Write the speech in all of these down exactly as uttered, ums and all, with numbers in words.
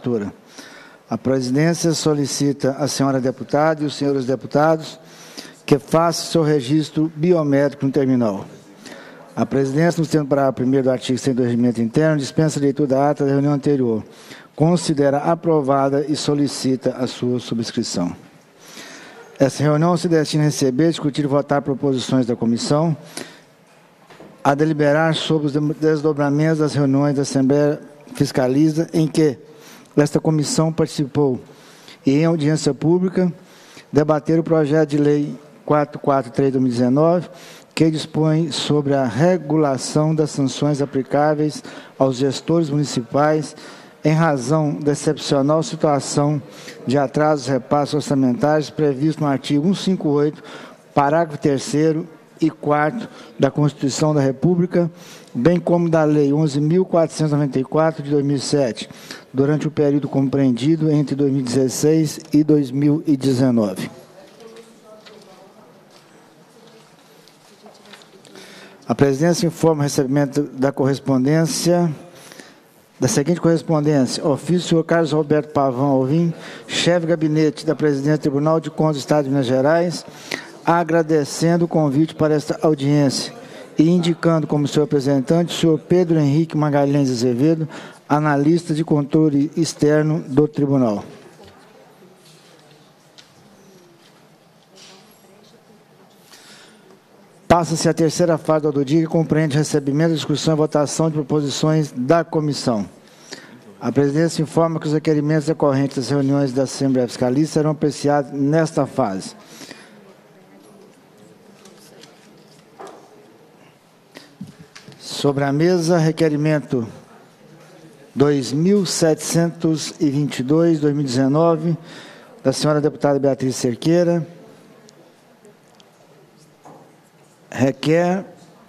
relatora. A presidência solicita à senhora deputada e os senhores deputados que façam seu registro biométrico no terminal. A presidência, no termo do parágrafo primeiro do artigo cem do regimento interno, dispensa a leitura da ata da reunião anterior, considera aprovada e solicita a sua subscrição. Essa reunião se destina a receber, discutir e votar proposições da comissão, a deliberar sobre os desdobramentos das reuniões da Assembleia Fiscaliza, em que esta comissão participou e, em audiência pública, debater o projeto de lei quatrocentos e quarenta e três de dois mil e dezenove, que dispõe sobre a regulação das sanções aplicáveis aos gestores municipais em razão da excepcional situação de atrasos e repassos orçamentários previsto no artigo cento e cinquenta e oito, parágrafo terceiro e quarto da Constituição da República, bem como da Lei onze mil quatrocentos e noventa e quatro, de dois mil e sete, durante o período compreendido entre dois mil e dezesseis e dois mil e dezenove. A presidência informa o recebimento da correspondência, da seguinte correspondência: ofício do senhor Carlos Roberto Pavão Alvim, chefe de gabinete da presidência do Tribunal de Contas do Estado de Minas Gerais, agradecendo o convite para esta audiência e indicando como seu representante o senhor Pedro Henrique Magalhães Azevedo, analista de controle externo do tribunal. Passa-se a terceira fase do dia, que compreende recebimento, discussão e votação de proposições da comissão. A presidência informa que os requerimentos decorrentes das reuniões da Assembleia Fiscalista serão apreciados nesta fase. Sobre a mesa, requerimento dois mil setecentos e vinte e dois, dois mil e dezenove, da senhora deputada Beatriz Cerqueira. Requer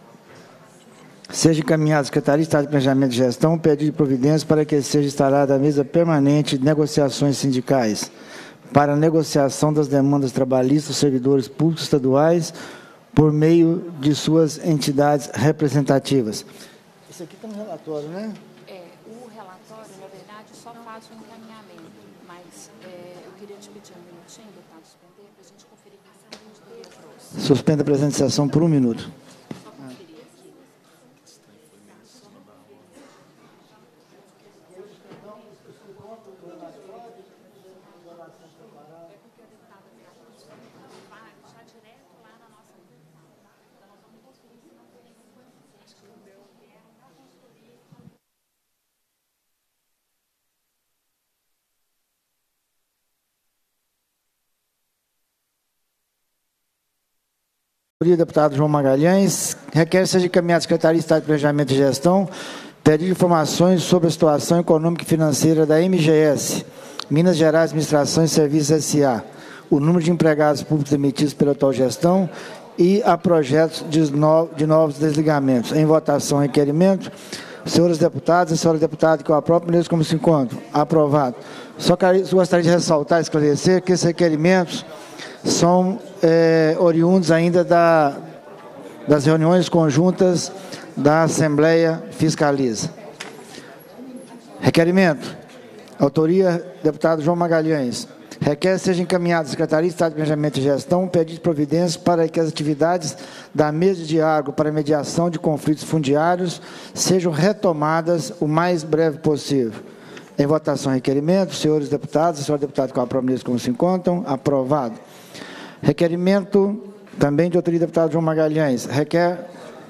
seja encaminhado à Secretaria de Estado de Planejamento e Gestão um pedido de providência para que seja instalada a mesa permanente de negociações sindicais para a negociação das demandas trabalhistas dos servidores públicos estaduais por meio de suas entidades representativas. Isso aqui está no relatório, né? É, o relatório, na verdade, só faz o encaminhamento, mas é, eu queria te pedir um minutinho, deputado, suspender, para a gente conferir a saúde do trouxe. Suspenda a presente sessão por um minuto. Deputado João Magalhães, requer seja encaminhado à Secretaria de Estado de Planejamento e Gestão pedido de informações sobre a situação econômica e financeira da M G S, Minas Gerais Administração e Serviços S A, o número de empregados públicos demitidos pela atual gestão e a projetos de, no, de novos desligamentos. Em votação, requerimento. Senhores deputados e senhora deputada, que eu aprovo, mesmo como se encontram. Aprovado. Só gostaria de ressaltar e esclarecer que esses requerimentos são é, oriundos ainda da, das reuniões conjuntas da Assembleia Fiscaliza. Requerimento. Autoria, deputado João Magalhães. Requer seja encaminhado à Secretaria de Estado de Planejamento e Gestão um pedido de providência para que as atividades da mesa de diálogo para mediação de conflitos fundiários sejam retomadas o mais breve possível. Em votação, requerimento. Senhores deputados e senhora deputada, com a prova como se encontram. Aprovado. Requerimento também de autoria do deputado João Magalhães. Requer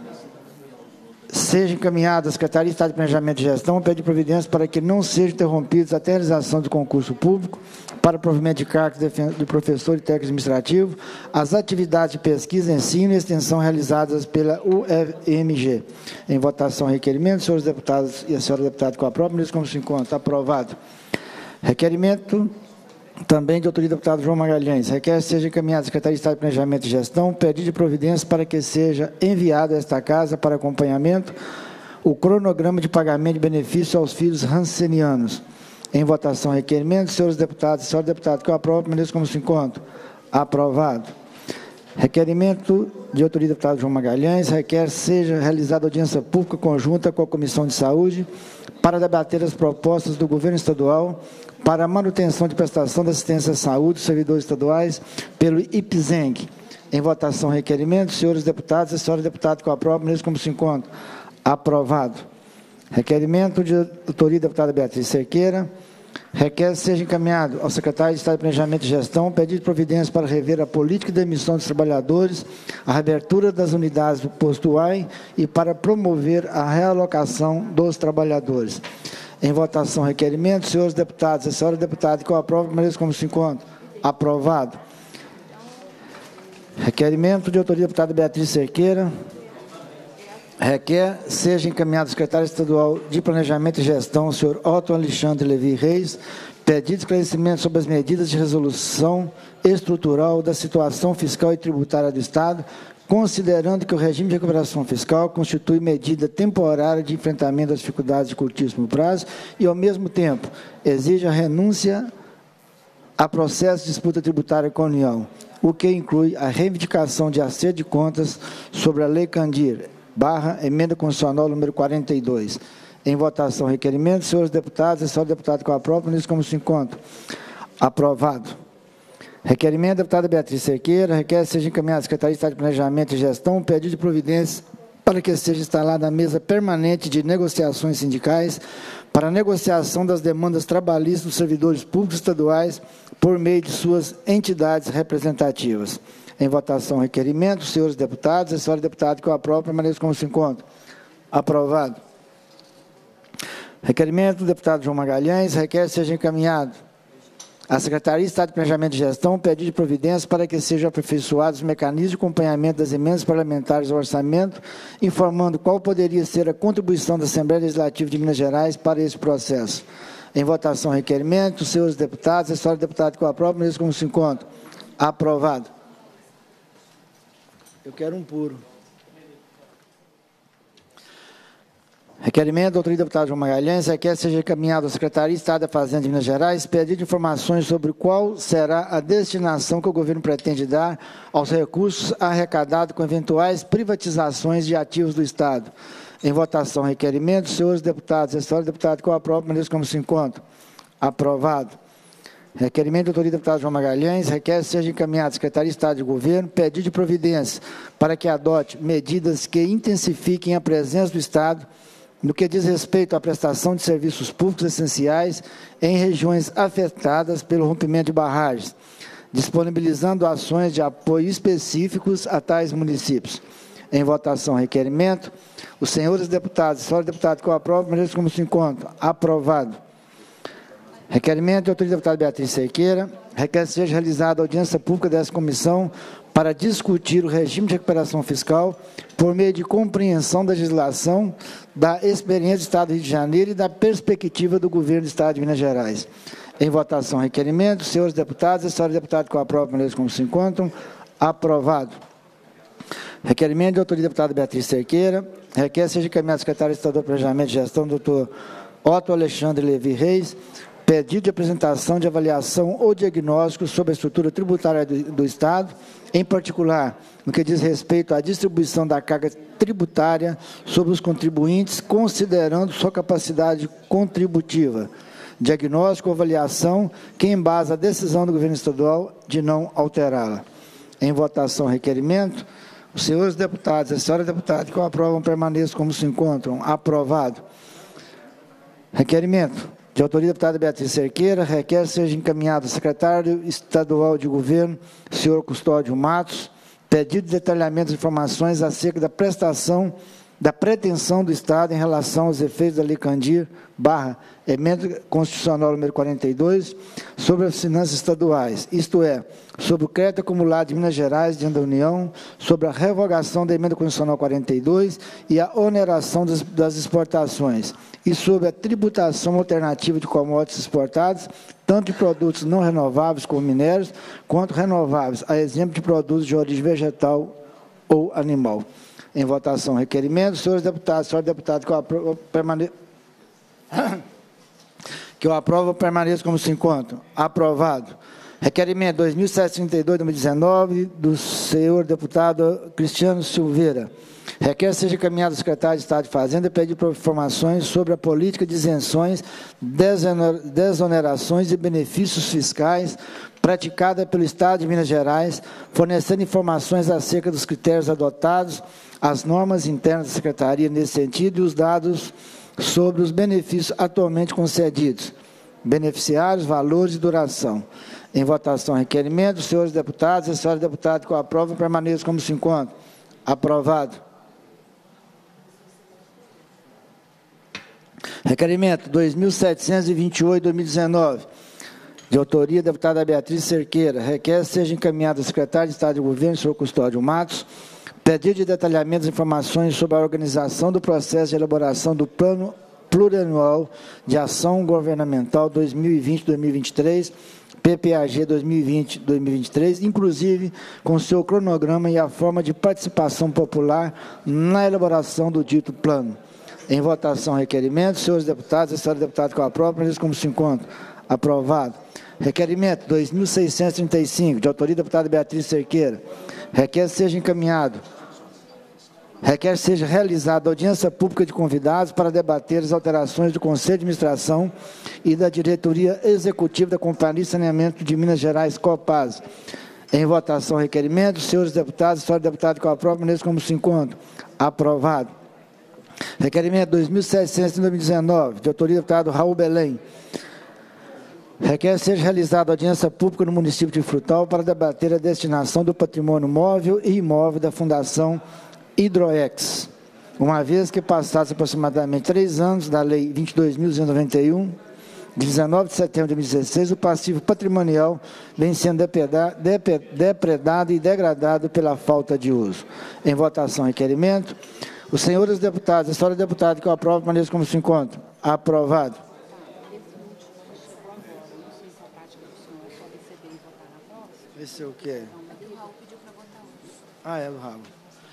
seja encaminhado à Secretaria de Estado de Planejamento e Gestão um pedido de providência para que não sejam interrompidos até a realização do concurso público para provimento de cargos de professor e técnico administrativo as atividades de pesquisa, ensino e extensão realizadas pela U F M G. Em votação, requerimento. Senhores deputados e a senhora deputada, com a prova, ministro, como se encontra. Aprovado. Requerimento também de autoria do deputado João Magalhães. Requer seja encaminhado à Secretaria de Estado de Planejamento e Gestão um pedido de providência para que seja enviado a esta casa para acompanhamento o cronograma de pagamento de benefício aos filhos rancenianos. Em votação, requerimento. Senhores deputados e senhora deputada, que eu aprovo, ministro, como se encontra. Aprovado. Requerimento de autoria do deputado João Magalhães, requer seja realizada audiência pública conjunta com a Comissão de Saúde para debater as propostas do governo estadual para a manutenção de prestação de assistência à saúde dos servidores estaduais pelo IPZENG. Em votação, requerimento. Senhores deputados e senhora deputada que eu aprovo, mesmo como se encontra. Aprovado. Requerimento de autoria da deputada Beatriz Cerqueira. Requer seja encaminhado ao secretário de Estado de Planejamento e Gestão pedido de providências para rever a política de demissão dos trabalhadores, a reabertura das unidades do posto U A I e para promover a realocação dos trabalhadores. Em votação, requerimento. Senhores deputados e senhora deputada que eu aprovo, permaneça como se encontra. Aprovado. Requerimento de autoria da deputada Beatriz Cerqueira. Requer seja encaminhado ao secretário estadual de Planejamento e Gestão, o senhor Otto Alexandre Levi Reis, pedido de esclarecimento sobre as medidas de resolução estrutural da situação fiscal e tributária do Estado, considerando que o regime de recuperação fiscal constitui medida temporária de enfrentamento às dificuldades de curtíssimo prazo e, ao mesmo tempo, exige a renúncia a processo de disputa tributária com a União, o que inclui a reivindicação de acerto de contas sobre a Lei Candir, barra, emenda constitucional número quarenta e dois. Em votação, requerimento. Senhores deputados e senhora deputada que eu aprovo, nisso como se encontra. Aprovado. Requerimento da deputada Beatriz Cerqueira, requer seja encaminhado à Secretaria de Estado de Planejamento e Gestão um pedido de providência para que seja instalada a mesa permanente de negociações sindicais para a negociação das demandas trabalhistas dos servidores públicos estaduais por meio de suas entidades representativas. Em votação, requerimento. Senhores deputados e senhora deputada que eu aprovo, permaneça como se encontra. Aprovado. Requerimento do deputado João Magalhães, requer seja encaminhado à Secretaria de Estado de Planejamento e Gestão um pedido de providência para que sejam aperfeiçoados os mecanismos de acompanhamento das emendas parlamentares ao orçamento, informando qual poderia ser a contribuição da Assembleia Legislativa de Minas Gerais para esse processo. Em votação, requerimento. Senhores deputados e senhora deputada que eu aprovo, permaneça como se encontra. Aprovado. Eu quero um puro. Requerimento da autoria do deputado João Magalhães, requer seja encaminhado à Secretaria de Estado da Fazenda de Minas Gerais, pedido de informações sobre qual será a destinação que o governo pretende dar aos recursos arrecadados com eventuais privatizações de ativos do Estado. Em votação, requerimento. Senhores deputados e senhora deputada que eu aprovo, permaneça como se encontra. Aprovado. Requerimento da autoria do deputado João Magalhães, requer seja encaminhado à Secretaria de Estado de Governo, pedido de providência para que adote medidas que intensifiquem a presença do Estado no que diz respeito à prestação de serviços públicos essenciais em regiões afetadas pelo rompimento de barragens, disponibilizando ações de apoio específicos a tais municípios. Em votação, requerimento. Os senhores deputados e senhora deputada que eu aprovo, permaneçam como se encontram. Aprovado. Requerimento de autoria da deputada Beatriz Cerqueira, requer que seja realizada audiência pública dessa comissão para discutir o regime de recuperação fiscal por meio de compreensão da legislação, da experiência do Estado do Rio de Janeiro e da perspectiva do governo do Estado de Minas Gerais. Em votação, requerimento. Senhores deputados e senhora deputada que eu aprovo, permaneçam como se encontram. Aprovado. Requerimento de autoria da deputada Beatriz Cerqueira, requer seja encaminhado ao secretário estadual de Planejamento e Gestão, doutor Otto Alexandre Levi Reis, pedido de apresentação de avaliação ou diagnóstico sobre a estrutura tributária do, do Estado, em particular, no que diz respeito à distribuição da carga tributária sobre os contribuintes, considerando sua capacidade contributiva. Diagnóstico ou avaliação que embasa a decisão do governo estadual de não alterá-la. Em votação, requerimento. Os senhores deputados e a senhora deputada que o aprovam permaneçam como se encontram. Aprovado. Requerimento de autoria da deputada Beatriz Cerqueira, requer seja encaminhado ao secretário estadual de governo, senhor Custódio Matos, pedido de detalhamento de informações acerca da prestação, da pretensão do Estado em relação aos efeitos da Lei Candir, barra, emenda constitucional número quarenta e dois, sobre as finanças estaduais, isto é, sobre o crédito acumulado de Minas Gerais diante da União, sobre a revogação da emenda constitucional quarenta e dois e a oneração das, das exportações, e sobre a tributação alternativa de commodities exportados, tanto de produtos não renováveis como minérios, quanto renováveis, a exemplo de produtos de origem vegetal ou animal. Em votação, requerimento. Senhores deputados, senhora deputada, que eu aprovo, permane... que eu aprovo, permaneça como se encontra. Aprovado. Requerimento dois mil setecentos e trinta e dois, dois mil e dezenove, do senhor deputado Cristiano Silveira. Requer seja encaminhado ao secretário de Estado de Fazenda e pedir informações sobre a política de isenções, desonerações e benefícios fiscais praticada pelo Estado de Minas Gerais, fornecendo informações acerca dos critérios adotados, as normas internas da Secretaria nesse sentido e os dados sobre os benefícios atualmente concedidos, beneficiários, valores e duração. Em votação, requerimento dos senhores deputados e senhora deputada que o aprovam permaneçam como se encontram. Aprovado. Requerimento dois mil setecentos e vinte e oito, dois mil e dezenove, de autoria da deputada Beatriz Cerqueira. Requer seja encaminhado ao secretário de Estado de Governo, senhor Custódio Matos, pedido de detalhamento das informações sobre a organização do processo de elaboração do Plano Plurianual de Ação Governamental dois mil e vinte a dois mil e vinte e três, P P A G dois mil e vinte a dois mil e vinte e três, inclusive com seu cronograma e a forma de participação popular na elaboração do dito plano. Em votação, requerimento, senhores deputados e senhora deputada que o aprovam, eles como se encontram. Aprovado. Requerimento dois mil seiscentos e trinta e cinco, de autoria da deputada Beatriz Cerqueira. Requer seja encaminhado. Requer seja realizada audiência pública de convidados para debater as alterações do Conselho de Administração e da Diretoria Executiva da Companhia de Saneamento de Minas Gerais, Copasa. Em votação, requerimento, senhores deputados e senhora deputada que o aprovam, eles como se encontram. Aprovado. Requerimento dois mil e setecentos de dois mil e dezenove, de autoria do deputado Raul Belém. Requer seja realizada audiência pública no município de Frutal para debater a destinação do patrimônio móvel e imóvel da Fundação Hidroex, uma vez que passados aproximadamente três anos da Lei vinte e dois mil duzentos e noventa e um, de dezenove de setembro de dois mil e dezesseis, o passivo patrimonial vem sendo depredado e degradado pela falta de uso. Em votação, requerimento. Os senhores deputados e a senhora deputada que eu aprovo, permaneçam como se encontram. Aprovado. Esse é o quê? Ah, é o Raul.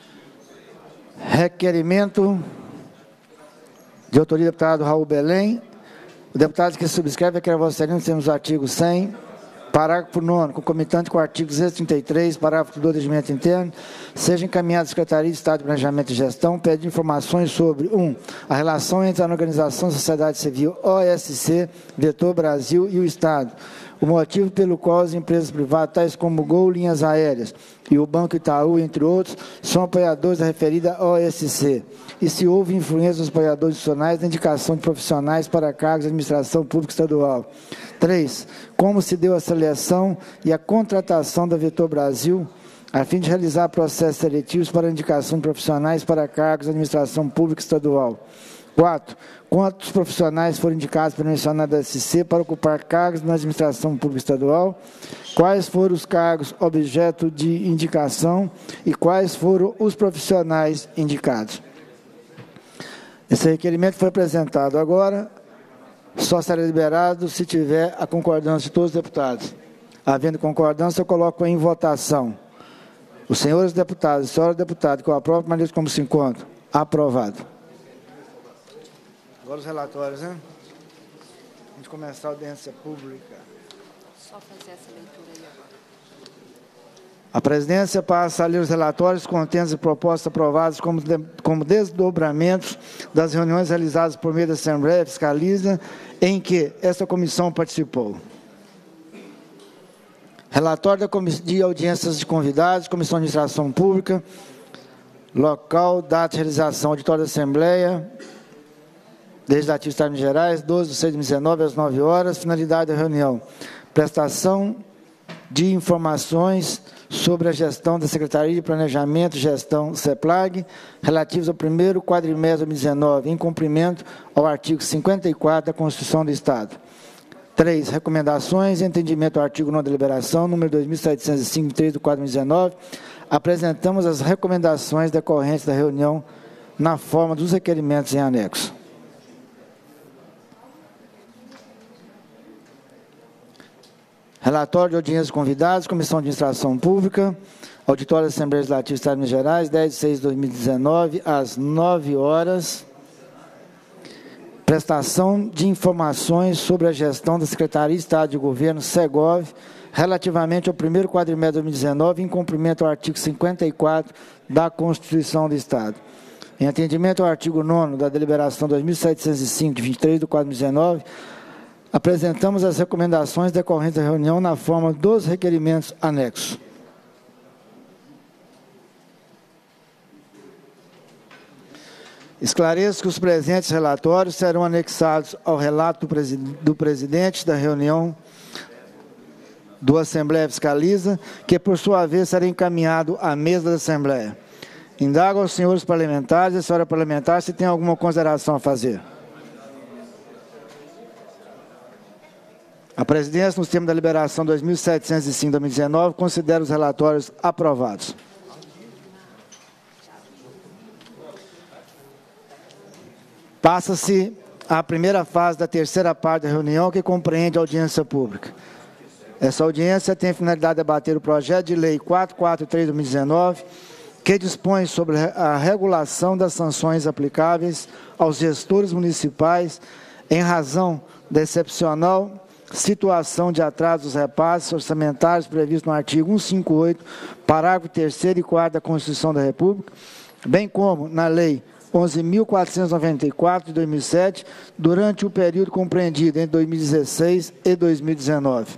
Requerimento de autoria do deputado Raul Belém. O deputado que subscreve requer a Vossa Excelência, temos o artigo cem, parágrafo nono, concomitante com o artigo duzentos e trinta e três, parágrafo dois do regimento interno, seja encaminhado à Secretaria de Estado de Planejamento e Gestão, pede informações sobre, um, a relação entre a Organização da Sociedade Civil O S C, Vetor Brasil e o Estado, o motivo pelo qual as empresas privadas, tais como Gol Linhas Aéreas e o Banco Itaú, entre outros, são apoiadores da referida O S C, e se houve influência dos apoiadores institucionais na indicação de profissionais para cargos de administração pública estadual. três. Como se deu a seleção e a contratação da Vetor Brasil, a fim de realizar processos seletivos para a indicação de profissionais para cargos de administração pública estadual. quatro. Quantos profissionais foram indicados pelo mencionado O S C para ocupar cargos na administração pública estadual? Quais foram os cargos objeto de indicação e quais foram os profissionais indicados? Esse requerimento foi apresentado agora, só será liberado se tiver a concordância de todos os deputados. Havendo concordância, eu coloco em votação. Os senhores deputados e senhora deputada que eu aprovo, permaneçam como se encontram. Aprovado. Agora os relatórios, né? A gente começar a audiência pública. Só fazer essa leitura aí agora. A presidência passa a ler os relatórios contendo e propostas aprovadas como, de, como desdobramentos das reuniões realizadas por meio da Assembleia Fiscaliza, em que esta comissão participou. Relatório da Comissão de Audiências de Convidados, Comissão de Administração Pública, local, data de realização, auditório da Assembleia Legislativa do Estado de Minas Gerais, doze de seis de dois mil e dezenove, às nove horas, finalidade da reunião, prestação de informações sobre a gestão da Secretaria de Planejamento e Gestão CEPLAG, relativos ao primeiro quadrimestre de dois mil e dezenove, em cumprimento ao artigo cinquenta e quatro da Constituição do Estado. três. Recomendações, entendimento ao artigo nono da deliberação, número dois mil setecentos e cinco, três de quatro de dois mil e dezenove. Apresentamos as recomendações decorrentes da reunião na forma dos requerimentos em anexo. Relatório de audiência de convidados, Comissão de Administração Pública, Auditório da Assembleia Legislativa do Estado de Minas Gerais, dez de seis de dois mil e dezenove, às nove horas. Prestação de informações sobre a gestão da Secretaria de Estado de Governo, SEGOV, relativamente ao primeiro quadrimestre de dois mil e dezenove, em cumprimento ao artigo cinquenta e quatro da Constituição do Estado. Em atendimento ao artigo nono da deliberação dois mil setecentos e cinco, de vinte e três de quatro de dois mil e dezenove, apresentamos as recomendações decorrentes da reunião na forma dos requerimentos anexos. Esclareço que os presentes relatórios serão anexados ao relato do, presi do presidente da reunião do Assembleia Fiscaliza, que, por sua vez, será encaminhado à mesa da Assembleia. Indago aos senhores parlamentares e à senhora parlamentar se tem alguma consideração a fazer. A presidência, nos termos da liberação dois mil setecentos e cinco de dois mil e dezenove, considera os relatórios aprovados. Passa-se a primeira fase da terceira parte da reunião, que compreende a audiência pública. Essa audiência tem a finalidade de debater o projeto de lei quatrocentos e quarenta e três de dois mil e dezenove, que dispõe sobre a regulação das sanções aplicáveis aos gestores municipais em razão da excepcional situação de atraso dos repasses orçamentários previsto no artigo cento e cinquenta e oito, parágrafo terceiro e quarto da Constituição da República, bem como na Lei onze mil quatrocentos e noventa e quatro, de dois mil e sete, durante o período compreendido entre dois mil e dezesseis e dois mil e dezenove.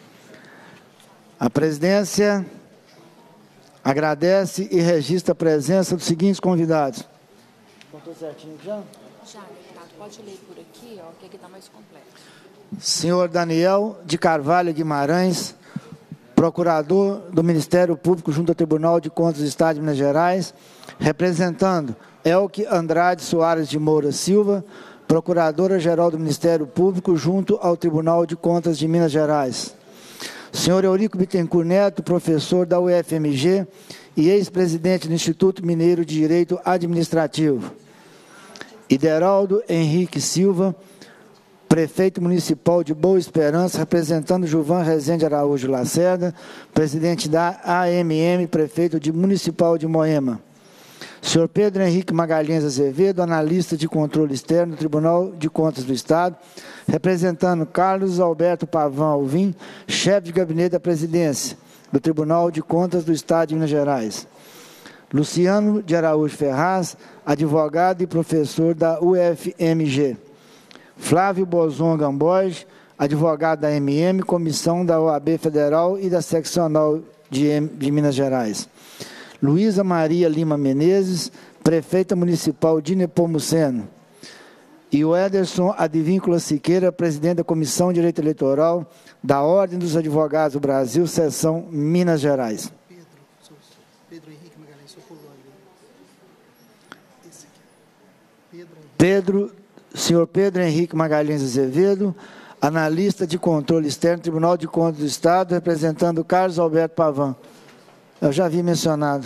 A presidência agradece e registra a presença dos seguintes convidados. Contou certinho já? Já, deputado. Pode ler por aqui, ó, que aqui está mais completo. Senhor Daniel de Carvalho Guimarães, procurador do Ministério Público junto ao Tribunal de Contas do Estado de Minas Gerais, representando Elke Andrade Soares de Moura Silva, procuradora-geral do Ministério Público junto ao Tribunal de Contas de Minas Gerais. Senhor Eurico Bittencourt Neto, professor da U F M G e ex-presidente do Instituto Mineiro de Direito Administrativo. Ideraldo Henrique Silva, prefeito municipal de Boa Esperança, representando Gilvan Rezende Araújo Lacerda, presidente da A M M, prefeito de municipal de Moema. Senhor Pedro Henrique Magalhães Azevedo, analista de controle externo do Tribunal de Contas do Estado, representando Carlos Alberto Pavão Alvim, chefe de gabinete da presidência do Tribunal de Contas do Estado de Minas Gerais. Luciano de Araújo Ferraz, advogado e professor da U F M G. Flávio Bozon Gamboge, advogado da M M, comissão da O A B Federal e da Seccional de, de Minas Gerais. Luísa Maria Lima Menezes, prefeita municipal de Nepomuceno. E o Ederson Advíncula Siqueira, presidente da Comissão de Direito Eleitoral da Ordem dos Advogados do Brasil, seção Minas Gerais. Pedro, Pedro Henrique Magalhães, só pulou ali. Esse aqui. Pedro Henrique. Pedro, senhor Pedro Henrique Magalhães Azevedo, analista de controle externo, Tribunal de Contas do Estado, representando Carlos Alberto Pavão. Eu já vi mencionado.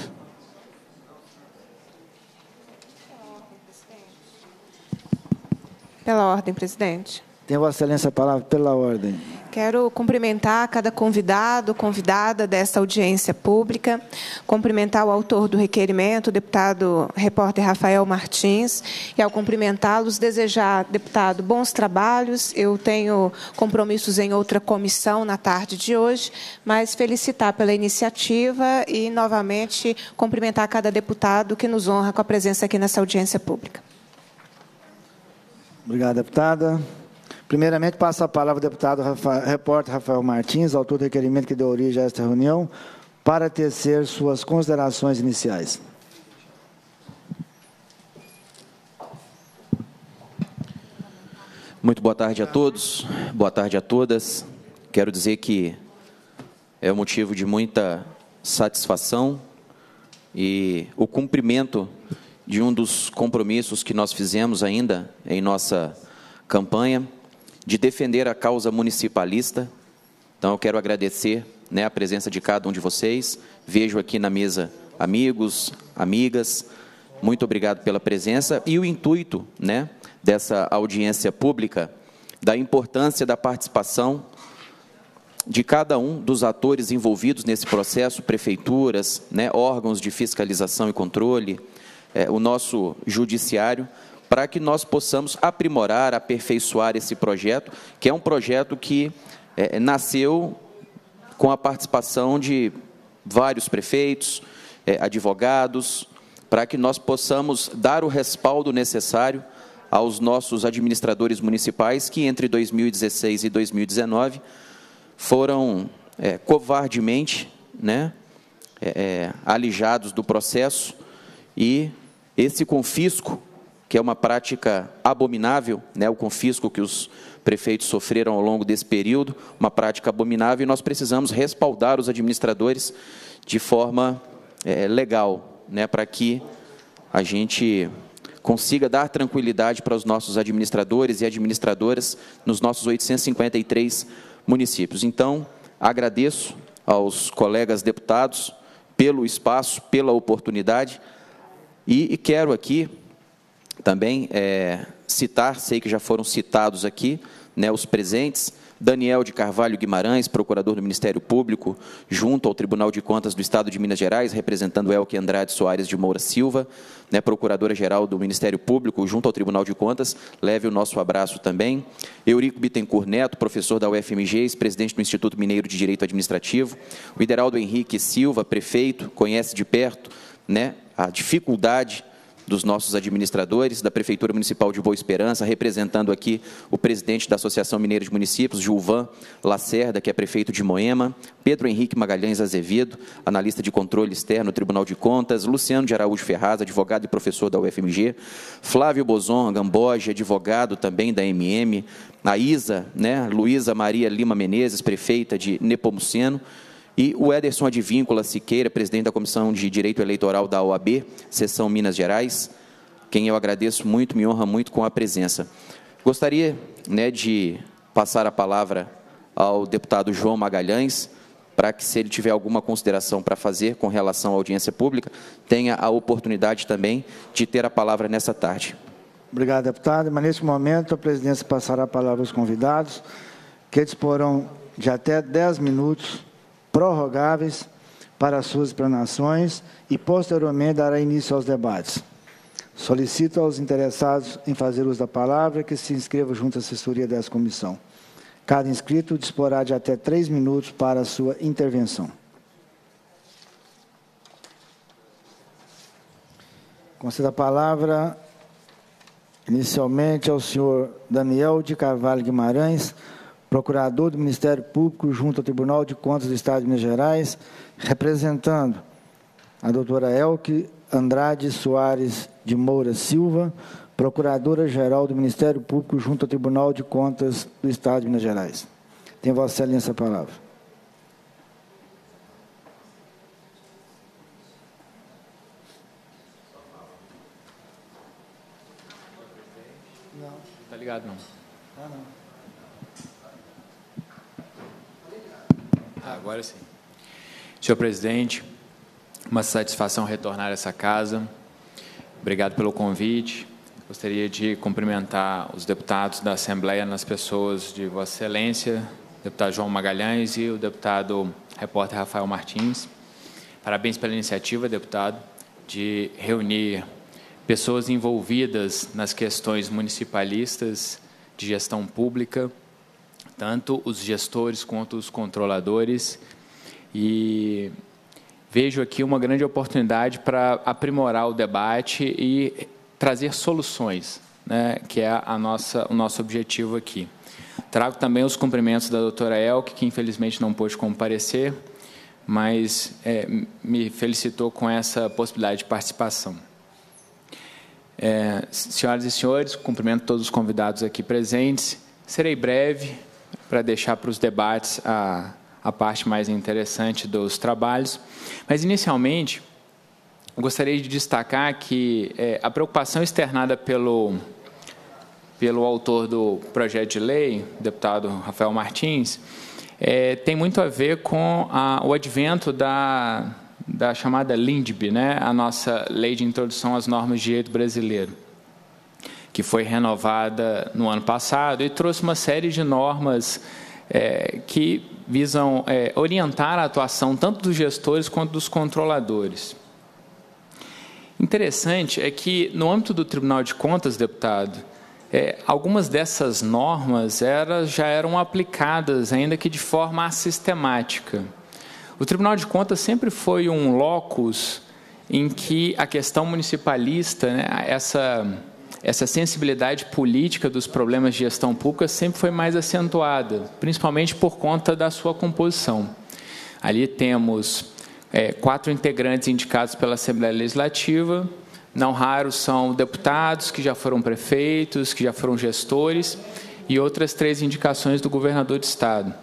Pela ordem, presidente. Tem Vossa Excelência a palavra pela ordem. Quero cumprimentar cada convidado, convidada desta audiência pública, cumprimentar o autor do requerimento, o deputado repórter Rafael Martins, e ao cumprimentá-los, desejar, deputado, bons trabalhos. Eu tenho compromissos em outra comissão na tarde de hoje, mas felicitar pela iniciativa e, novamente, cumprimentar cada deputado que nos honra com a presença aqui nessa audiência pública. Obrigado, deputada. Primeiramente, passo a palavra ao deputado Rafael, repórter Rafael Martins, autor do requerimento que deu origem a esta reunião, para tecer suas considerações iniciais. Muito boa tarde a todos, boa tarde a todas. Quero dizer que é um motivo de muita satisfação e o cumprimento de um dos compromissos que nós fizemos ainda em nossa campanha, de defender a causa municipalista. Então, eu quero agradecer, né, a presença de cada um de vocês. Vejo aqui na mesa amigos, amigas. Muito obrigado pela presença. E o intuito, né, dessa audiência pública, da importância da participação de cada um dos atores envolvidos nesse processo, prefeituras, né, órgãos de fiscalização e controle, é, o nosso judiciário, para que nós possamos aprimorar, aperfeiçoar esse projeto, que é um projeto que é, nasceu com a participação de vários prefeitos, eh, advogados, para que nós possamos dar o respaldo necessário aos nossos administradores municipais que, entre dois mil e dezesseis e dois mil e dezenove, foram é, covardemente, né, é, é, alijados do processo, e esse confisco, que é uma prática abominável, né, o confisco que os prefeitos sofreram ao longo desse período, uma prática abominável, e nós precisamos respaldar os administradores de forma é, legal, né, para que a gente consiga dar tranquilidade para os nossos administradores e administradoras nos nossos oitocentos e cinquenta e três municípios. Então, agradeço aos colegas deputados pelo espaço, pela oportunidade, e, e quero aqui também é, citar, sei que já foram citados aqui, né, os presentes: Daniel de Carvalho Guimarães, procurador do Ministério Público, junto ao Tribunal de Contas do Estado de Minas Gerais, representando Elke Andrade Soares de Moura Silva, né, procuradora-geral do Ministério Público, junto ao Tribunal de Contas, leve o nosso abraço também. Eurico Bittencourt Neto, professor da U F M G, ex-presidente do Instituto Mineiro de Direito Administrativo. O Ideraldo Henrique Silva, prefeito, conhece de perto, né, a dificuldade dos nossos administradores, da Prefeitura Municipal de Boa Esperança, representando aqui o presidente da Associação Mineira de Municípios, Gilvan Lacerda, que é prefeito de Moema, Pedro Henrique Magalhães Azevedo, analista de controle externo do Tribunal de Contas, Luciano de Araújo Ferraz, advogado e professor da U F M G, Flávio Bozon Gamboge, advogado também da M M, a Isa, né, Luísa Maria Lima Menezes, prefeita de Nepomuceno, e o Ederson Advíncula Siqueira, presidente da Comissão de Direito Eleitoral da O A B, seção Minas Gerais, quem eu agradeço muito, me honra muito com a presença. Gostaria, né, de passar a palavra ao deputado João Magalhães, para que, se ele tiver alguma consideração para fazer com relação à audiência pública, tenha a oportunidade também de ter a palavra nessa tarde. Obrigado, deputado. Mas, neste momento, a presidência passará a palavra aos convidados, que disporão de até dez minutos prorrogáveis para as suas explanações e, posteriormente, dará início aos debates. Solicito aos interessados em fazer uso da palavra que se inscrevam junto à assessoria dessa comissão. Cada inscrito disporá de até três minutos para a sua intervenção. Concedo a palavra, inicialmente, ao senhor Daniel de Carvalho Guimarães, procurador do Ministério Público junto ao Tribunal de Contas do Estado de Minas Gerais, representando a doutora Elke Andrade Soares de Moura Silva, procuradora-geral do Ministério Público junto ao Tribunal de Contas do Estado de Minas Gerais. Tem Vossa Excelência a palavra. Não. Tá ligado, não? Ah, não. Ah, agora sim. Senhor presidente, uma satisfação retornar a essa casa. Obrigado pelo convite. Gostaria de cumprimentar os deputados da Assembleia nas pessoas de Vossa Excelência, o deputado João Magalhães e o deputado repórter Rafael Martins. Parabéns pela iniciativa, deputado, de reunir pessoas envolvidas nas questões municipalistas de gestão pública, tanto os gestores quanto os controladores, e vejo aqui uma grande oportunidade para aprimorar o debate e trazer soluções, né, que é a nossa, o nosso objetivo aqui. Trago também os cumprimentos da doutora Elke, que infelizmente não pôde comparecer, mas é, me felicitou com essa possibilidade de participação. É, senhoras e senhores, cumprimento todos os convidados aqui presentes. Serei breve, para deixar para os debates a, a parte mais interessante dos trabalhos. Mas, inicialmente, gostaria de destacar que é, a preocupação externada pelo, pelo autor do projeto de lei, o deputado Rafael Martins, é, tem muito a ver com a, o advento da, da chamada L I N D B, né, a nossa Lei de Introdução às Normas de Direito Brasileiro, que foi renovada no ano passado e trouxe uma série de normas é, que visam é, orientar a atuação tanto dos gestores quanto dos controladores. Interessante é que, no âmbito do Tribunal de Contas, deputado, é, algumas dessas normas elas já eram aplicadas, ainda que de forma assistemática. O Tribunal de Contas sempre foi um locus em que a questão municipalista, né, essa, essa sensibilidade política dos problemas de gestão pública sempre foi mais acentuada, principalmente por conta da sua composição. Ali temos é, quatro integrantes indicados pela Assembleia Legislativa, não raros são deputados que já foram prefeitos, que já foram gestores, e outras três indicações do governador de Estado.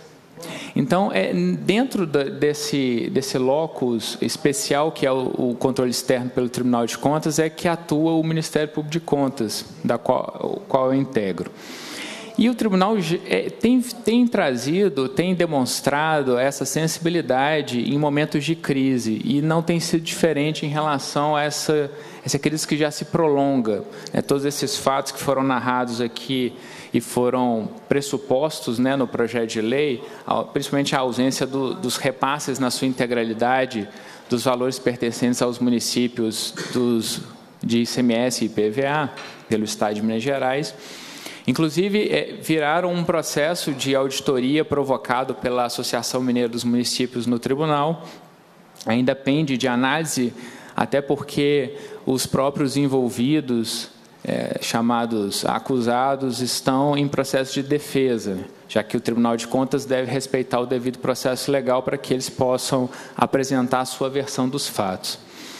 Então, é, dentro da, desse, desse locus especial, que é o, o controle externo pelo Tribunal de Contas, é que atua o Ministério Público de Contas, da qual, qual eu integro. E o Tribunal é, tem, tem trazido, tem demonstrado essa sensibilidade em momentos de crise, e não tem sido diferente em relação a essa, essa crise que já se prolonga. Né? Todos esses fatos que foram narrados aqui e foram pressupostos, né, no projeto de lei, principalmente a ausência do, dos repasses na sua integralidade, dos valores pertencentes aos municípios dos, de I C M S e I P V A, pelo Estado de Minas Gerais. Inclusive, é, viraram um processo de auditoria provocado pela Associação Mineira dos Municípios no tribunal. Ainda pende de análise, até porque os próprios envolvidos, é, chamados acusados, estão em processo de defesa, já que o Tribunal de Contas deve respeitar o devido processo legal para que eles possam apresentar a sua versão dos fatos.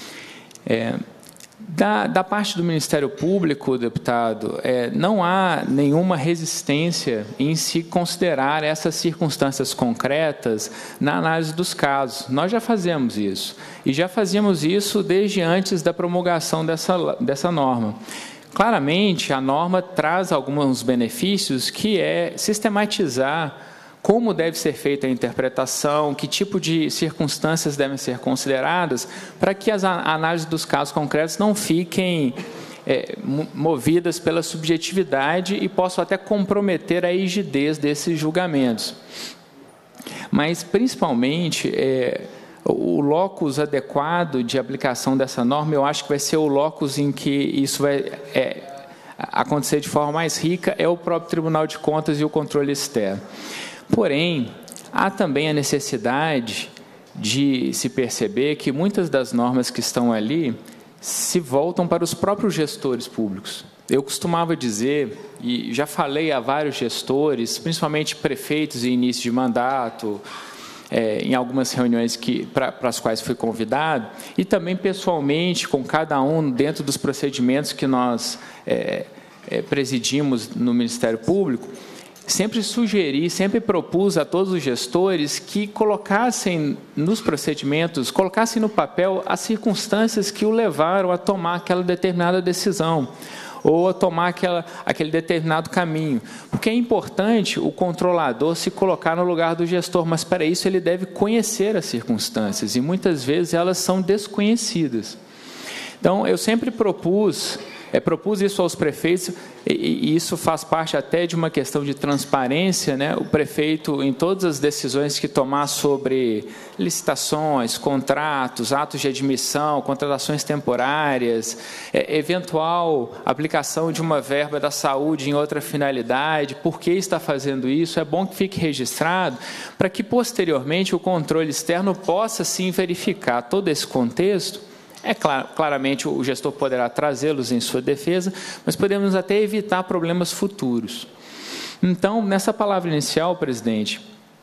É, Da, da parte do Ministério Público, deputado, é, não há nenhuma resistência em se considerar essas circunstâncias concretas na análise dos casos. Nós já fazemos isso, e já fazíamos isso desde antes da promulgação dessa, dessa norma. Claramente, a norma traz alguns benefícios, que é sistematizar como deve ser feita a interpretação, que tipo de circunstâncias devem ser consideradas, para que as análises dos casos concretos não fiquem é, movidas pela subjetividade e possam até comprometer a rigidez desses julgamentos. Mas, principalmente, é, o locus adequado de aplicação dessa norma, eu acho que vai ser o locus em que isso vai é, acontecer de forma mais rica, é o próprio Tribunal de Contas e o controle externo. Porém, há também a necessidade de se perceber que muitas das normas que estão ali se voltam para os próprios gestores públicos. Eu costumava dizer, e já falei a vários gestores, principalmente prefeitos em início de mandato, é, em algumas reuniões que, para, para as quais fui convidado, e também pessoalmente, com cada um, dentro dos procedimentos que nós é, é, presidimos no Ministério Público, sempre sugeri, sempre propus a todos os gestores que colocassem nos procedimentos, colocassem no papel as circunstâncias que o levaram a tomar aquela determinada decisão, ou a tomar aquela, aquele determinado caminho. Porque é importante o controlador se colocar no lugar do gestor, mas para isso ele deve conhecer as circunstâncias, e muitas vezes elas são desconhecidas. Então, eu sempre propus... É, propus isso aos prefeitos, e, e isso faz parte até de uma questão de transparência, né? O prefeito, em todas as decisões que tomar sobre licitações, contratos, atos de admissão, contratações temporárias, é, eventual aplicação de uma verba da saúde em outra finalidade, por que está fazendo isso, é bom que fique registrado, para que posteriormente o controle externo possa sim verificar todo esse contexto. É claro, claramente o gestor poderá trazê-los em sua defesa, mas podemos até evitar problemas futuros. Então, nessa palavra inicial, presidente,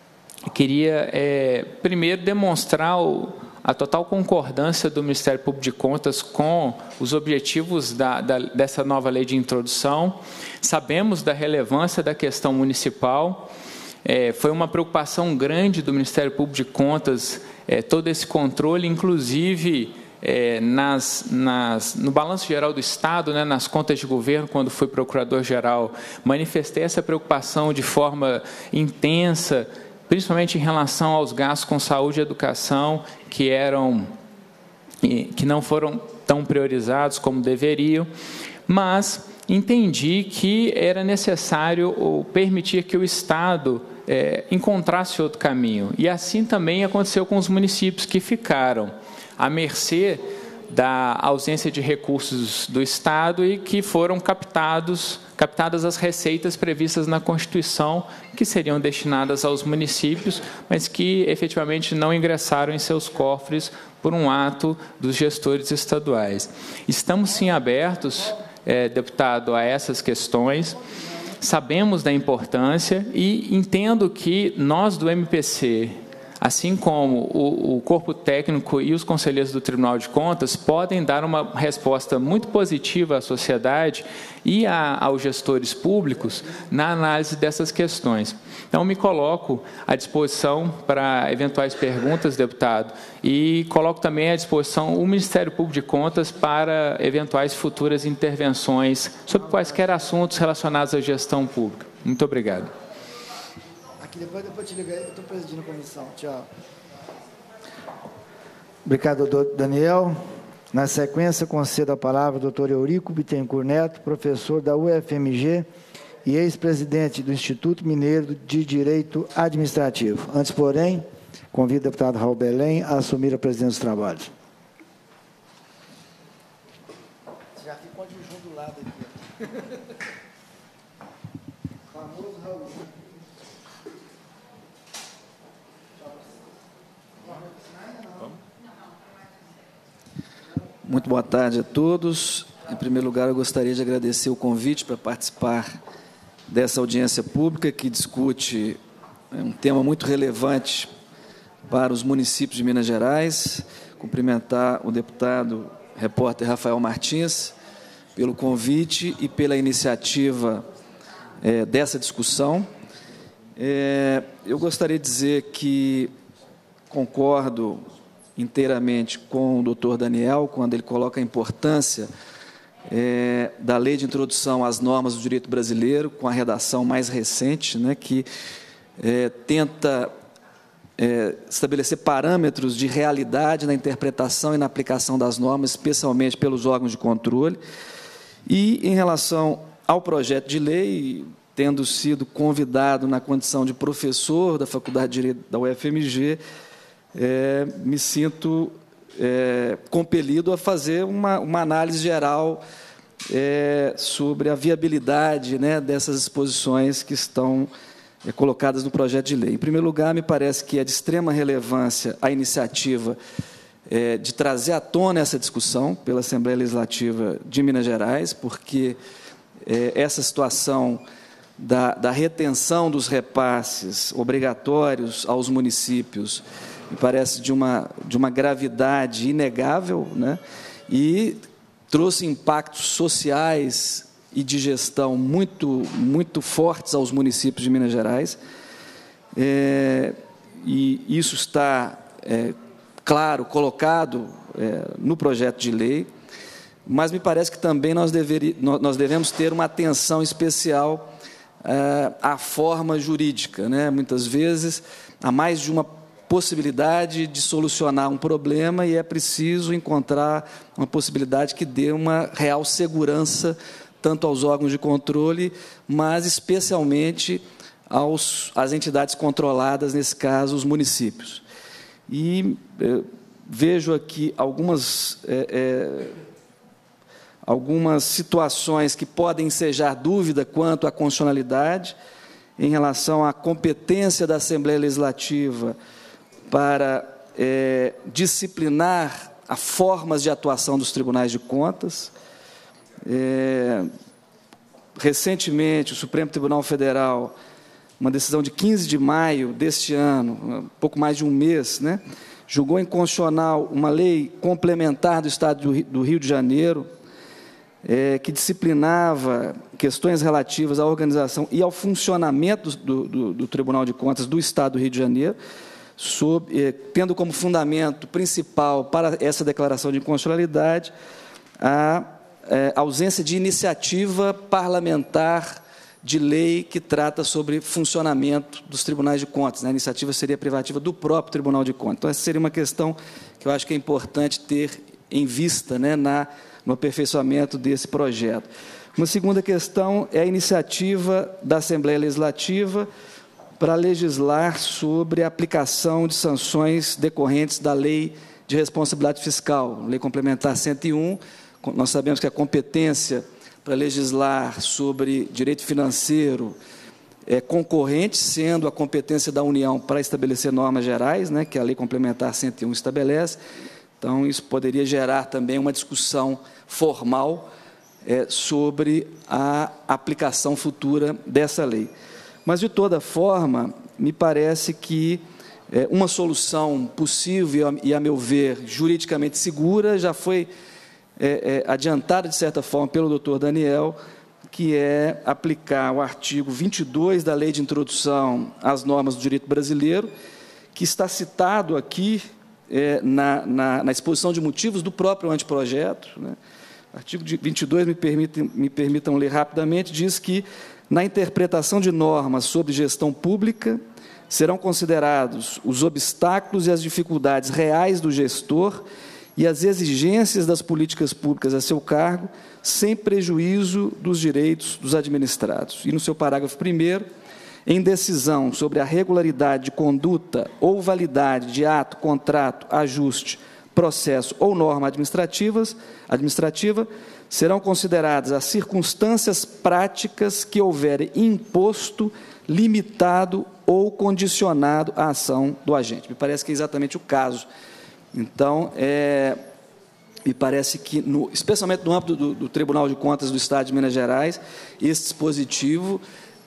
eu queria é, primeiro demonstrar o, a total concordância do Ministério Público de Contas com os objetivos da, da, dessa nova lei de introdução. Sabemos da relevância da questão municipal. É, foi uma preocupação grande do Ministério Público de Contas, é, todo esse controle, inclusive... É, nas, nas, no Balanço Geral do Estado, né, nas contas de governo, quando fui procurador-geral, manifestei essa preocupação de forma intensa, principalmente em relação aos gastos com saúde e educação, que, eram, que não foram tão priorizados como deveriam, mas entendi que era necessário permitir que o Estado é, encontrasse outro caminho. E assim também aconteceu com os municípios que ficaram à mercê da ausência de recursos do Estado e que foram captados, captadas as receitas previstas na Constituição, que seriam destinadas aos municípios, mas que efetivamente não ingressaram em seus cofres por um ato dos gestores estaduais. Estamos, sim, abertos, é, deputado, a essas questões. Sabemos da importância e entendo que nós do M P C, assim como o, o corpo técnico e os conselheiros do Tribunal de Contas, podem dar uma resposta muito positiva à sociedade e a, aos gestores públicos na análise dessas questões. Então, me coloco à disposição para eventuais perguntas, deputado, e coloco também à disposição o Ministério Público de Contas para eventuais futuras intervenções sobre quaisquer assuntos relacionados à gestão pública. Muito obrigado. Aqui depois, depois te ligo aí, eu estou presidindo a comissão. Tchau. Obrigado, doutor Daniel. Na sequência, concedo a palavra ao doutor Eurico Bittencourt Neto, professor da U F M G e ex-presidente do Instituto Mineiro de Direito Administrativo. Antes, porém, convido o deputado Raul Belém a assumir a presidência dos trabalhos. Já ficou de junto do lado aqui. Famoso Raul. Muito boa tarde a todos. Em primeiro lugar, eu gostaria de agradecer o convite para participar dessa audiência pública que discute um tema muito relevante para os municípios de Minas Gerais. Cumprimentar o deputado repórter Rafael Martins pelo convite e pela iniciativa é, dessa discussão. É, eu gostaria de dizer que concordo inteiramente com o doutor Daniel, quando ele coloca a importância é, da Lei de Introdução às Normas do Direito Brasileiro, com a redação mais recente, né, que é, tenta é, estabelecer parâmetros de realidade na interpretação e na aplicação das normas, especialmente pelos órgãos de controle. E, em relação ao projeto de lei, tendo sido convidado na condição de professor da Faculdade de Direito da U F M G, É, me sinto é, compelido a fazer uma, uma análise geral é, sobre a viabilidade, né, dessas exposições que estão é, colocadas no projeto de lei. Em primeiro lugar, me parece que é de extrema relevância a iniciativa é, de trazer à tona essa discussão pela Assembleia Legislativa de Minas Gerais, porque é, essa situação da, da retenção dos repasses obrigatórios aos municípios me parece de uma, de uma gravidade inegável, né? E trouxe impactos sociais e de gestão muito, muito fortes aos municípios de Minas Gerais. É, e isso está, é, claro, colocado é, no projeto de lei, mas me parece que também nós, deveri, nós devemos ter uma atenção especial é, à forma jurídica, né? Muitas vezes, há mais de uma possibilidade de solucionar um problema e é preciso encontrar uma possibilidade que dê uma real segurança tanto aos órgãos de controle, mas especialmente aos, às entidades controladas, nesse caso, os municípios. E eh, vejo aqui algumas, eh, eh, algumas situações que podem ensejar dúvida quanto à constitucionalidade em relação à competência da Assembleia Legislativa para é, disciplinar as formas de atuação dos tribunais de contas. É, recentemente, o Supremo Tribunal Federal, uma decisão de quinze de maio deste ano, um pouco mais de um mês, né, julgou inconstitucional uma lei complementar do Estado do Rio de Janeiro, é, que disciplinava questões relativas à organização e ao funcionamento do, do, do Tribunal de Contas do Estado do Rio de Janeiro, Sob, eh, tendo como fundamento principal para essa declaração de inconstitucionalidade a eh, ausência de iniciativa parlamentar de lei que trata sobre funcionamento dos tribunais de contas. A iniciativa seria privativa do próprio Tribunal de Contas. Então, essa seria uma questão que eu acho que é importante ter em vista, né, na, no aperfeiçoamento desse projeto. Uma segunda questão é a iniciativa da Assembleia Legislativa para legislar sobre a aplicação de sanções decorrentes da Lei de responsabilidade fiscal, Lei Complementar cento e um, nós sabemos que a competência para legislar sobre direito financeiro é concorrente, sendo a competência da União para estabelecer normas gerais, né, que a Lei Complementar cento e um estabelece. Então, isso poderia gerar também uma discussão formal é, sobre a aplicação futura dessa lei. Mas, de toda forma, me parece que é, uma solução possível e, a meu ver, juridicamente segura, já foi é, é, adiantada, de certa forma, pelo doutor Daniel, que é aplicar o artigo vinte e dois da Lei de Introdução às Normas do Direito Brasileiro, que está citado aqui é, na, na, na exposição de motivos do próprio anteprojeto, né? Artigo vinte e dois, me permitem, me permitam ler rapidamente, diz que, na interpretação de normas sobre gestão pública, serão considerados os obstáculos e as dificuldades reais do gestor e as exigências das políticas públicas a seu cargo, sem prejuízo dos direitos dos administrados. E, no seu parágrafo primeiro, em decisão sobre a regularidade de conduta ou validade de ato, contrato, ajuste, processo ou norma administrativas, administrativa, serão consideradas as circunstâncias práticas que houverem imposto, limitado ou condicionado a ação do agente. Me parece que é exatamente o caso. Então, é, me parece que, no, especialmente no âmbito do, do Tribunal de Contas do Estado de Minas Gerais, esse dispositivo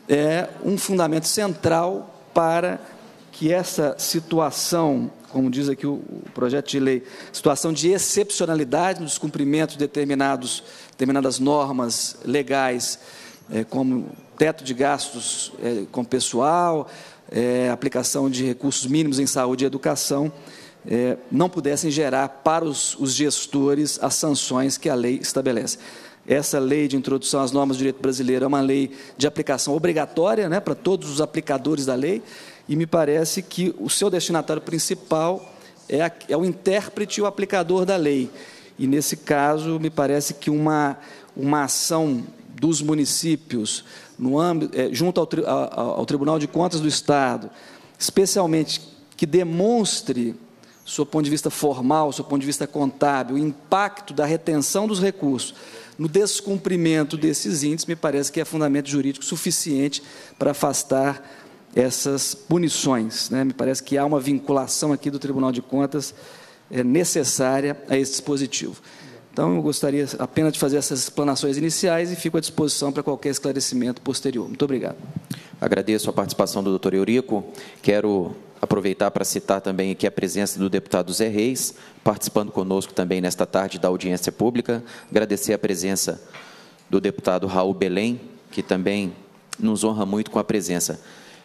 é um fundamento central para que essa situação, como diz aqui o, o projeto de lei, situação de excepcionalidade no descumprimento de determinados, determinadas normas legais, é, como teto de gastos é, com pessoal, é, aplicação de recursos mínimos em saúde e educação, é, não pudessem gerar para os, os gestores as sanções que a lei estabelece. Essa lei de introdução às normas do direito brasileiro é uma lei de aplicação obrigatória, né, para todos os aplicadores da lei, e me parece que o seu destinatário principal é, a, é o intérprete e o aplicador da lei. E, nesse caso, me parece que uma, uma ação dos municípios, no âmbito, é, junto ao, ao, ao Tribunal de Contas do Estado, especialmente que demonstre, do seu ponto de vista formal, do seu ponto de vista contábil, o impacto da retenção dos recursos no descumprimento desses índices, me parece que é fundamento jurídico suficiente para afastar essas punições, né? Me parece que há uma vinculação aqui do Tribunal de Contas é, necessária a esse dispositivo. Então, eu gostaria apenas de fazer essas explanações iniciais e fico à disposição para qualquer esclarecimento posterior. Muito obrigado. Agradeço a participação do doutor Eurico. Quero aproveitar para citar também aqui a presença do deputado Zé Reis, participando conosco também nesta tarde da audiência pública. Agradecer a presença do deputado Raul Belém, que também nos honra muito com a presença.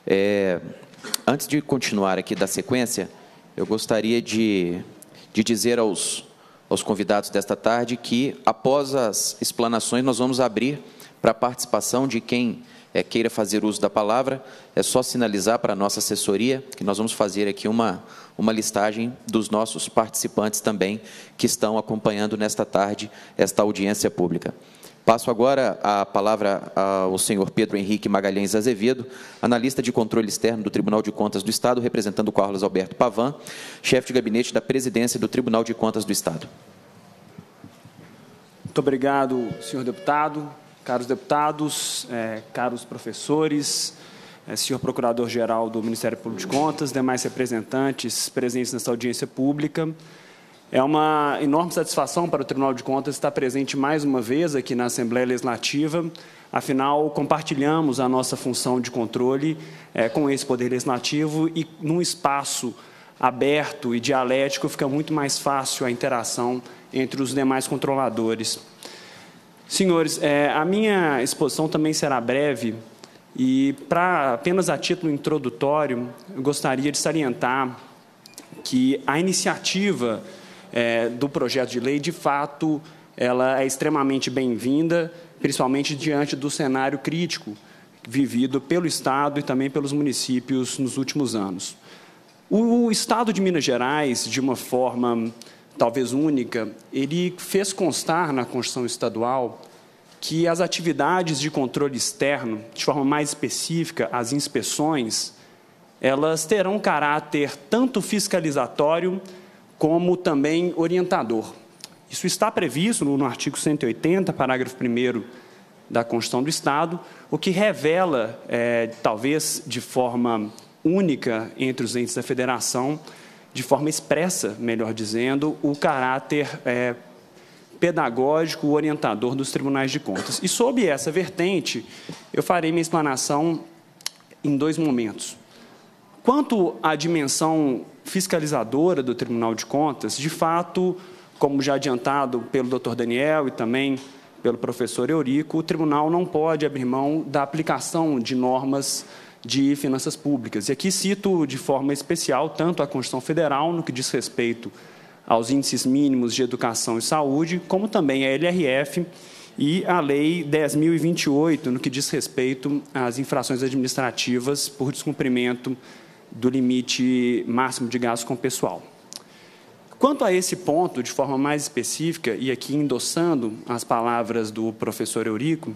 É, antes de continuar aqui da sequência, eu gostaria de, de dizer aos, aos convidados desta tarde que, após as explanações, nós vamos abrir para a participação de quem é, queira fazer uso da palavra. É só sinalizar para a nossa assessoria que nós vamos fazer aqui uma, uma listagem dos nossos participantes também que estão acompanhando nesta tarde esta audiência pública. Passo agora a palavra ao senhor Pedro Henrique Magalhães Azevedo, analista de controle externo do Tribunal de Contas do Estado, representando o Carlos Alberto Pavan, chefe de gabinete da presidência do Tribunal de Contas do Estado. Muito obrigado, senhor deputado, caros deputados, eh, caros professores, eh, senhor procurador-geral do Ministério Público de Contas, demais representantes presentes nesta audiência pública. É uma enorme satisfação para o Tribunal de Contas estar presente mais uma vez aqui na Assembleia Legislativa. Afinal, compartilhamos a nossa função de controle é, com esse Poder Legislativo e, num espaço aberto e dialético, fica muito mais fácil a interação entre os demais controladores. Senhores, é, a minha exposição também será breve e, pra, apenas a título introdutório, eu gostaria de salientar que a iniciativa É, do projeto de lei, de fato, ela é extremamente bem-vinda, principalmente diante do cenário crítico vivido pelo Estado e também pelos municípios nos últimos anos. O Estado de Minas Gerais, de uma forma talvez única, ele fez constar na Constituição Estadual que as atividades de controle externo, de forma mais específica, as inspeções, elas terão caráter tanto fiscalizatório como também orientador. Isso está previsto no artigo cento e oitenta, parágrafo primeiro da Constituição do Estado, o que revela, é, talvez de forma única entre os entes da Federação, de forma expressa, melhor dizendo, o caráter é, pedagógico, orientador dos tribunais de contas. E, sob essa vertente, eu farei minha explanação em dois momentos. Quanto à dimensão fiscalizadora do Tribunal de Contas, de fato, como já adiantado pelo doutor Daniel e também pelo professor Eurico, o tribunal não pode abrir mão da aplicação de normas de finanças públicas. E aqui cito de forma especial tanto a Constituição Federal, no que diz respeito aos índices mínimos de educação e saúde, como também a L R F e a Lei dez mil e vinte e oito, no que diz respeito às infrações administrativas por descumprimento do limite máximo de gasto com pessoal. Quanto a esse ponto, de forma mais específica, e aqui endossando as palavras do professor Eurico,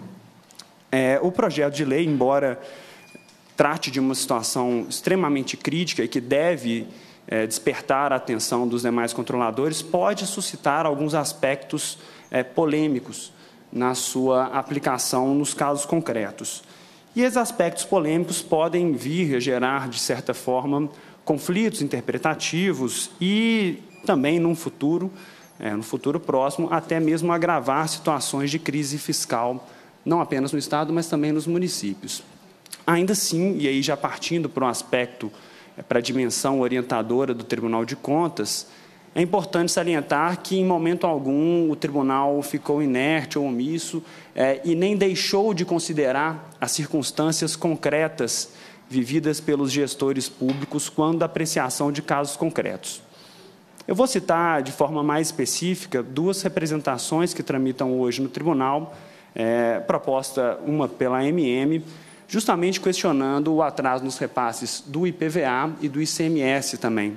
é, o projeto de lei, embora trate de uma situação extremamente crítica e que deve é, despertar a atenção dos demais controladores, pode suscitar alguns aspectos é, polêmicos na sua aplicação nos casos concretos. E esses aspectos polêmicos podem vir a gerar, de certa forma, conflitos interpretativos e também, num futuro, é, no futuro próximo, até mesmo agravar situações de crise fiscal, não apenas no Estado, mas também nos municípios. Ainda assim, e aí já partindo para um aspecto, é, para a dimensão orientadora do Tribunal de Contas, é importante salientar que, em momento algum, o tribunal ficou inerte ou omisso é, e nem deixou de considerar as circunstâncias concretas vividas pelos gestores públicos quando da apreciação de casos concretos. Eu vou citar, de forma mais específica, duas representações que tramitam hoje no tribunal, é, proposta uma pela M M, justamente questionando o atraso nos repasses do I P V A e do I C M S também.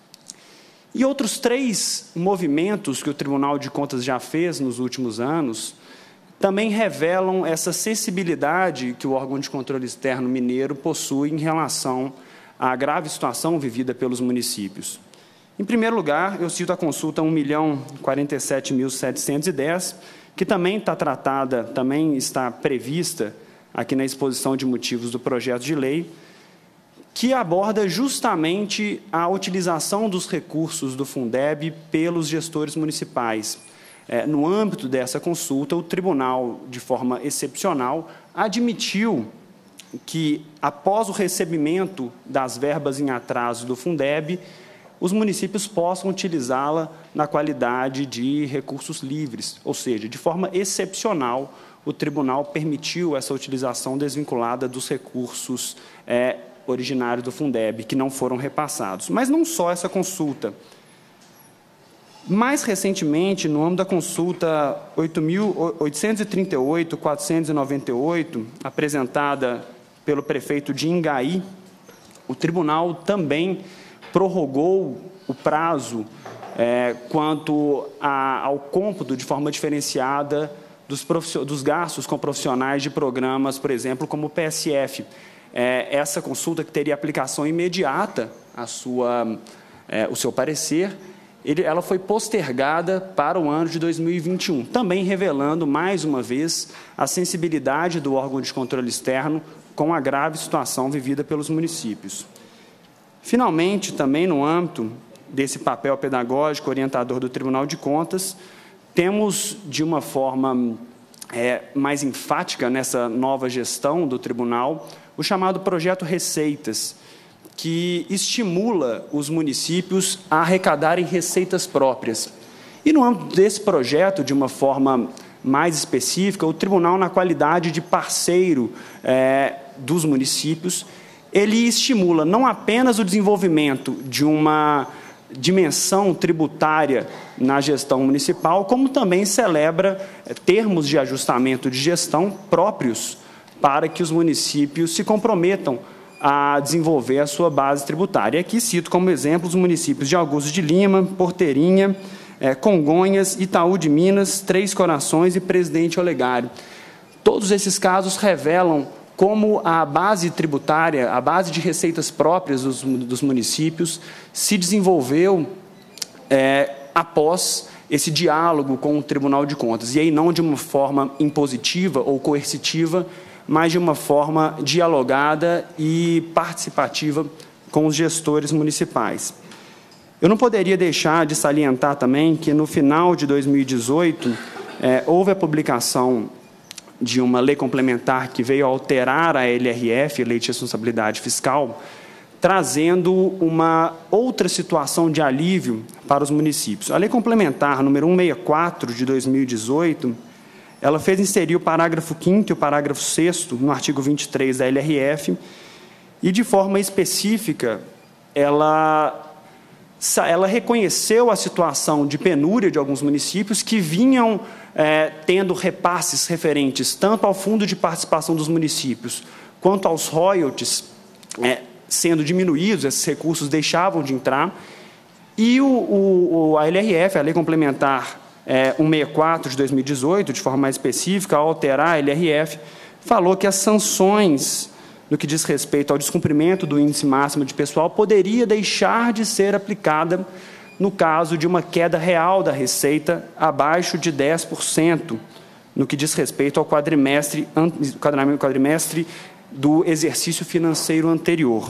E outros três movimentos que o Tribunal de Contas já fez nos últimos anos também revelam essa sensibilidade que o órgão de controle externo mineiro possui em relação à grave situação vivida pelos municípios. Em primeiro lugar, eu cito a consulta um milhão quarenta e sete mil setecentos e dez, que também está tratada, também está prevista aqui na exposição de motivos do projeto de lei, que aborda justamente a utilização dos recursos do Fundeb pelos gestores municipais. É, no âmbito dessa consulta, o tribunal, de forma excepcional, admitiu que, após o recebimento das verbas em atraso do Fundeb, os municípios possam utilizá-la na qualidade de recursos livres, ou seja, de forma excepcional, o tribunal permitiu essa utilização desvinculada dos recursos é, originários do Fundeb, que não foram repassados. Mas não só essa consulta. Mais recentemente, no âmbito da consulta oito mil oitocentos e trinta e oito, quatrocentos e noventa e oito, apresentada pelo prefeito de Ingaí, o tribunal também prorrogou o prazo é, quanto a, ao cômputo de forma diferenciada dos, dos gastos com profissionais de programas, por exemplo, como o P S F. É, essa consulta, que teria aplicação imediata à sua, é, o seu parecer, ele, ela foi postergada para o ano de dois mil e vinte e um, também revelando, mais uma vez, a sensibilidade do órgão de controle externo com a grave situação vivida pelos municípios. Finalmente, também no âmbito desse papel pedagógico orientador do Tribunal de Contas, temos, de uma forma é, mais enfática nessa nova gestão do tribunal, o chamado Projeto Receitas, que estimula os municípios a arrecadarem receitas próprias. E no âmbito desse projeto, de uma forma mais específica, o tribunal, na qualidade de parceiro é, dos municípios, ele estimula não apenas o desenvolvimento de uma dimensão tributária na gestão municipal, como também celebra termos de ajustamento de gestão próprios para que os municípios se comprometam a desenvolver a sua base tributária. Aqui cito como exemplo os municípios de Augusto de Lima, Porteirinha, é, Congonhas, Itaú de Minas, Três Corações e Presidente Olegário. Todos esses casos revelam como a base tributária, a base de receitas próprias dos, dos municípios se desenvolveu é, após esse diálogo com o Tribunal de Contas, e aí não de uma forma impositiva ou coercitiva, mas de uma forma dialogada e participativa com os gestores municipais. Eu não poderia deixar de salientar também que, no final de dois mil e dezoito, é, houve a publicação de uma lei complementar que veio alterar a L R F, Lei de Responsabilidade Fiscal, trazendo uma outra situação de alívio para os municípios. A Lei Complementar número cento e sessenta e quatro, de dois mil e dezoito, ela fez inserir o parágrafo quinto e o parágrafo sexto no artigo vinte e três da L R F, e, de forma específica, ela, ela reconheceu a situação de penúria de alguns municípios que vinham é, tendo repasses referentes tanto ao fundo de participação dos municípios quanto aos royalties, é, sendo diminuídos, esses recursos deixavam de entrar, e o, o, a L R F, a Lei Complementar é, cento e sessenta e quatro, de dois mil e dezoito, de forma mais específica, ao alterar a L R F, falou que as sanções no que diz respeito ao descumprimento do índice máximo de pessoal poderia deixar de ser aplicada no caso de uma queda real da receita abaixo de dez por cento, no que diz respeito ao quadrimestre, quadrimestre do exercício financeiro anterior.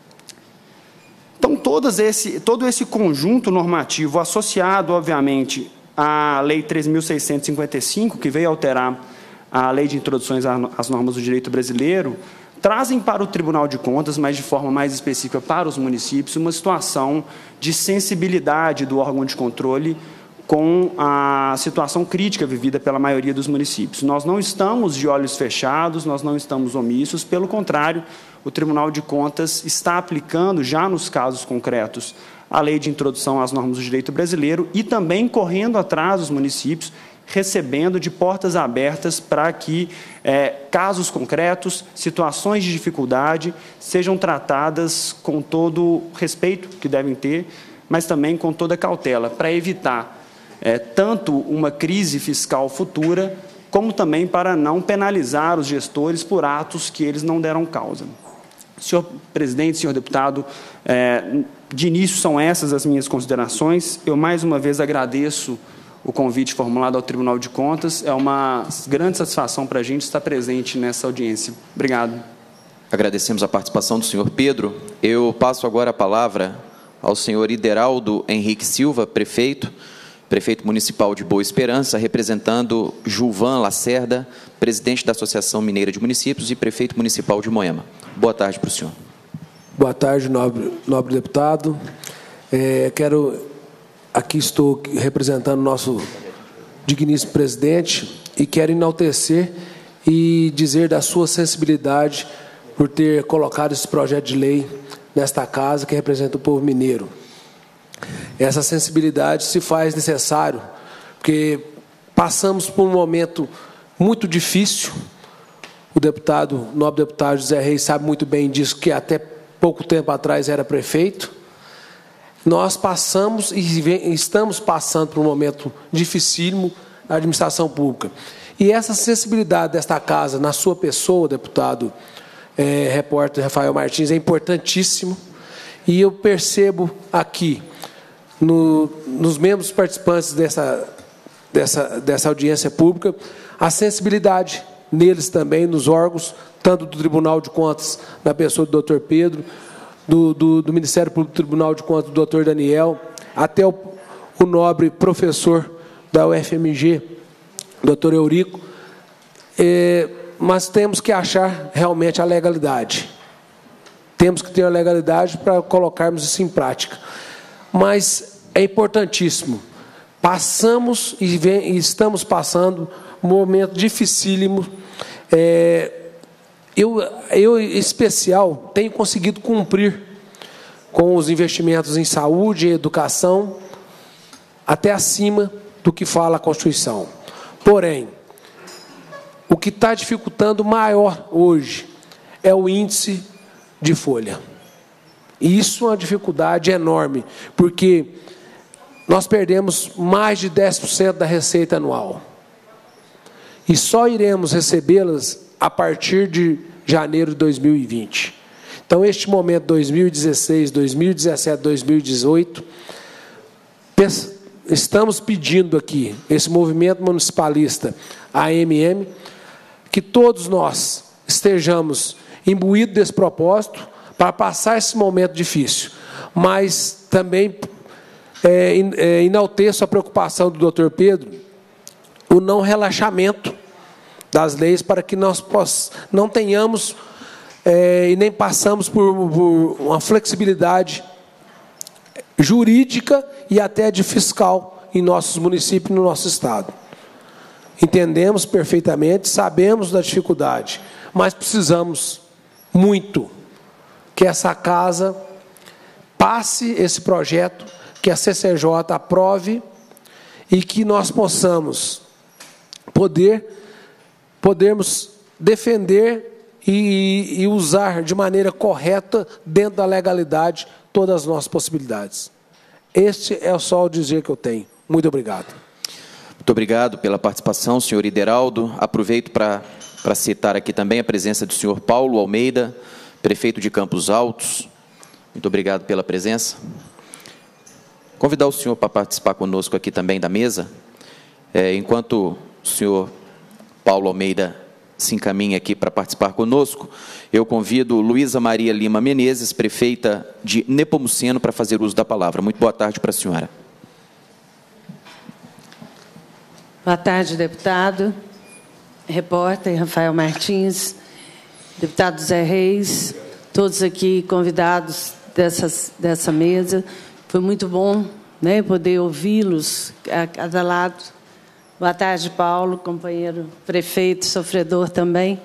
Então, todos esse, todo esse conjunto normativo, associado, obviamente, à Lei três mil seiscentos e cinquenta e cinco, que veio alterar a Lei de Introduções às Normas do Direito Brasileiro, trazem para o Tribunal de Contas, mas de forma mais específica para os municípios, uma situação de sensibilidade do órgão de controle com a situação crítica vivida pela maioria dos municípios. Nós não estamos de olhos fechados, nós não estamos omissos, pelo contrário, o Tribunal de Contas está aplicando, já nos casos concretos, a Lei de Introdução às Normas do Direito Brasileiro e também correndo atrás dos municípios, recebendo de portas abertas para que é, casos concretos, situações de dificuldade, sejam tratadas com todo o respeito que devem ter, mas também com toda cautela, para evitar é, tanto uma crise fiscal futura, como também para não penalizar os gestores por atos que eles não deram causa. Senhor presidente, senhor deputado, é, de início são essas as minhas considerações. Eu, mais uma vez, agradeço o convite formulado ao Tribunal de Contas. É uma grande satisfação para a gente estar presente nessa audiência. Obrigado. Agradecemos a participação do senhor Pedro. Eu passo agora a palavra ao senhor Ideraldo Henrique Silva, prefeito, prefeito municipal de Boa Esperança, representando Gilvan Lacerda, presidente da Associação Mineira de Municípios e prefeito municipal de Moema. Boa tarde para o senhor. Boa tarde, nobre, nobre deputado. É, quero... Aqui estou representando o nosso digníssimo presidente e quero enaltecer e dizer da sua sensibilidade por ter colocado esse projeto de lei nesta casa que representa o povo mineiro. Essa sensibilidade se faz necessário, porque passamos por um momento muito difícil. O deputado, o nobre deputado José Reis sabe muito bem disso, que até pouco tempo atrás era prefeito. Nós passamos e estamos passando por um momento dificílimo na administração pública. E essa sensibilidade desta casa, na sua pessoa, deputado é, repórter Rafael Martins, é importantíssimo. E eu percebo aqui, no, nos membros participantes dessa, dessa, dessa audiência pública, a sensibilidade neles também, nos órgãos, tanto do Tribunal de Contas, na pessoa do doutor Pedro, Do, do, do Ministério Público do Tribunal de Contas, do doutor Daniel, até o, o nobre professor da U F M G, doutor Eurico, é, mas temos que achar realmente a legalidade. Temos que ter a legalidade para colocarmos isso em prática. Mas é importantíssimo. Passamos e, vem, e estamos passando um momento dificílimo. É, Eu, eu, em especial, tenho conseguido cumprir com os investimentos em saúde e educação até acima do que fala a Constituição. Porém, o que está dificultando maior hoje é o índice de folha. E isso é uma dificuldade enorme, porque nós perdemos mais de dez por cento da receita anual. E só iremos recebê-las a partir de janeiro de dois mil e vinte. Então, este momento, dois mil e dezesseis, dois mil e dezessete, dois mil e dezoito, estamos pedindo aqui, esse movimento municipalista A M M, que todos nós estejamos imbuídos desse propósito para passar esse momento difícil, mas também é, é, enalteço a preocupação do doutor Pedro, o não relaxamento das leis para que nós poss, não tenhamos é, e nem passamos por, por uma flexibilidade jurídica e até de fiscal em nossos municípios e no nosso estado. Entendemos perfeitamente, sabemos da dificuldade, mas precisamos muito que essa casa passe esse projeto, que a C C J aprove e que nós possamos poder podermos defender e, e usar de maneira correta, dentro da legalidade, todas as nossas possibilidades. Este é só o dizer que eu tenho. Muito obrigado. Muito obrigado pela participação, senhor Ideraldo. Aproveito para, para citar aqui também a presença do senhor Paulo Almeida, prefeito de Campos Altos. Muito obrigado pela presença. Convidar o senhor para participar conosco aqui também da mesa. É, enquanto o senhor Paulo Almeida se encaminha aqui para participar conosco, eu convido Luísa Maria Lima Menezes, prefeita de Nepomuceno, para fazer uso da palavra. Muito boa tarde para a senhora. Boa tarde, deputado, repórter Rafael Martins, deputado Zé Reis, todos aqui convidados dessas, dessa mesa. Foi muito bom, né, poder ouvi-los a cada lado. Boa tarde, Paulo, companheiro prefeito, sofredor também.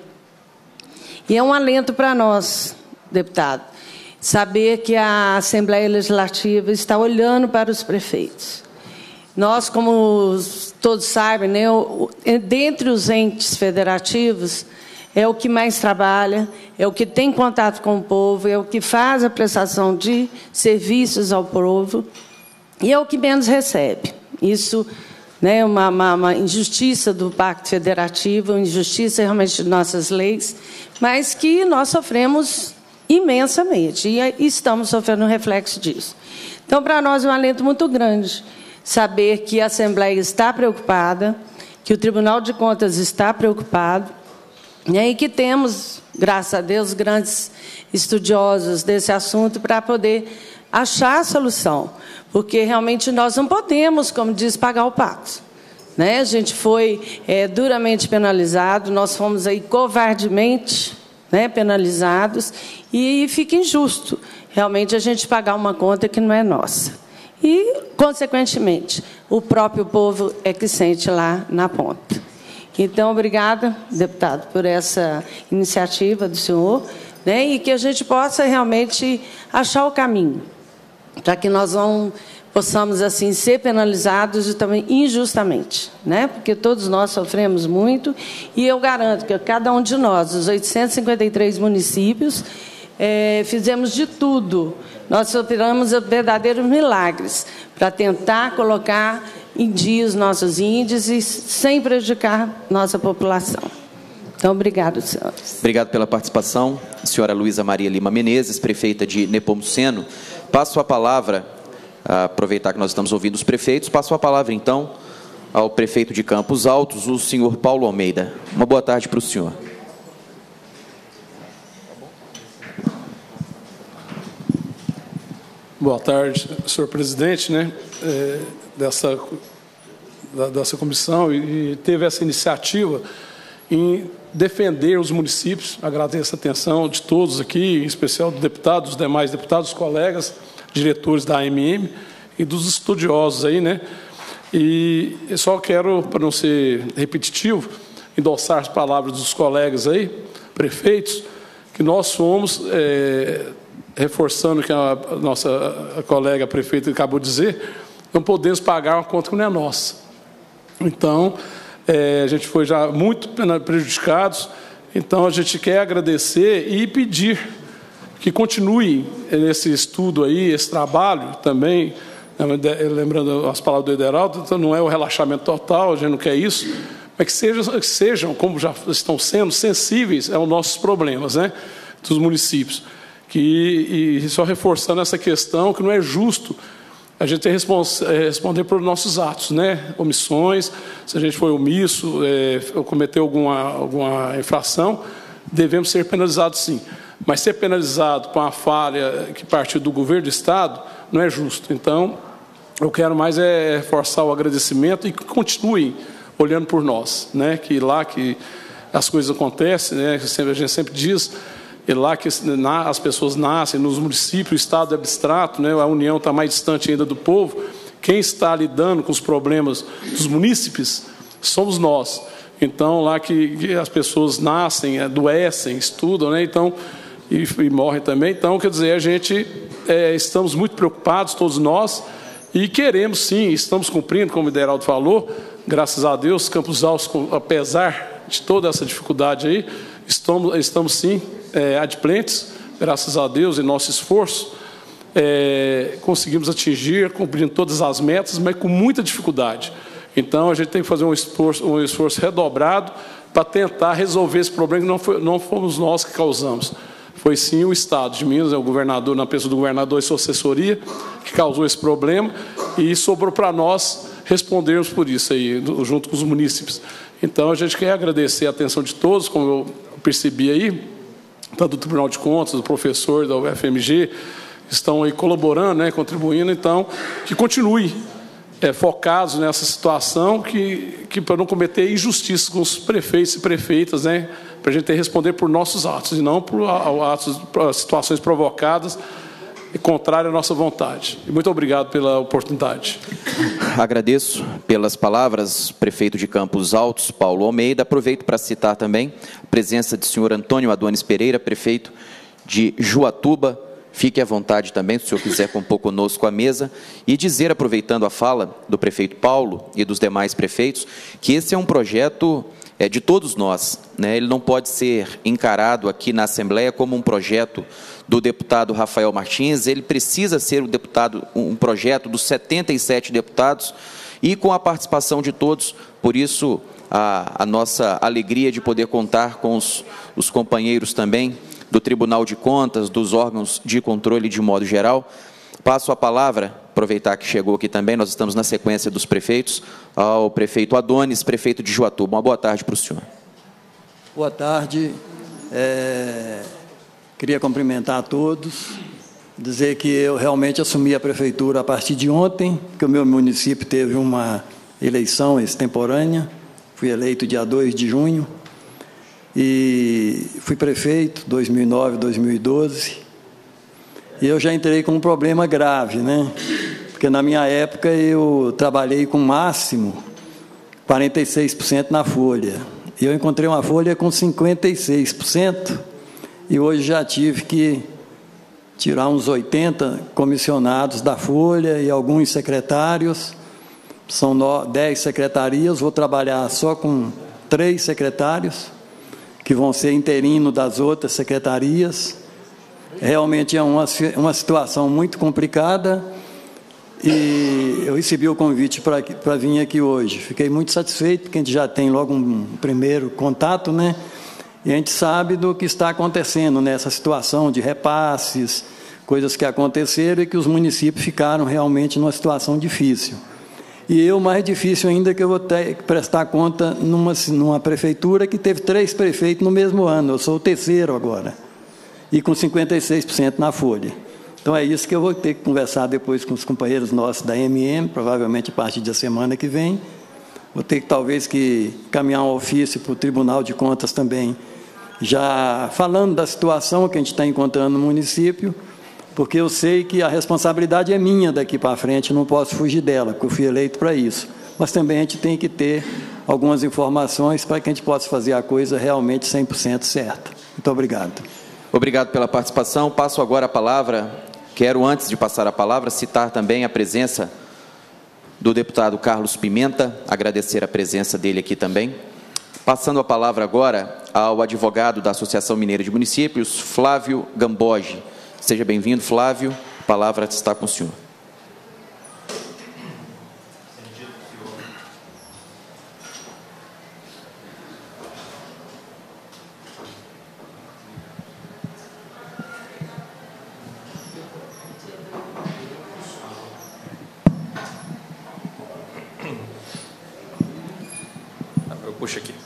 E é um alento para nós, deputado, saber que a Assembleia Legislativa está olhando para os prefeitos. Nós, como todos sabem, né, dentre os entes federativos, é o que mais trabalha, é o que tem contato com o povo, é o que faz a prestação de serviços ao povo e é o que menos recebe. Isso é uma, uma, uma injustiça do Pacto Federativo, uma injustiça realmente de nossas leis, mas que nós sofremos imensamente e estamos sofrendo um reflexo disso. Então, para nós é um alento muito grande saber que a Assembleia está preocupada, que o Tribunal de Contas está preocupado, né, e que temos, graças a Deus, grandes estudiosos desse assunto para poder achar a solução, porque realmente nós não podemos, como diz, pagar o pato. Né? A gente foi é, duramente penalizado, nós fomos aí covardemente, né, penalizados, e fica injusto realmente a gente pagar uma conta que não é nossa. E, consequentemente, o próprio povo é que sente lá na ponta. Então, obrigada, deputado, por essa iniciativa do senhor, né, e que a gente possa realmente achar o caminho, para que nós não possamos, assim, ser penalizados e também injustamente, né, porque todos nós sofremos muito, e eu garanto que cada um de nós, os oitocentos e cinquenta e três municípios, é, fizemos de tudo. Nós sofremos verdadeiros milagres para tentar colocar em dia os nossos índices sem prejudicar nossa população. Então, obrigado, senhores. Obrigado pela participação. A senhora Luísa Maria Lima Menezes, prefeita de Nepomuceno. Passo a palavra, a aproveitar que nós estamos ouvindo os prefeitos, passo a palavra, então, ao prefeito de Campos Altos, o senhor Paulo Almeida. Uma boa tarde para o senhor. Boa tarde, senhor presidente, né, é, dessa, da, dessa comissão, e, e teve essa iniciativa em defender os municípios. Agradeço a atenção de todos aqui, em especial do deputado, dos demais deputados, colegas, diretores da A M M e dos estudiosos aí, né. E eu só quero, para não ser repetitivo, endossar as palavras dos colegas aí, prefeitos, que nós somos... É, reforçando o que a nossa a colega prefeita acabou de dizer, não podemos pagar uma conta que não é nossa. Então, é, a gente foi já muito prejudicados, então a gente quer agradecer e pedir que continue esse estudo aí, esse trabalho também, lembrando as palavras do Ideraldo, então não é o relaxamento total, a gente não quer isso, mas que sejam, que sejam como já estão sendo, sensíveis aos nossos problemas, né, dos municípios. Que, e só reforçando essa questão, que não é justo a gente tem que respons responder por nossos atos, né? Omissões, se a gente foi omisso, é, cometeu alguma, alguma infração, devemos ser penalizados sim. Mas ser penalizado com a falha que partiu do governo do Estado não é justo. Então, eu quero mais é reforçar o agradecimento e que continuem olhando por nós, né? Que lá que as coisas acontecem, né? A gente sempre diz, é lá que as pessoas nascem, nos municípios, o Estado é abstrato, né? A União está mais distante ainda do povo. Quem está lidando com os problemas dos munícipes somos nós. Então, lá que, que as pessoas nascem, adoecem, estudam, né? Então, e, e morrem também. Então, quer dizer, a gente é, estamos muito preocupados, todos nós, e queremos sim, estamos cumprindo, como o Ideraldo falou, graças a Deus, Campos Altos, apesar de toda essa dificuldade aí, estamos, estamos sim é, adimplentes, graças a Deus, em nosso esforço, é, conseguimos atingir, cumprindo todas as metas, mas com muita dificuldade. Então, a gente tem que fazer um esforço, um esforço redobrado para tentar resolver esse problema que não, foi, não fomos nós que causamos. Foi sim o Estado de Minas, o governador, na pessoa do governador e sua assessoria, que causou esse problema, e sobrou para nós respondermos por isso aí, junto com os munícipes. Então, a gente quer agradecer a atenção de todos, como eu percebi aí, tanto do Tribunal de Contas, do professor, da U F M G, estão aí colaborando, né, contribuindo, então, que continue é, focados nessa situação, que, que para não cometer injustiça com os prefeitos e prefeitas, né, para a gente ter que responder por nossos atos, e não por atos, por situações provocadas e contrárias à nossa vontade. E muito obrigado pela oportunidade. Agradeço pelas palavras, prefeito de Campos Altos, Paulo Almeida. Aproveito para citar também a presença do senhor Antônio Adonis Pereira, prefeito de Juatuba. Fique à vontade também, se o senhor quiser compor conosco a mesa, e dizer, aproveitando a fala do prefeito Paulo e dos demais prefeitos, que esse é um projeto é, de todos nós, né? Ele não pode ser encarado aqui na Assembleia como um projeto do deputado Rafael Martins, ele precisa ser um, deputado, um projeto dos setenta e sete deputados e com a participação de todos. Por isso, a, a nossa alegria de poder contar com os, os companheiros também do Tribunal de Contas, dos órgãos de controle de modo geral. Passo a palavra, aproveitar que chegou aqui também, nós estamos na sequência dos prefeitos, ao prefeito Adonis, prefeito de Juatuba. Uma boa tarde para o senhor. Boa tarde. É, queria cumprimentar a todos, dizer que eu realmente assumi a prefeitura a partir de ontem, que o meu município teve uma eleição extemporânea, fui eleito dia dois de junho, e fui prefeito dois mil e nove, dois mil e doze, e eu já entrei com um problema grave, né? Porque na minha época eu trabalhei com máximo quarenta e seis por cento na folha, e eu encontrei uma folha com cinquenta e seis por cento, e hoje já tive que tirar uns oitenta comissionados da folha e alguns secretários, são dez secretarias, vou trabalhar só com três secretários, que vão ser interino das outras secretarias. Realmente é uma, uma situação muito complicada, e eu recebi o convite para para vir aqui hoje. Fiquei muito satisfeito, porque a gente já tem logo um primeiro contato, né? E a gente sabe do que está acontecendo nessa situação de repasses, coisas que aconteceram e que os municípios ficaram realmente numa situação difícil. E eu, mais difícil ainda, que eu vou ter que prestar conta numa, numa prefeitura que teve três prefeitos no mesmo ano. Eu sou o terceiro agora, e com cinquenta e seis por cento na folha. Então, é isso que eu vou ter que conversar depois com os companheiros nossos da M M, provavelmente a partir da semana que vem. Vou ter que, talvez, que caminhar um ofício para o Tribunal de Contas também, já falando da situação que a gente está encontrando no município, porque eu sei que a responsabilidade é minha daqui para frente, não posso fugir dela, porque eu fui eleito para isso. Mas também a gente tem que ter algumas informações para que a gente possa fazer a coisa realmente cem por cento certa. Muito obrigado. Obrigado pela participação. Passo agora a palavra, quero, antes de passar a palavra, citar também a presença do deputado Carlos Pimenta, agradecer a presença dele aqui também. Passando a palavra agora ao advogado da Associação Mineira de Municípios, Flávio Gamboge. Seja bem-vindo, Flávio. A palavra está com o senhor. puxa aqui.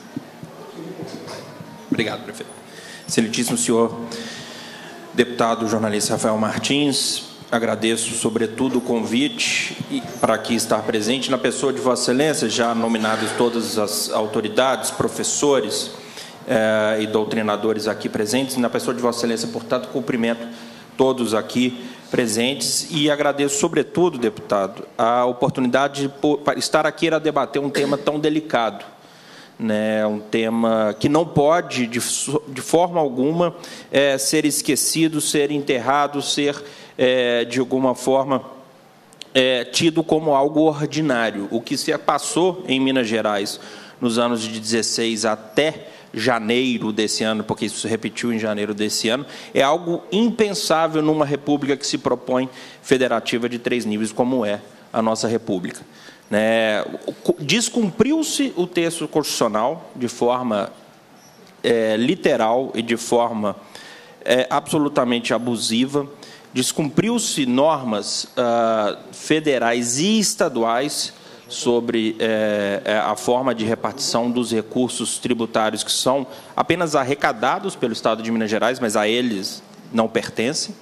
Obrigado, prefeito. Excelentíssimo senhor deputado jornalista Rafael Martins, agradeço, sobretudo, o convite para aqui estar presente na pessoa de Vossa Excelência, já nominados todas as autoridades, professores eh, e doutrinadores aqui presentes. Na pessoa de Vossa Excelência, portanto, cumprimento todos aqui presentes e agradeço, sobretudo, deputado, a oportunidade de estar aqui a debater um tema tão delicado, né, um tema que não pode, de, de forma alguma, é, ser esquecido, ser enterrado, ser, é, de alguma forma, é, tido como algo ordinário. O que se passou em Minas Gerais nos anos de dezesseis até janeiro desse ano, porque isso se repetiu em janeiro desse ano, é algo impensável numa república que se propõe federativa de três níveis, como é a nossa república. Né, descumpriu-se o texto constitucional de forma é, literal e de forma é, absolutamente abusiva, descumpriu-se normas ah, federais e estaduais sobre é, a forma de repartição dos recursos tributários que são apenas arrecadados pelo Estado de Minas Gerais, mas a eles não pertencem.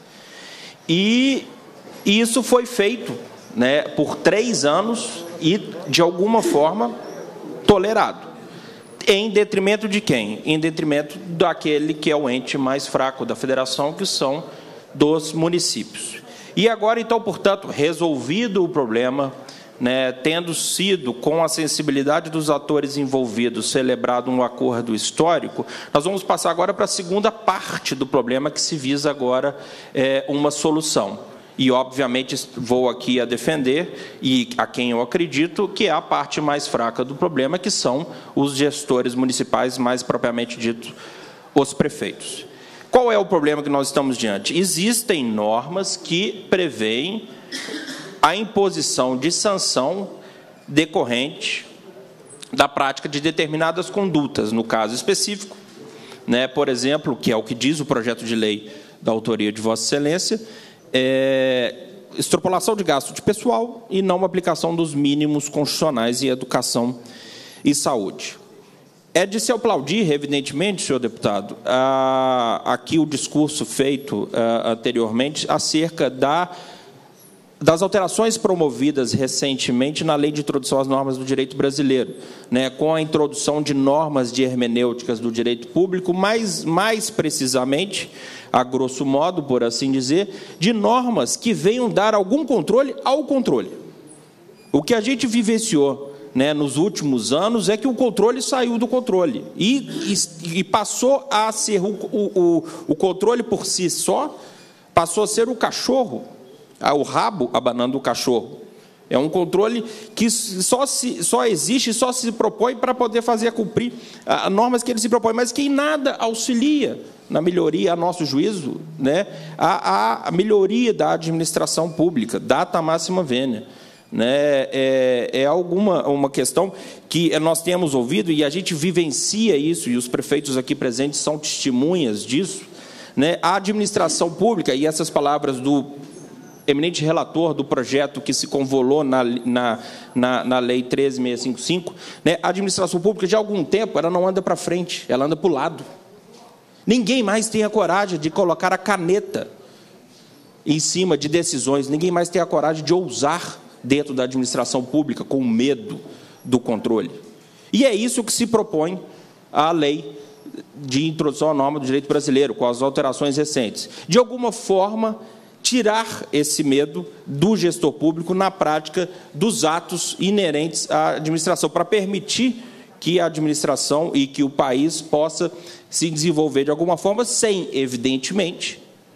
E isso foi feito, né, por três anos e, de alguma forma, tolerado. Em detrimento de quem? Em detrimento daquele que é o ente mais fraco da federação, que são dos municípios. E agora, então, portanto, resolvido o problema, né, tendo sido, com a sensibilidade dos atores envolvidos, celebrado um acordo histórico, nós vamos passar agora para a segunda parte do problema, que se visa agora é, uma solução. E, obviamente, vou aqui a defender, e a quem eu acredito, que é a parte mais fraca do problema, que são os gestores municipais, mais propriamente dito, os prefeitos. Qual é o problema que nós estamos diante? Existem normas que prevêem a imposição de sanção decorrente da prática de determinadas condutas, no caso específico, né, por exemplo, que é o que diz o projeto de lei da autoria de Vossa Excelência, é, extrapolação de gasto de pessoal e não aplicação dos mínimos constitucionais em educação e saúde. É de se aplaudir, evidentemente, senhor deputado, a, aqui o discurso feito a, anteriormente acerca da, das alterações promovidas recentemente na Lei de Introdução às Normas do Direito Brasileiro, né, com a introdução de normas de hermenêuticas do direito público, mais, mais precisamente, a grosso modo, por assim dizer, de normas que venham dar algum controle ao controle. O que a gente vivenciou, né, nos últimos anos é que o controle saiu do controle e, e, e passou a ser o, o, o controle por si só, passou a ser o cachorro, o rabo abanando o cachorro. É um controle que só, se, só existe, só se propõe para poder fazer cumprir as normas que ele se propõe, mas que em nada auxilia na melhoria, a nosso juízo, né, a, a melhoria da administração pública, data máxima vênia. Né, é, é alguma uma questão que nós temos ouvido e a gente vivencia isso, e os prefeitos aqui presentes são testemunhas disso, né, a administração pública, e essas palavras do eminente relator do projeto que se convolou na, na, na, na Lei treze mil seiscentos e cinquenta e cinco, né, a administração pública, de algum tempo, ela não anda para frente, ela anda para o lado. Ninguém mais tem a coragem de colocar a caneta em cima de decisões, ninguém mais tem a coragem de ousar dentro da administração pública, com medo do controle. E é isso que se propõe a lei de introdução à norma do direito brasileiro, com as alterações recentes. De alguma forma, tirar esse medo do gestor público na prática dos atos inerentes à administração, para permitir que a administração e que o país possa se desenvolver de alguma forma, sem, evidentemente,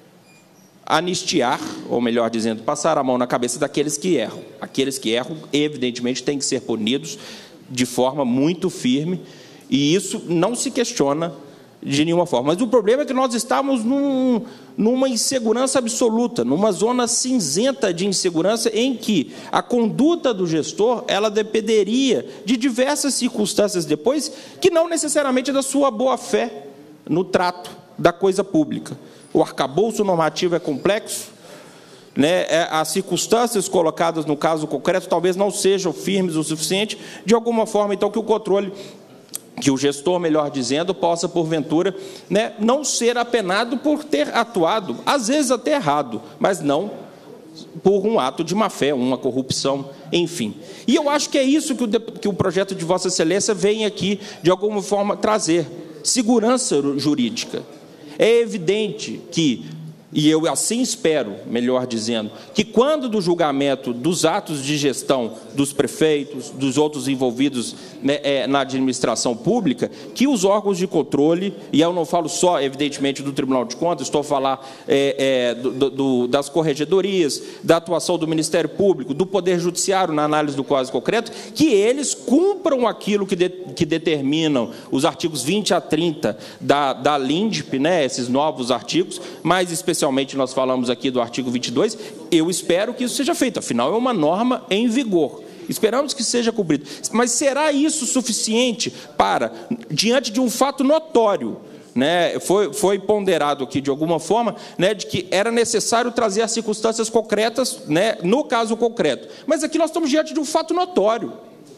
anistiar, ou melhor dizendo, passar a mão na cabeça daqueles que erram. Aqueles que erram, evidentemente, têm que ser punidos de forma muito firme, e isso não se questiona de nenhuma forma. Mas o problema é que nós estamos num, numa insegurança absoluta, numa zona cinzenta de insegurança, em que a conduta do gestor ela dependeria de diversas circunstâncias depois, que não necessariamente é da sua boa-fé no trato da coisa pública. O arcabouço normativo é complexo, né? As circunstâncias colocadas no caso concreto talvez não sejam firmes o suficiente, de alguma forma, então, que o controle que o gestor, melhor dizendo, possa, porventura, né, não ser apenado por ter atuado, às vezes até errado, mas não por um ato de má-fé, uma corrupção, enfim. E eu acho que é isso que o, que o projeto de Vossa Excelência vem aqui, de alguma forma, trazer: segurança jurídica. É evidente que, e eu assim espero, melhor dizendo, que quando do julgamento dos atos de gestão dos prefeitos, dos outros envolvidos, né, é, na administração pública, que os órgãos de controle, e eu não falo só, evidentemente, do Tribunal de Contas, estou a falar é, é, do, do, das corregedorias, da atuação do Ministério Público, do Poder Judiciário na análise do caso concreto, que eles cumpram aquilo que, de, que determinam os artigos vinte a trinta da, da LINDP, né, esses novos artigos, mais especialmente nós falamos aqui do artigo vinte e dois, eu espero que isso seja feito, afinal é uma norma em vigor. Esperamos que seja cumprido. Mas será isso suficiente para, diante de um fato notório, né, foi, foi ponderado aqui de alguma forma, né, de que era necessário trazer as circunstâncias concretas, né, no caso concreto. Mas aqui nós estamos diante de um fato notório.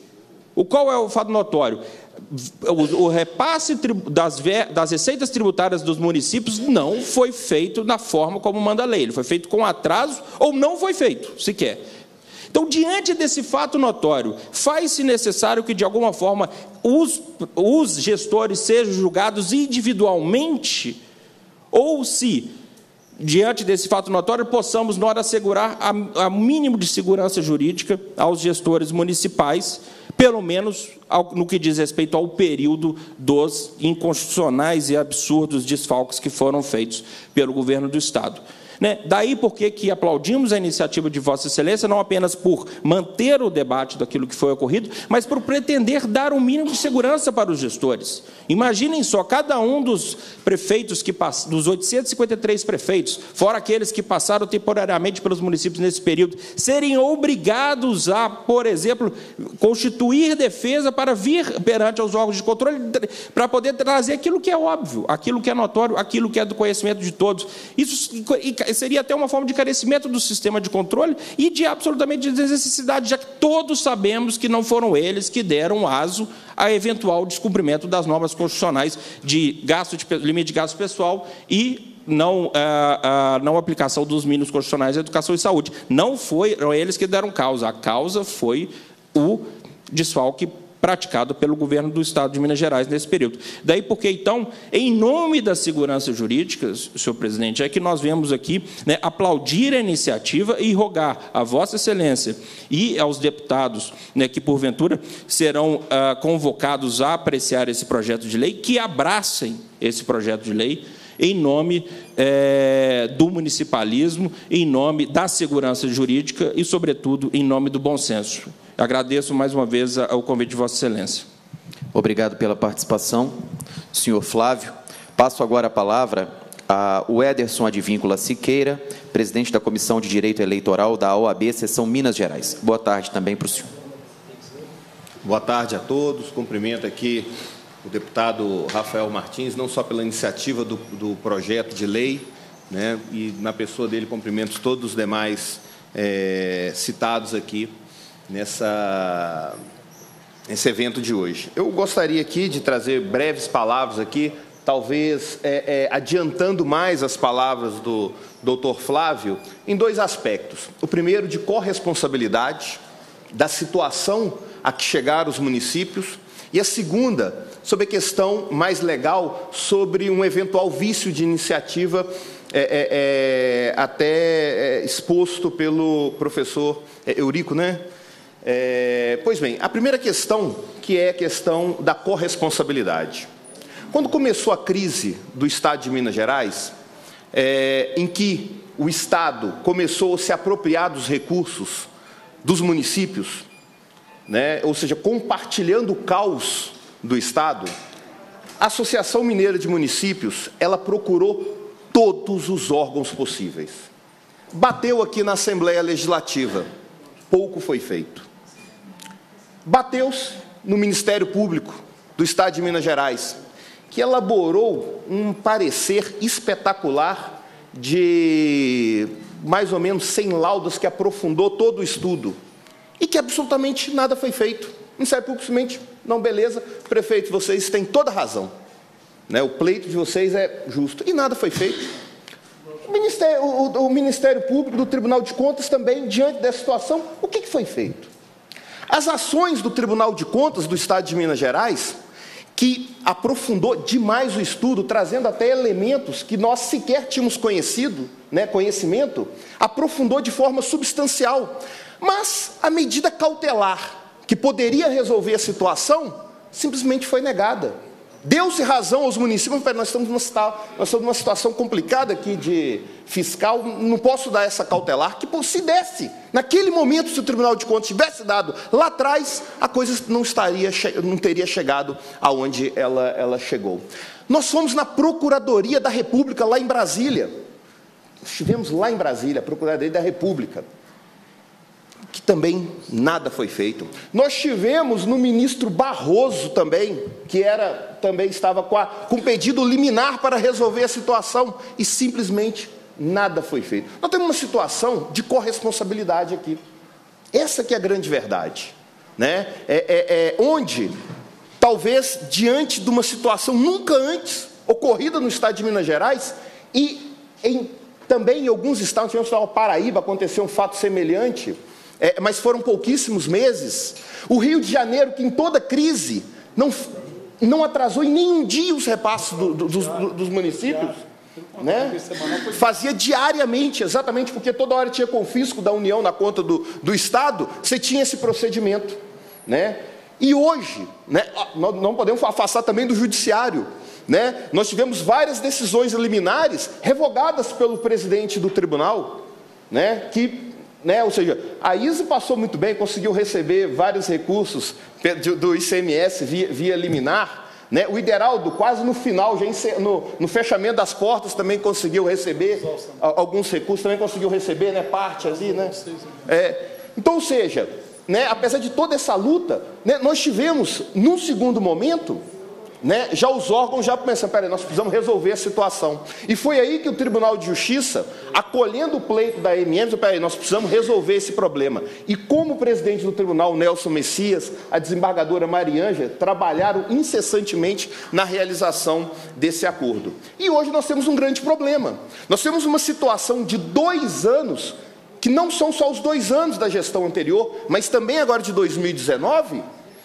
O qual é o fato notório? O, o repasse das, das receitas tributárias dos municípios não foi feito da forma como manda a lei. Ele foi feito com atraso ou não foi feito, sequer. Então, diante desse fato notório, faz-se necessário que, de alguma forma, os, os gestores sejam julgados individualmente, ou se, diante desse fato notório, possamos nós assegurar a, a mínimo de segurança jurídica aos gestores municipais, pelo menos ao, no que diz respeito ao período dos inconstitucionais e absurdos desfalques que foram feitos pelo governo do Estado. Né? Daí porque que aplaudimos a iniciativa de Vossa Excelência, não apenas por manter o debate daquilo que foi ocorrido, mas por pretender dar um mínimo de segurança para os gestores. Imaginem só, cada um dos prefeitos, que dos oitocentos e cinquenta e três prefeitos, fora aqueles que passaram temporariamente pelos municípios nesse período, serem obrigados a, por exemplo, constituir defesa para vir perante aos órgãos de controle, para poder trazer aquilo que é óbvio, aquilo que é notório, aquilo que é do conhecimento de todos. Isso seria até uma forma de carecimento do sistema de controle e de absolutamente desnecessidade, já que todos sabemos que não foram eles que deram aso a eventual descumprimento das normas constitucionais de gasto de limite de gasto pessoal e não, a, a não aplicação dos mínimos constitucionais de educação e saúde. Não foram eles que deram causa, a causa foi o desfalque praticado pelo governo do Estado de Minas Gerais nesse período. Daí porque, então, em nome da segurança jurídica, senhor presidente, é que nós viemos aqui, né, aplaudir a iniciativa e rogar a Vossa Excelência e aos deputados, né, que, porventura, serão ah, convocados a apreciar esse projeto de lei, que abracem esse projeto de lei, em nome é, do municipalismo, em nome da segurança jurídica e, sobretudo, em nome do bom senso. Agradeço mais uma vez o convite de Vossa Excelência. Obrigado pela participação, senhor Flávio. Passo agora a palavra ao Ederson Advíncula Siqueira, presidente da Comissão de Direito Eleitoral da O A B, Seção Minas Gerais. Boa tarde também para o senhor. Boa tarde a todos. Cumprimento aqui o deputado Rafael Martins, não só pela iniciativa do, do projeto de lei, né, e na pessoa dele cumprimento todos os demais é, citados aqui nessa, nesse evento de hoje. Eu gostaria aqui de trazer breves palavras aqui, talvez é, é, adiantando mais as palavras do doutor Flávio, em dois aspectos. O primeiro, de corresponsabilidade da situação a que chegaram os municípios, e a segunda, sobre a questão mais legal, sobre um eventual vício de iniciativa é, é, é, até é, exposto pelo professor Eurico, né? É, pois bem, a primeira questão, que é a questão da corresponsabilidade. Quando começou a crise do Estado de Minas Gerais, é, em que o Estado começou a se apropriar dos recursos dos municípios, né, ou seja, compartilhando o caos do Estado, a Associação Mineira de Municípios, ela procurou todos os órgãos possíveis. Bateu aqui na Assembleia Legislativa, pouco foi feito. Bateu-se no Ministério Público do Estado de Minas Gerais, que elaborou um parecer espetacular de mais ou menos cem laudas que aprofundou todo o estudo e que absolutamente nada foi feito. O Ministério Público simplesmente Não, beleza, prefeito, vocês têm toda a razão. Né? O pleito de vocês é justo. E nada foi feito. O Ministério, o, o Ministério Público do Tribunal de Contas também, diante dessa situação, o que, que foi feito? As ações do Tribunal de Contas do Estado de Minas Gerais, que aprofundou demais o estudo, trazendo até elementos que nós sequer tínhamos conhecido, né, conhecimento, aprofundou de forma substancial. Mas a medida cautelar, que poderia resolver a situação, simplesmente foi negada. Deu-se razão aos municípios, mas nós estamos, numa, nós estamos numa situação complicada aqui de fiscal, não posso dar essa cautelar, que se desse, naquele momento, se o Tribunal de Contas tivesse dado lá atrás, a coisa não, estaria, não teria chegado aonde ela, ela chegou. Nós fomos na Procuradoria da República, lá em Brasília. Estivemos lá em Brasília, a Procuradoria da República, que também nada foi feito. Nós tivemos no ministro Barroso também, que era, também estava com, a, com pedido liminar para resolver a situação, e simplesmente nada foi feito. Nós temos uma situação de corresponsabilidade aqui. Essa que é a grande verdade. Né? É, é, é onde, talvez, diante de uma situação nunca antes ocorrida no estado de Minas Gerais, e em, também em alguns estados, tivemos no Paraíba, aconteceu um fato semelhante, É, mas foram pouquíssimos meses. O Rio de Janeiro, que em toda crise, não, não atrasou em nenhum dia os repasses do, do, dos, do, dos municípios, né? Fazia diariamente, exatamente porque toda hora tinha confisco da União na conta do, do Estado, você tinha esse procedimento, né? E hoje, né, nós não podemos afastar também do Judiciário, né? Nós tivemos várias decisões liminares revogadas pelo presidente do tribunal, né, que... Né? Ou seja, a I S O passou muito bem, conseguiu receber vários recursos do I C M S via, via liminar, né? O Ideraldo, quase no final, já no, no fechamento das portas, também conseguiu receber alguns recursos, também conseguiu receber, né, parte ali, né? É, então, ou seja, né, apesar de toda essa luta, né, nós tivemos, num segundo momento, né, já os órgãos já pensaram, peraí, nós precisamos resolver a situação. E foi aí que o Tribunal de Justiça, acolhendo o pleito da A M M, disse, peraí, nós precisamos resolver esse problema. E como o presidente do tribunal, Nelson Messias, a desembargadora Mariângela, trabalharam incessantemente na realização desse acordo. E hoje nós temos um grande problema. Nós temos uma situação de dois anos, que não são só os dois anos da gestão anterior, mas também agora de dois mil e dezenove,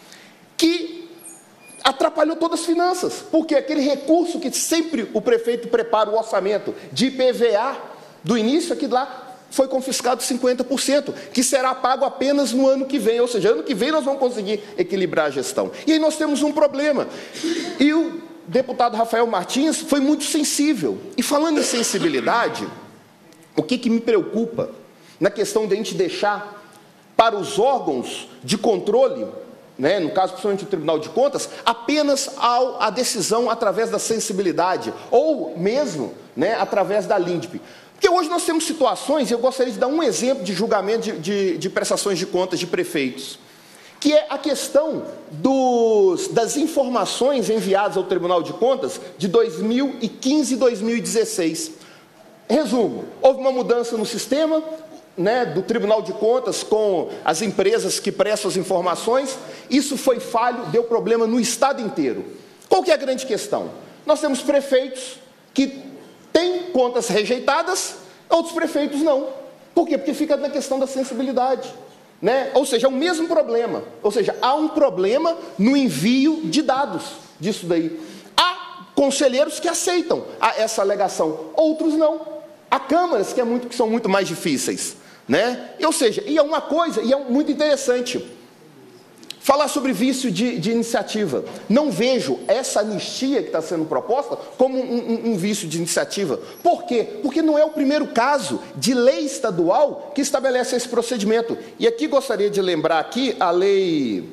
que atrapalhou todas as finanças, porque aquele recurso que sempre o prefeito prepara o orçamento de I P V A, do início aqui lá, foi confiscado cinquenta por cento, que será pago apenas no ano que vem, ou seja, ano que vem nós vamos conseguir equilibrar a gestão. E aí nós temos um problema, e o deputado Rafael Martins foi muito sensível, e falando em sensibilidade, o que, que me preocupa, na questão de a gente deixar para os órgãos de controle, né, no caso, principalmente o Tribunal de Contas, apenas ao, a decisão através da sensibilidade, ou mesmo, né, através da L I N D P. Porque hoje nós temos situações, e eu gostaria de dar um exemplo de julgamento de, de, de prestações de contas de prefeitos, que é a questão dos, das informações enviadas ao Tribunal de Contas de dois mil e quinze e dois mil e dezesseis. Resumo, houve uma mudança no sistema, né, do Tribunal de Contas com as empresas que prestam as informações, isso foi falho, deu problema no estado inteiro. Qual que é a grande questão? Nós temos prefeitos que têm contas rejeitadas, outros prefeitos não. Por quê? Porque fica na questão da sensibilidade, né? Ou seja, é o mesmo problema, ou seja, há um problema no envio de dados disso daí. Há conselheiros que aceitam essa alegação, outros não. Há câmaras que, é muito, que são muito mais difíceis, né? E, ou seja, e é uma coisa, e é muito interessante, falar sobre vício de, de iniciativa. Não vejo essa anistia que está sendo proposta como um, um, um vício de iniciativa. Por quê? Porque não é o primeiro caso de lei estadual que estabelece esse procedimento. E aqui gostaria de lembrar aqui a lei...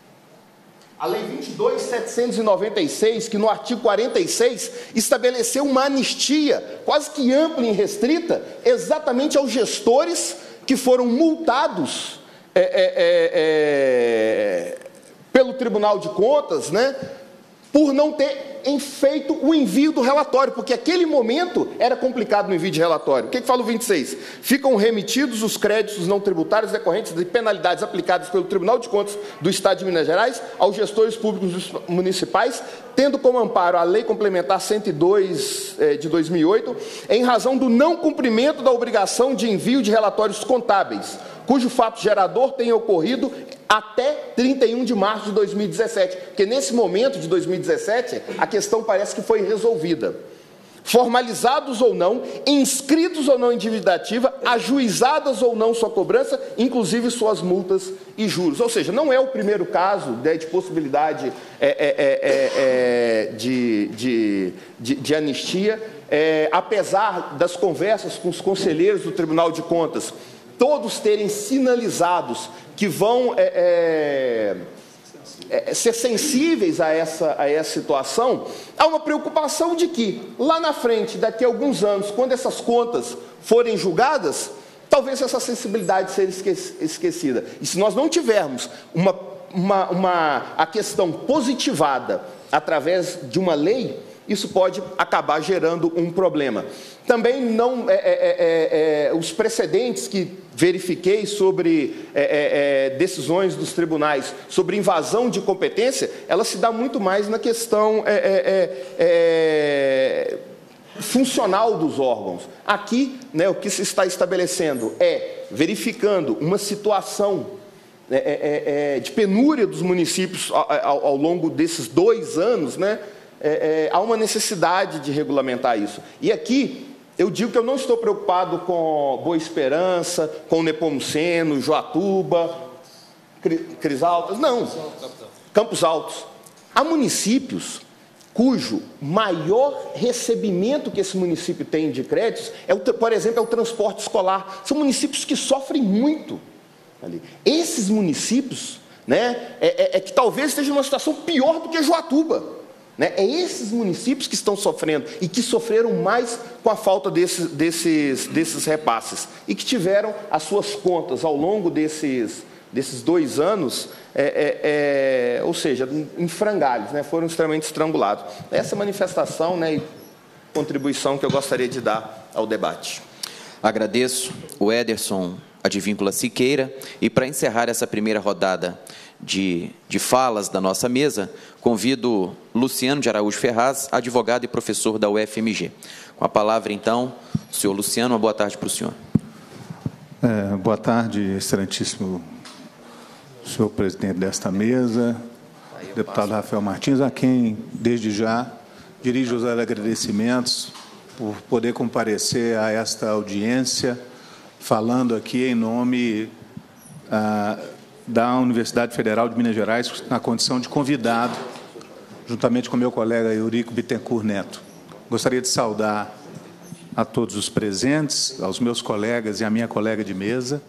A Lei vinte e dois mil setecentos e noventa e seis, que no artigo quarenta e seis estabeleceu uma anistia quase que ampla e restrita exatamente aos gestores que foram multados é, é, é, é, pelo Tribunal de Contas, né, por não ter feito o envio do relatório, porque aquele momento era complicado no envio de relatório. O que, que fala o vinte e seis? Ficam remetidos os créditos não tributários decorrentes de penalidades aplicadas pelo Tribunal de Contas do Estado de Minas Gerais aos gestores públicos municipais, tendo como amparo a Lei Complementar cento e dois eh, de dois mil e oito, em razão do não cumprimento da obrigação de envio de relatórios contábeis, cujo fato gerador tenha ocorrido até trinta e um de março de dois mil e dezessete, porque nesse momento de dois mil e dezessete, a questão parece que foi resolvida. Formalizados ou não, inscritos ou não em dívida ativa, ajuizadas ou não sua cobrança, inclusive suas multas e juros. Ou seja, não é o primeiro caso, né, de possibilidade é, é, é, é, de, de, de, de anistia, é, apesar das conversas com os conselheiros do Tribunal de Contas, todos terem sinalizados que vão é, é, é, ser sensíveis a essa, a essa situação, há uma preocupação de que, lá na frente, daqui a alguns anos, quando essas contas forem julgadas, talvez essa sensibilidade seja esquecida. E se nós não tivermos uma, uma, uma, a questão positivada através de uma lei, isso pode acabar gerando um problema. Também não, é, é, é, é, os precedentes que verifiquei sobre é, é, é, decisões dos tribunais sobre invasão de competência, ela se dá muito mais na questão é, é, é, funcional dos órgãos. Aqui, né, o que se está estabelecendo é verificando uma situação é, é, é, de penúria dos municípios ao, ao, ao longo desses dois anos, né? É, é, há uma necessidade de regulamentar isso. E aqui, eu digo que eu não estou preocupado com Boa Esperança, com Nepomuceno, Joatuba, Crisaltas, não. Campos Altos. Há municípios cujo maior recebimento que esse município tem de créditos, é o, por exemplo, é o transporte escolar. São municípios que sofrem muito ali. Esses municípios, né, é, é, é que talvez estejam numa situação pior do que Joatuba. É esses municípios que estão sofrendo e que sofreram mais com a falta desses, desses, desses repasses e que tiveram as suas contas ao longo desses, desses dois anos, é, é, é, ou seja, em frangalhos, né, foram extremamente estrangulados. Essa manifestação, né, e contribuição que eu gostaria de dar ao debate. Agradeço o Ederson Advíncula Siqueira e, para encerrar essa primeira rodada De, de falas da nossa mesa, convido Luciano de Araújo Ferraz, advogado e professor da U F M G. Com a palavra, então, o senhor Luciano, uma boa tarde para o senhor. É, boa tarde, excelentíssimo senhor presidente desta mesa, deputado Rafael Martins, a quem, desde já, dirijo os agradecimentos por poder comparecer a esta audiência, falando aqui em nome ah, da Universidade Federal de Minas Gerais, na condição de convidado, juntamente com meu colega Eurico Bittencourt Neto. Gostaria de saudar a todos os presentes, aos meus colegas e à minha colega de mesa,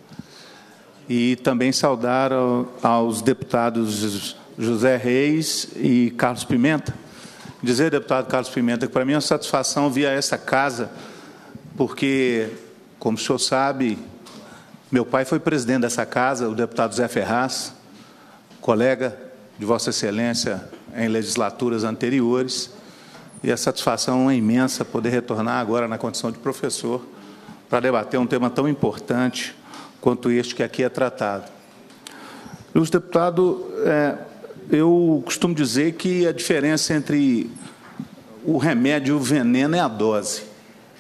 e também saudar ao, aos deputados José Reis e Carlos Pimenta. Dizer, deputado Carlos Pimenta, que para mim é uma satisfação vir a essa casa, porque, como o senhor sabe, meu pai foi presidente dessa casa, o deputado Zé Ferraz, colega de Vossa Excelência em legislaturas anteriores, e a satisfação é imensa poder retornar agora na condição de professor para debater um tema tão importante quanto este que aqui é tratado. Os deputados, é, eu costumo dizer que a diferença entre o remédio e o veneno é a dose.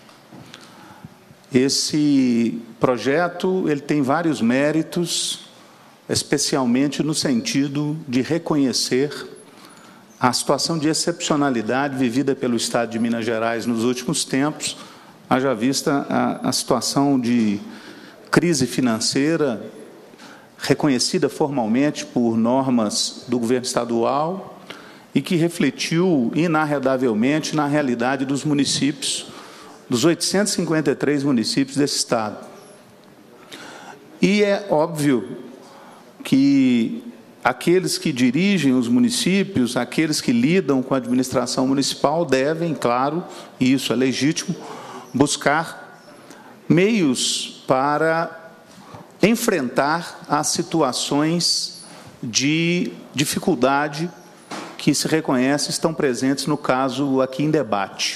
Esse projeto ele tem vários méritos, especialmente no sentido de reconhecer a situação de excepcionalidade vivida pelo Estado de Minas Gerais nos últimos tempos, haja vista a, a situação de crise financeira reconhecida formalmente por normas do governo estadual e que refletiu inarredavelmente na realidade dos municípios, dos oitocentos e cinquenta e três municípios desse Estado. E é óbvio que aqueles que dirigem os municípios, aqueles que lidam com a administração municipal, devem, claro, e isso é legítimo, buscar meios para enfrentar as situações de dificuldade que se reconhece estão presentes no caso aqui em debate.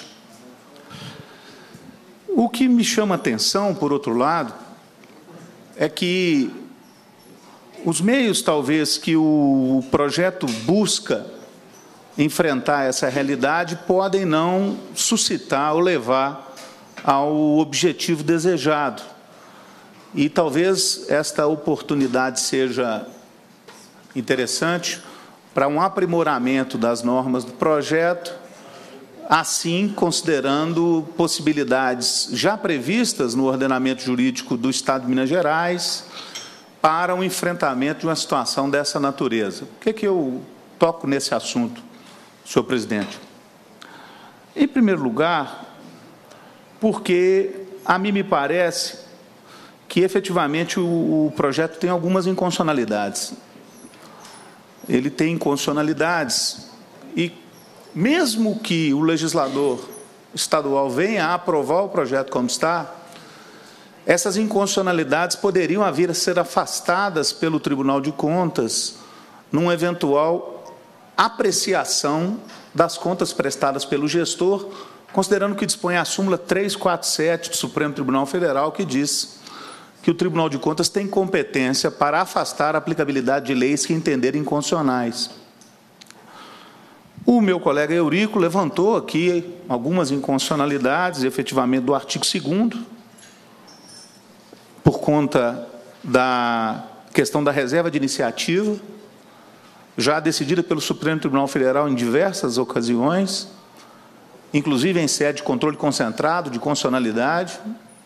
O que me chama a atenção, por outro lado, é que os meios, talvez, que o projeto busca enfrentar essa realidade podem não suscitar ou levar ao objetivo desejado. E talvez esta oportunidade seja interessante para um aprimoramento das normas do projeto, assim considerando possibilidades já previstas no ordenamento jurídico do Estado de Minas Gerais para o enfrentamento de uma situação dessa natureza. Por que que eu toco nesse assunto, senhor presidente? Em primeiro lugar, porque a mim me parece que efetivamente o, o projeto tem algumas inconstitucionalidades. Ele tem inconstitucionalidades e, mesmo que o legislador estadual venha a aprovar o projeto como está, essas inconstitucionalidades poderiam vir a ser afastadas pelo Tribunal de Contas numa eventual apreciação das contas prestadas pelo gestor, considerando que dispõe a súmula trezentos e quarenta e sete do Supremo Tribunal Federal, que diz que o Tribunal de Contas tem competência para afastar a aplicabilidade de leis que entenderem inconstitucionais. O meu colega Eurico levantou aqui algumas inconstitucionalidades, efetivamente, do artigo segundo, por conta da questão da reserva de iniciativa, já decidida pelo Supremo Tribunal Federal em diversas ocasiões, inclusive em sede de controle concentrado de constitucionalidade,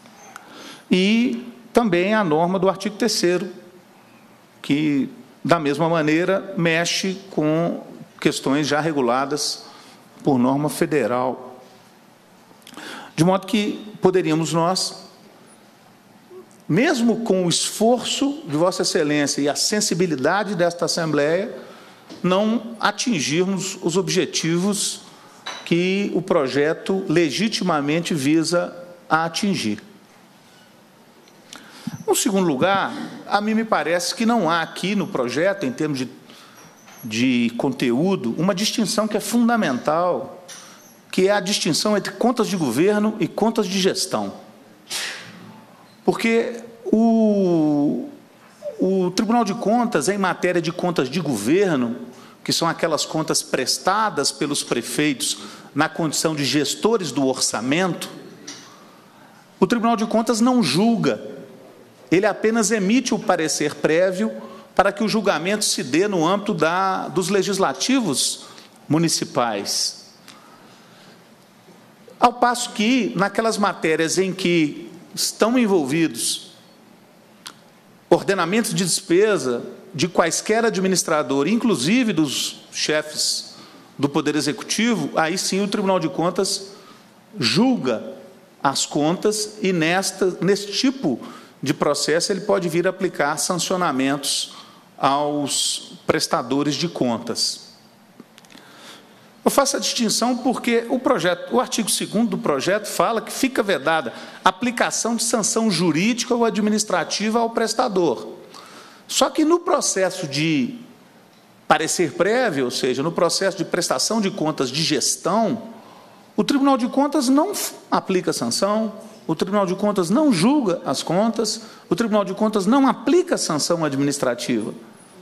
e também a norma do artigo terceiro, que, da mesma maneira, mexe com questões já reguladas por norma federal. De modo que poderíamos nós, mesmo com o esforço de Vossa Excelência e a sensibilidade desta Assembleia, não atingirmos os objetivos que o projeto legitimamente visa a atingir. Em segundo lugar, a mim me parece que não há aqui no projeto, em termos de, de conteúdo, uma distinção que é fundamental, que é a distinção entre contas de governo e contas de gestão. Porque o, o Tribunal de Contas, em matéria de contas de governo, que são aquelas contas prestadas pelos prefeitos na condição de gestores do orçamento, o Tribunal de Contas não julga. Ele apenas emite o parecer prévio para que o julgamento se dê no âmbito da, dos legislativos municipais. Ao passo que, naquelas matérias em que estão envolvidos ordenamentos de despesa de quaisquer administrador, inclusive dos chefes do Poder Executivo, aí sim o Tribunal de Contas julga as contas e, nesta, nesse tipo de processo, ele pode vir a aplicar sancionamentos aos prestadores de contas. Eu faço a distinção porque o projeto, o artigo segundo do projeto fala que fica vedada a aplicação de sanção jurídica ou administrativa ao prestador. Só que no processo de parecer prévio, ou seja, no processo de prestação de contas de gestão, o Tribunal de Contas não aplica sanção, o Tribunal de Contas não julga as contas, o Tribunal de Contas não aplica sanção administrativa.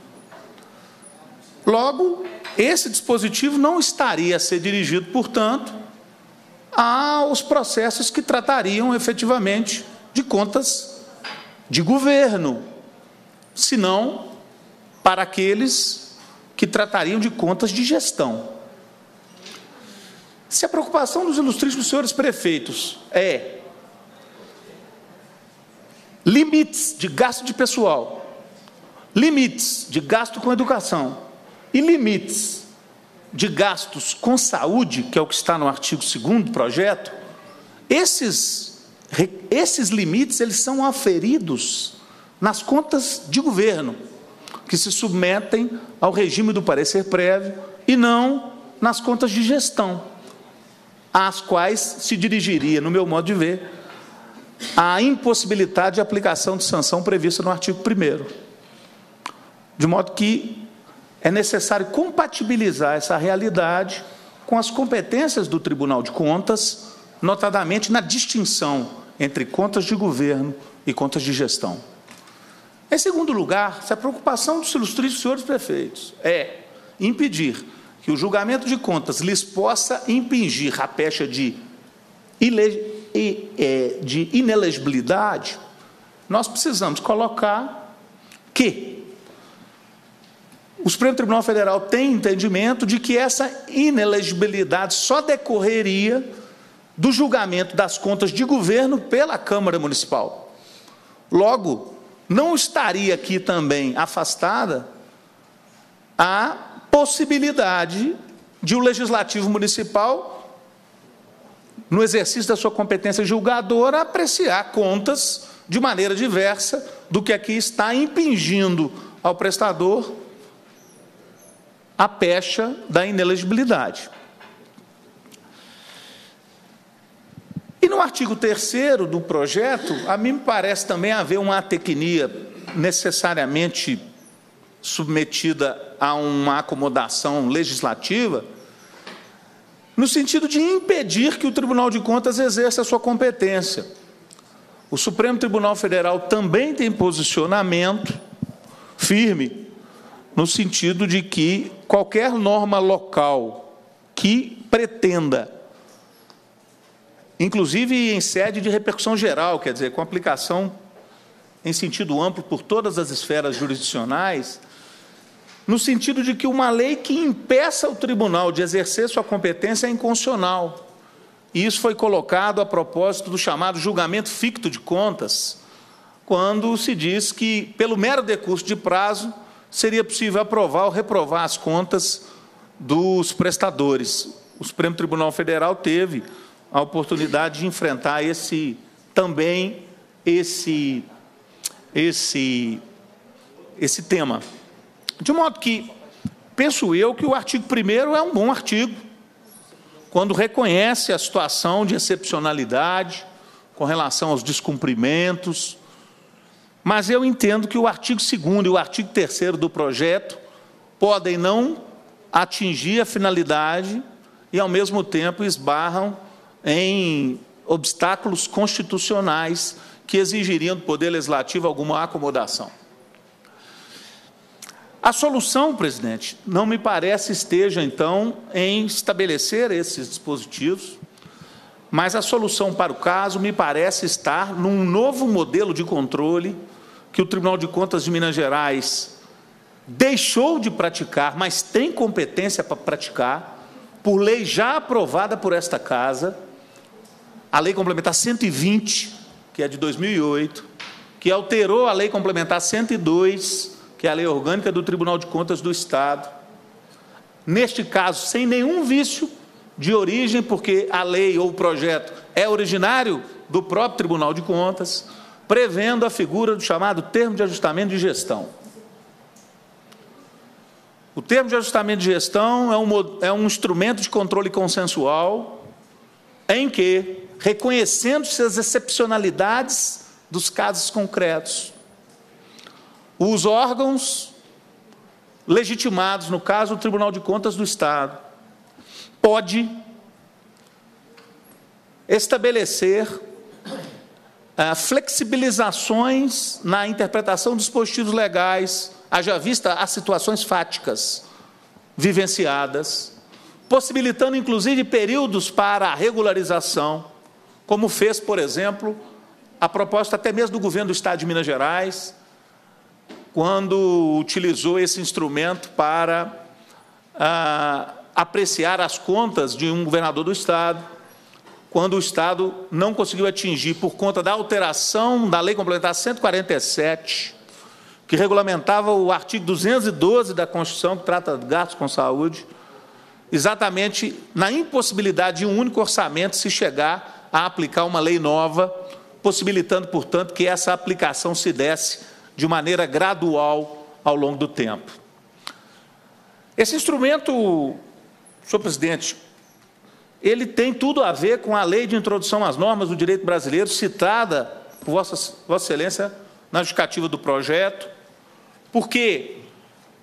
Logo, esse dispositivo não estaria a ser dirigido, portanto, aos processos que tratariam efetivamente de contas de governo, senão para aqueles que tratariam de contas de gestão. Se a preocupação dos ilustríssimos senhores prefeitos é limites de gasto de pessoal, limites de gasto com educação e limites de gastos com saúde, que é o que está no artigo segundo do projeto, esses, esses limites eles são aferidos nas contas de governo, que se submetem ao regime do parecer prévio, e não nas contas de gestão, às quais se dirigiria, no meu modo de ver, a impossibilidade de aplicação de sanção prevista no artigo primeiro. De modo que é necessário compatibilizar essa realidade com as competências do Tribunal de Contas, notadamente na distinção entre contas de governo e contas de gestão. Em segundo lugar, se a preocupação dos ilustríssimos senhores prefeitos é impedir que o julgamento de contas lhes possa impingir a pecha de, de inelegibilidade, nós precisamos colocar que o Supremo Tribunal Federal tem entendimento de que essa inelegibilidade só decorreria do julgamento das contas de governo pela Câmara Municipal. Logo, não estaria aqui também afastada a possibilidade de o Legislativo Municipal, no exercício da sua competência julgadora, apreciar contas de maneira diversa do que aqui está impingindo ao prestador a pecha da inelegibilidade. E no artigo terceiro do projeto, a mim me parece também haver uma atecnia necessariamente submetida a uma acomodação legislativa, no sentido de impedir que o Tribunal de Contas exerça a sua competência. O Supremo Tribunal Federal também tem posicionamento firme no sentido de que qualquer norma local que pretenda, inclusive em sede de repercussão geral, quer dizer, com aplicação em sentido amplo por todas as esferas jurisdicionais, no sentido de que uma lei que impeça o tribunal de exercer sua competência é inconstitucional. E isso foi colocado a propósito do chamado julgamento ficto de contas, quando se diz que, pelo mero decurso de prazo, seria possível aprovar ou reprovar as contas dos prestadores. O Supremo Tribunal Federal teve a oportunidade de enfrentar esse, também esse, esse, esse tema. De modo que, penso eu que o artigo primeiro é um bom artigo, quando reconhece a situação de excepcionalidade com relação aos descumprimentos, mas eu entendo que o artigo segundo e o artigo terceiro do projeto podem não atingir a finalidade e, ao mesmo tempo, esbarram em obstáculos constitucionais que exigiriam do Poder Legislativo alguma acomodação. A solução, presidente, não me parece esteja, então, em estabelecer esses dispositivos, mas a solução para o caso me parece estar num novo modelo de controle que o Tribunal de Contas de Minas Gerais deixou de praticar, mas tem competência para praticar, por lei já aprovada por esta Casa, a Lei Complementar cento e vinte, que é de dois mil e oito, que alterou a Lei Complementar cento e dois, que é a Lei Orgânica do Tribunal de Contas do Estado. Neste caso, sem nenhum vício de origem, porque a lei ou o projeto é originário do próprio Tribunal de Contas, prevendo a figura do chamado termo de ajustamento de gestão. O termo de ajustamento de gestão é um, é um instrumento de controle consensual em que, reconhecendo-se as excepcionalidades dos casos concretos, os órgãos legitimados, no caso o Tribunal de Contas do Estado, pode estabelecer ah, flexibilizações na interpretação dos dispositivos legais, haja vista as situações fáticas vivenciadas, possibilitando, inclusive, períodos para a regularização, como fez, por exemplo, a proposta até mesmo do governo do Estado de Minas Gerais, quando utilizou esse instrumento para ah, apreciar as contas de um governador do Estado, quando o Estado não conseguiu atingir, por conta da alteração da Lei Complementar cento e quarenta e sete, que regulamentava o artigo duzentos e doze da Constituição, que trata de gastos com saúde, exatamente na impossibilidade de um único orçamento se chegar a aplicar uma lei nova, possibilitando, portanto, que essa aplicação se desse de maneira gradual ao longo do tempo. Esse instrumento, senhor presidente, ele tem tudo a ver com a Lei de Introdução às Normas do Direito Brasileiro, citada por Vossa, Vossa Excelência na justificativa do projeto, porque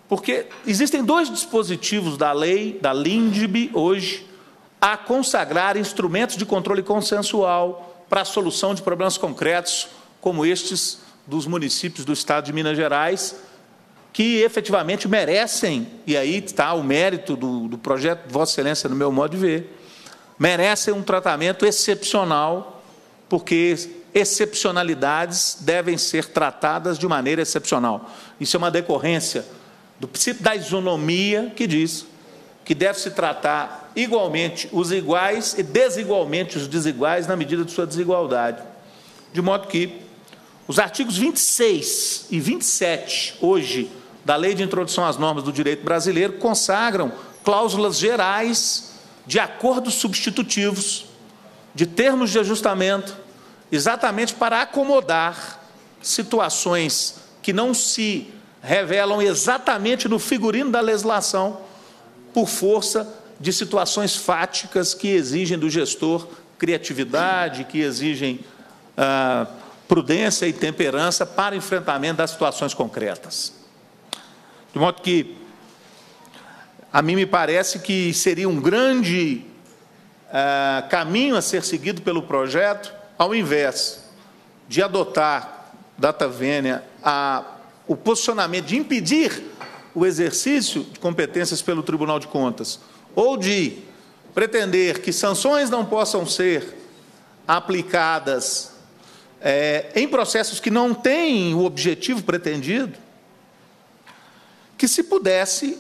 Porque existem dois dispositivos da lei, da LINDB, hoje, a consagrar instrumentos de controle consensual para a solução de problemas concretos, como estes dos municípios do Estado de Minas Gerais, que efetivamente merecem, e aí está o mérito do, do projeto de Vossa Excelência, no meu modo de ver, merecem um tratamento excepcional, porque excepcionalidades devem ser tratadas de maneira excepcional. Isso é uma decorrência do princípio da isonomia, que diz que deve-se tratar igualmente os iguais e desigualmente os desiguais na medida de sua desigualdade. De modo que os artigos vinte e seis e vinte e sete, hoje, da Lei de Introdução às Normas do Direito Brasileiro, consagram cláusulas gerais de acordos substitutivos, de termos de ajustamento, exatamente para acomodar situações que não se revelam exatamente no figurino da legislação, por força de situações fáticas que exigem do gestor criatividade, que exigem ah, prudência e temperança para enfrentamento das situações concretas. De modo que, a mim me parece que seria um grande ah, caminho a ser seguido pelo projeto, ao invés de adotar, data vênia, a o posicionamento de impedir o exercício de competências pelo Tribunal de Contas, ou de pretender que sanções não possam ser aplicadas é, em processos que não têm o objetivo pretendido, que se pudesse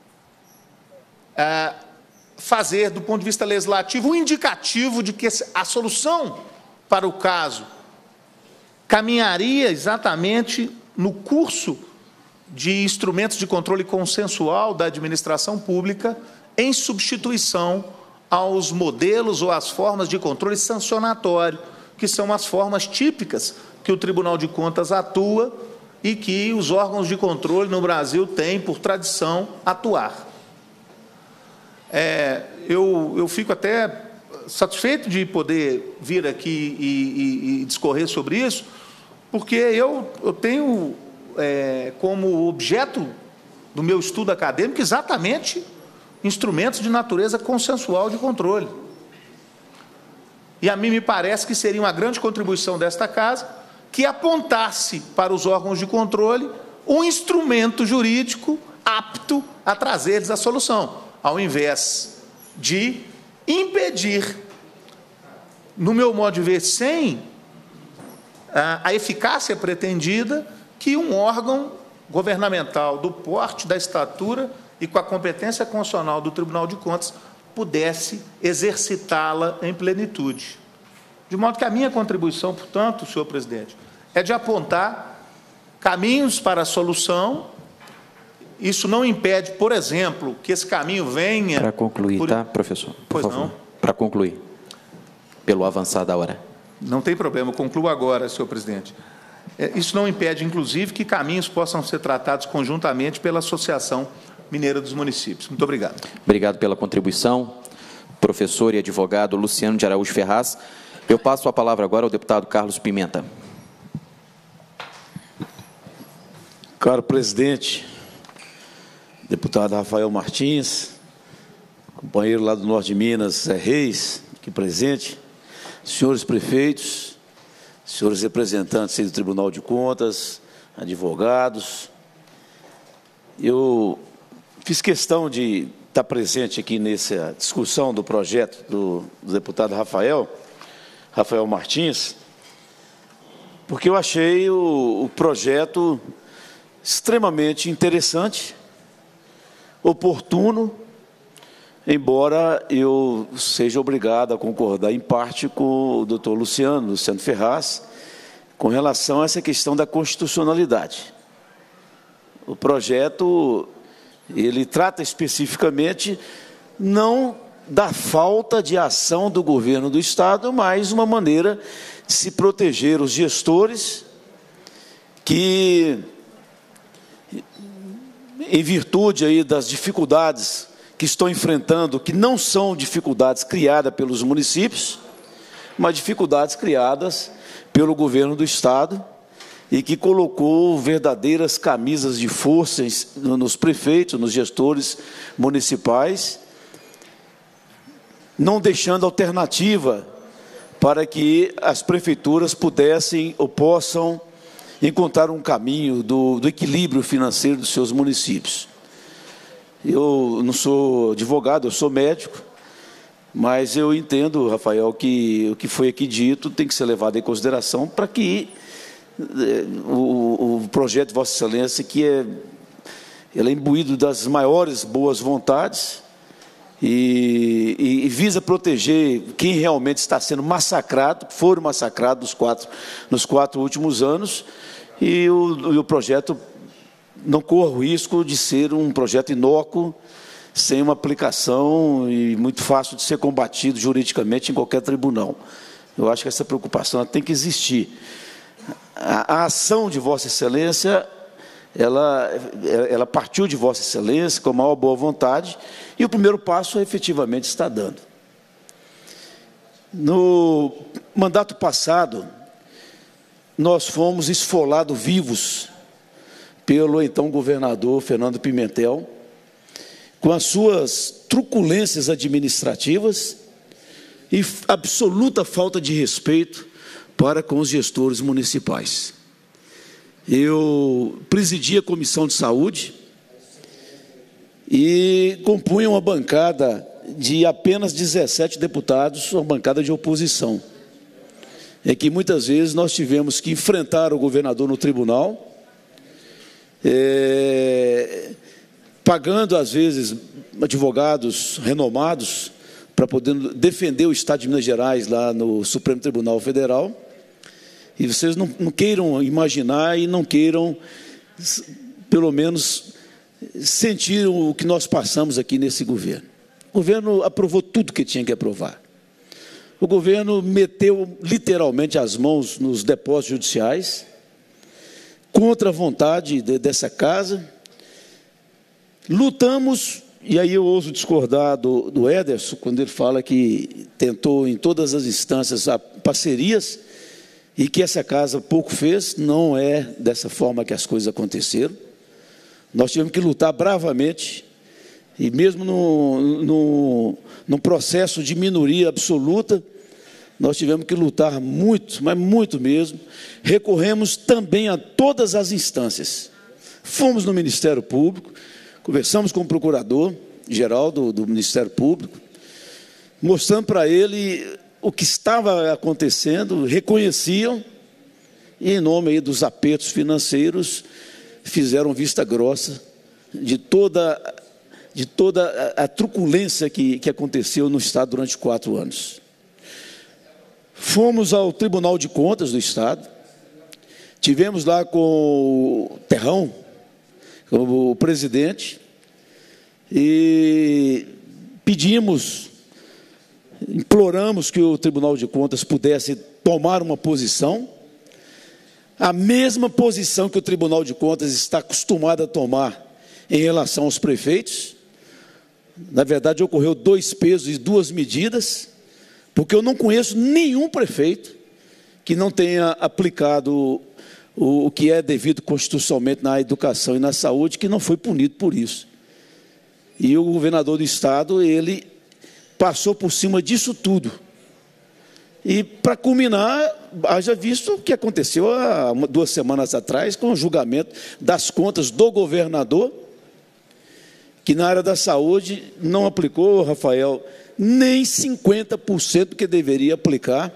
é, fazer, do ponto de vista legislativo, um indicativo de que a solução para o caso caminharia exatamente no curso de instrumentos de controle consensual da administração pública, em substituição aos modelos ou às formas de controle sancionatório, que são as formas típicas que o Tribunal de Contas atua e que os órgãos de controle no Brasil têm, por tradição, atuar. É, eu, eu fico até satisfeito de poder vir aqui e, e, e discorrer sobre isso, porque eu, eu tenho é, como objeto do meu estudo acadêmico exatamente instrumentos de natureza consensual de controle. E a mim me parece que seria uma grande contribuição desta Casa que apontasse para os órgãos de controle um instrumento jurídico apto a trazer-lhes a solução, ao invés de impedir, no meu modo de ver, sem a eficácia pretendida, que um órgão governamental do porte, da estatura e com a competência constitucional do Tribunal de Contas pudesse exercitá-la em plenitude. De modo que a minha contribuição, portanto, senhor presidente, é de apontar caminhos para a solução. Isso não impede, por exemplo, que esse caminho venha... Para concluir, por... tá, professor? Por pois favor. não. Para concluir, pelo avançar da hora. Não tem problema, eu concluo agora, senhor presidente. Isso não impede, inclusive, que caminhos possam ser tratados conjuntamente pela Associação Mineira dos Municípios. Muito obrigado. Obrigado pela contribuição, professor e advogado Luciano de Araújo Ferraz. Eu passo a palavra agora ao deputado Carlos Pimenta. Caro presidente, deputado Rafael Martins, companheiro lá do Norte de Minas, Zé Reis, aqui presente, senhores prefeitos, senhores representantes do Tribunal de Contas, advogados, eu fiz questão de estar presente aqui nessa discussão do projeto do, do deputado Rafael, Rafael Martins, porque eu achei o, o projeto extremamente interessante, oportuno, embora eu seja obrigado a concordar em parte com o doutor Luciano, Luciano Ferraz, com relação a essa questão da constitucionalidade. O projeto, ele trata especificamente não da falta de ação do governo do Estado, mas uma maneira de se proteger os gestores que, em virtude aí das dificuldades que estão enfrentando, que não são dificuldades criadas pelos municípios, mas dificuldades criadas pelo governo do Estado, e que colocou verdadeiras camisas de força nos prefeitos, nos gestores municipais, não deixando alternativa para que as prefeituras pudessem ou possam encontrar um caminho do, do equilíbrio financeiro dos seus municípios. Eu não sou advogado, eu sou médico, mas eu entendo, Rafael, que o que foi aqui dito tem que ser levado em consideração para que o, o projeto de Vossa Excelência, que é, ele é imbuído das maiores boas vontades e, e, e visa proteger quem realmente está sendo massacrado, foram massacrados nos quatro, nos quatro últimos anos, e o, e o projeto não corre o risco de ser um projeto inócuo, sem uma aplicação e muito fácil de ser combatido juridicamente em qualquer tribunal. Eu acho que essa preocupação tem que existir. A, a ação de Vossa Excelência, ela, ela partiu de Vossa Excelência com a maior boa vontade, e o primeiro passo efetivamente está dando. No mandato passado, nós fomos esfolados vivos pelo então governador Fernando Pimentel, com as suas truculências administrativas e absoluta falta de respeito para com os gestores municipais. Eu presidi a Comissão de Saúde e compunha uma bancada de apenas dezessete deputados, uma bancada de oposição. É que muitas vezes nós tivemos que enfrentar o governador no tribunal, é, pagando, às vezes, advogados renomados para poder defender o Estado de Minas Gerais lá no Supremo Tribunal Federal. E vocês não, não queiram imaginar e não queiram, pelo menos, sentir o que nós passamos aqui nesse governo. O governo aprovou tudo que tinha que aprovar. O governo meteu literalmente as mãos nos depósitos judiciais, contra a vontade de, dessa casa. Lutamos, e aí eu ouso discordar do, do Ederson, quando ele fala que tentou em todas as instâncias parcerias, e que essa casa pouco fez. Não é dessa forma que as coisas aconteceram. Nós tivemos que lutar bravamente, e mesmo no, no, no processo de minoria absoluta, nós tivemos que lutar muito, mas muito mesmo. Recorremos também a todas as instâncias. Fomos no Ministério Público, conversamos com o procurador-geral do, do Ministério Público, mostrando para ele o que estava acontecendo, reconheciam, e em nome aí dos apertos financeiros, fizeram vista grossa de toda, de toda a, a truculência que, que aconteceu no Estado durante quatro anos. Fomos ao Tribunal de Contas do Estado, tivemos lá com o Terrão, como o presidente, e pedimos, imploramos que o Tribunal de Contas pudesse tomar uma posição, a mesma posição que o Tribunal de Contas está acostumado a tomar em relação aos prefeitos. Na verdade, ocorreu dois pesos e duas medidas, porque eu não conheço nenhum prefeito que não tenha aplicado o, o que é devido constitucionalmente na educação e na saúde, que não foi punido por isso. E o governador do Estado, ele passou por cima disso tudo. E, para culminar, haja visto o que aconteceu há uma, duas semanas atrás, com o julgamento das contas do governador, que na área da saúde não aplicou, Rafael, nem cinquenta por cento que deveria aplicar,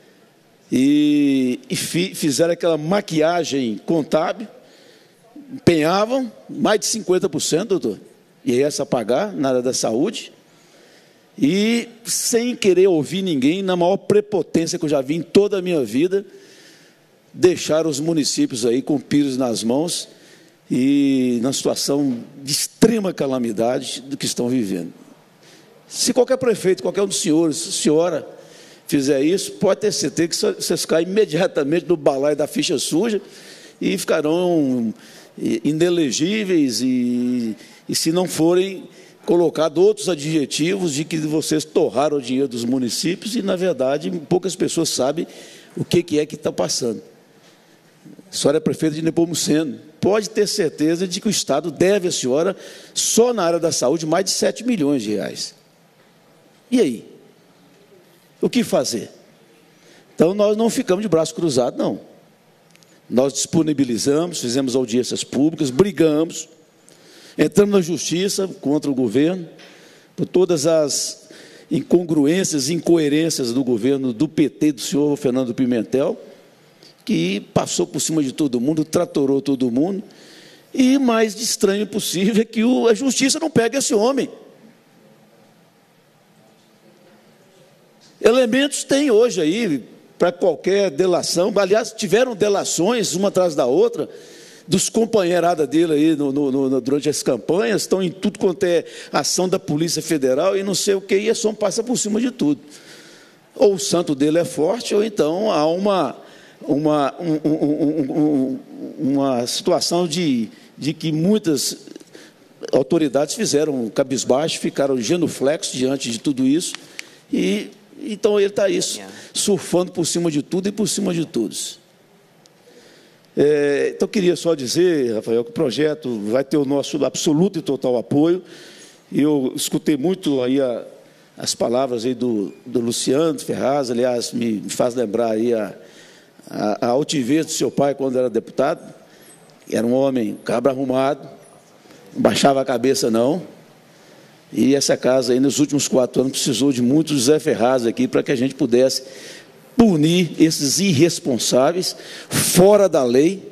e, e fi, fizeram aquela maquiagem contábil, empenhavam mais de cinquenta por cento, doutor, e essa a pagar na área da saúde, e sem querer ouvir ninguém, na maior prepotência que eu já vi em toda a minha vida, deixaram os municípios aí com pires nas mãos e na situação de extrema calamidade do que estão vivendo. Se qualquer prefeito, qualquer um dos senhores, senhora, fizer isso, pode ter certeza que vocês caem imediatamente no balaio da ficha suja e ficarão inelegíveis e, e se não forem colocados outros adjetivos de que vocês torraram o dinheiro dos municípios e, na verdade, poucas pessoas sabem o que é que está passando. A senhora é prefeita de Nepomuceno. Pode ter certeza de que o Estado deve à senhora, só na área da saúde, mais de sete milhões de reais. E aí? O que fazer? Então, nós não ficamos de braço cruzado, não. Nós disponibilizamos, fizemos audiências públicas, brigamos, entramos na justiça contra o governo, por todas as incongruências, incoerências do governo do P T, do senhor Fernando Pimentel, que passou por cima de todo mundo, tratorou todo mundo, e mais de estranho possível é que o, a justiça não pega esse homem. Elementos tem hoje aí para qualquer delação. Aliás, tiveram delações, uma atrás da outra, dos companheiradas dele aí no, no, no, durante as campanhas, estão em tudo quanto é ação da Polícia Federal e não sei o que, e a som passa por cima de tudo. Ou o santo dele é forte, ou então há uma, uma, um, um, um, uma situação de, de que muitas autoridades fizeram cabisbaixo, ficaram genuflexos diante de tudo isso, e então ele está isso, surfando por cima de tudo e por cima de todos. É, então, queria só dizer, Rafael, que o projeto vai ter o nosso absoluto e total apoio. Eu escutei muito aí a, as palavras aí do, do Luciano Ferraz, aliás, me, me faz lembrar aí a, a, a altivez do seu pai quando era deputado. Era um homem cabra arrumado, não baixava a cabeça, não. E essa casa aí, nos últimos quatro anos, precisou de muitos José Ferraz aqui para que a gente pudesse punir esses irresponsáveis, fora da lei,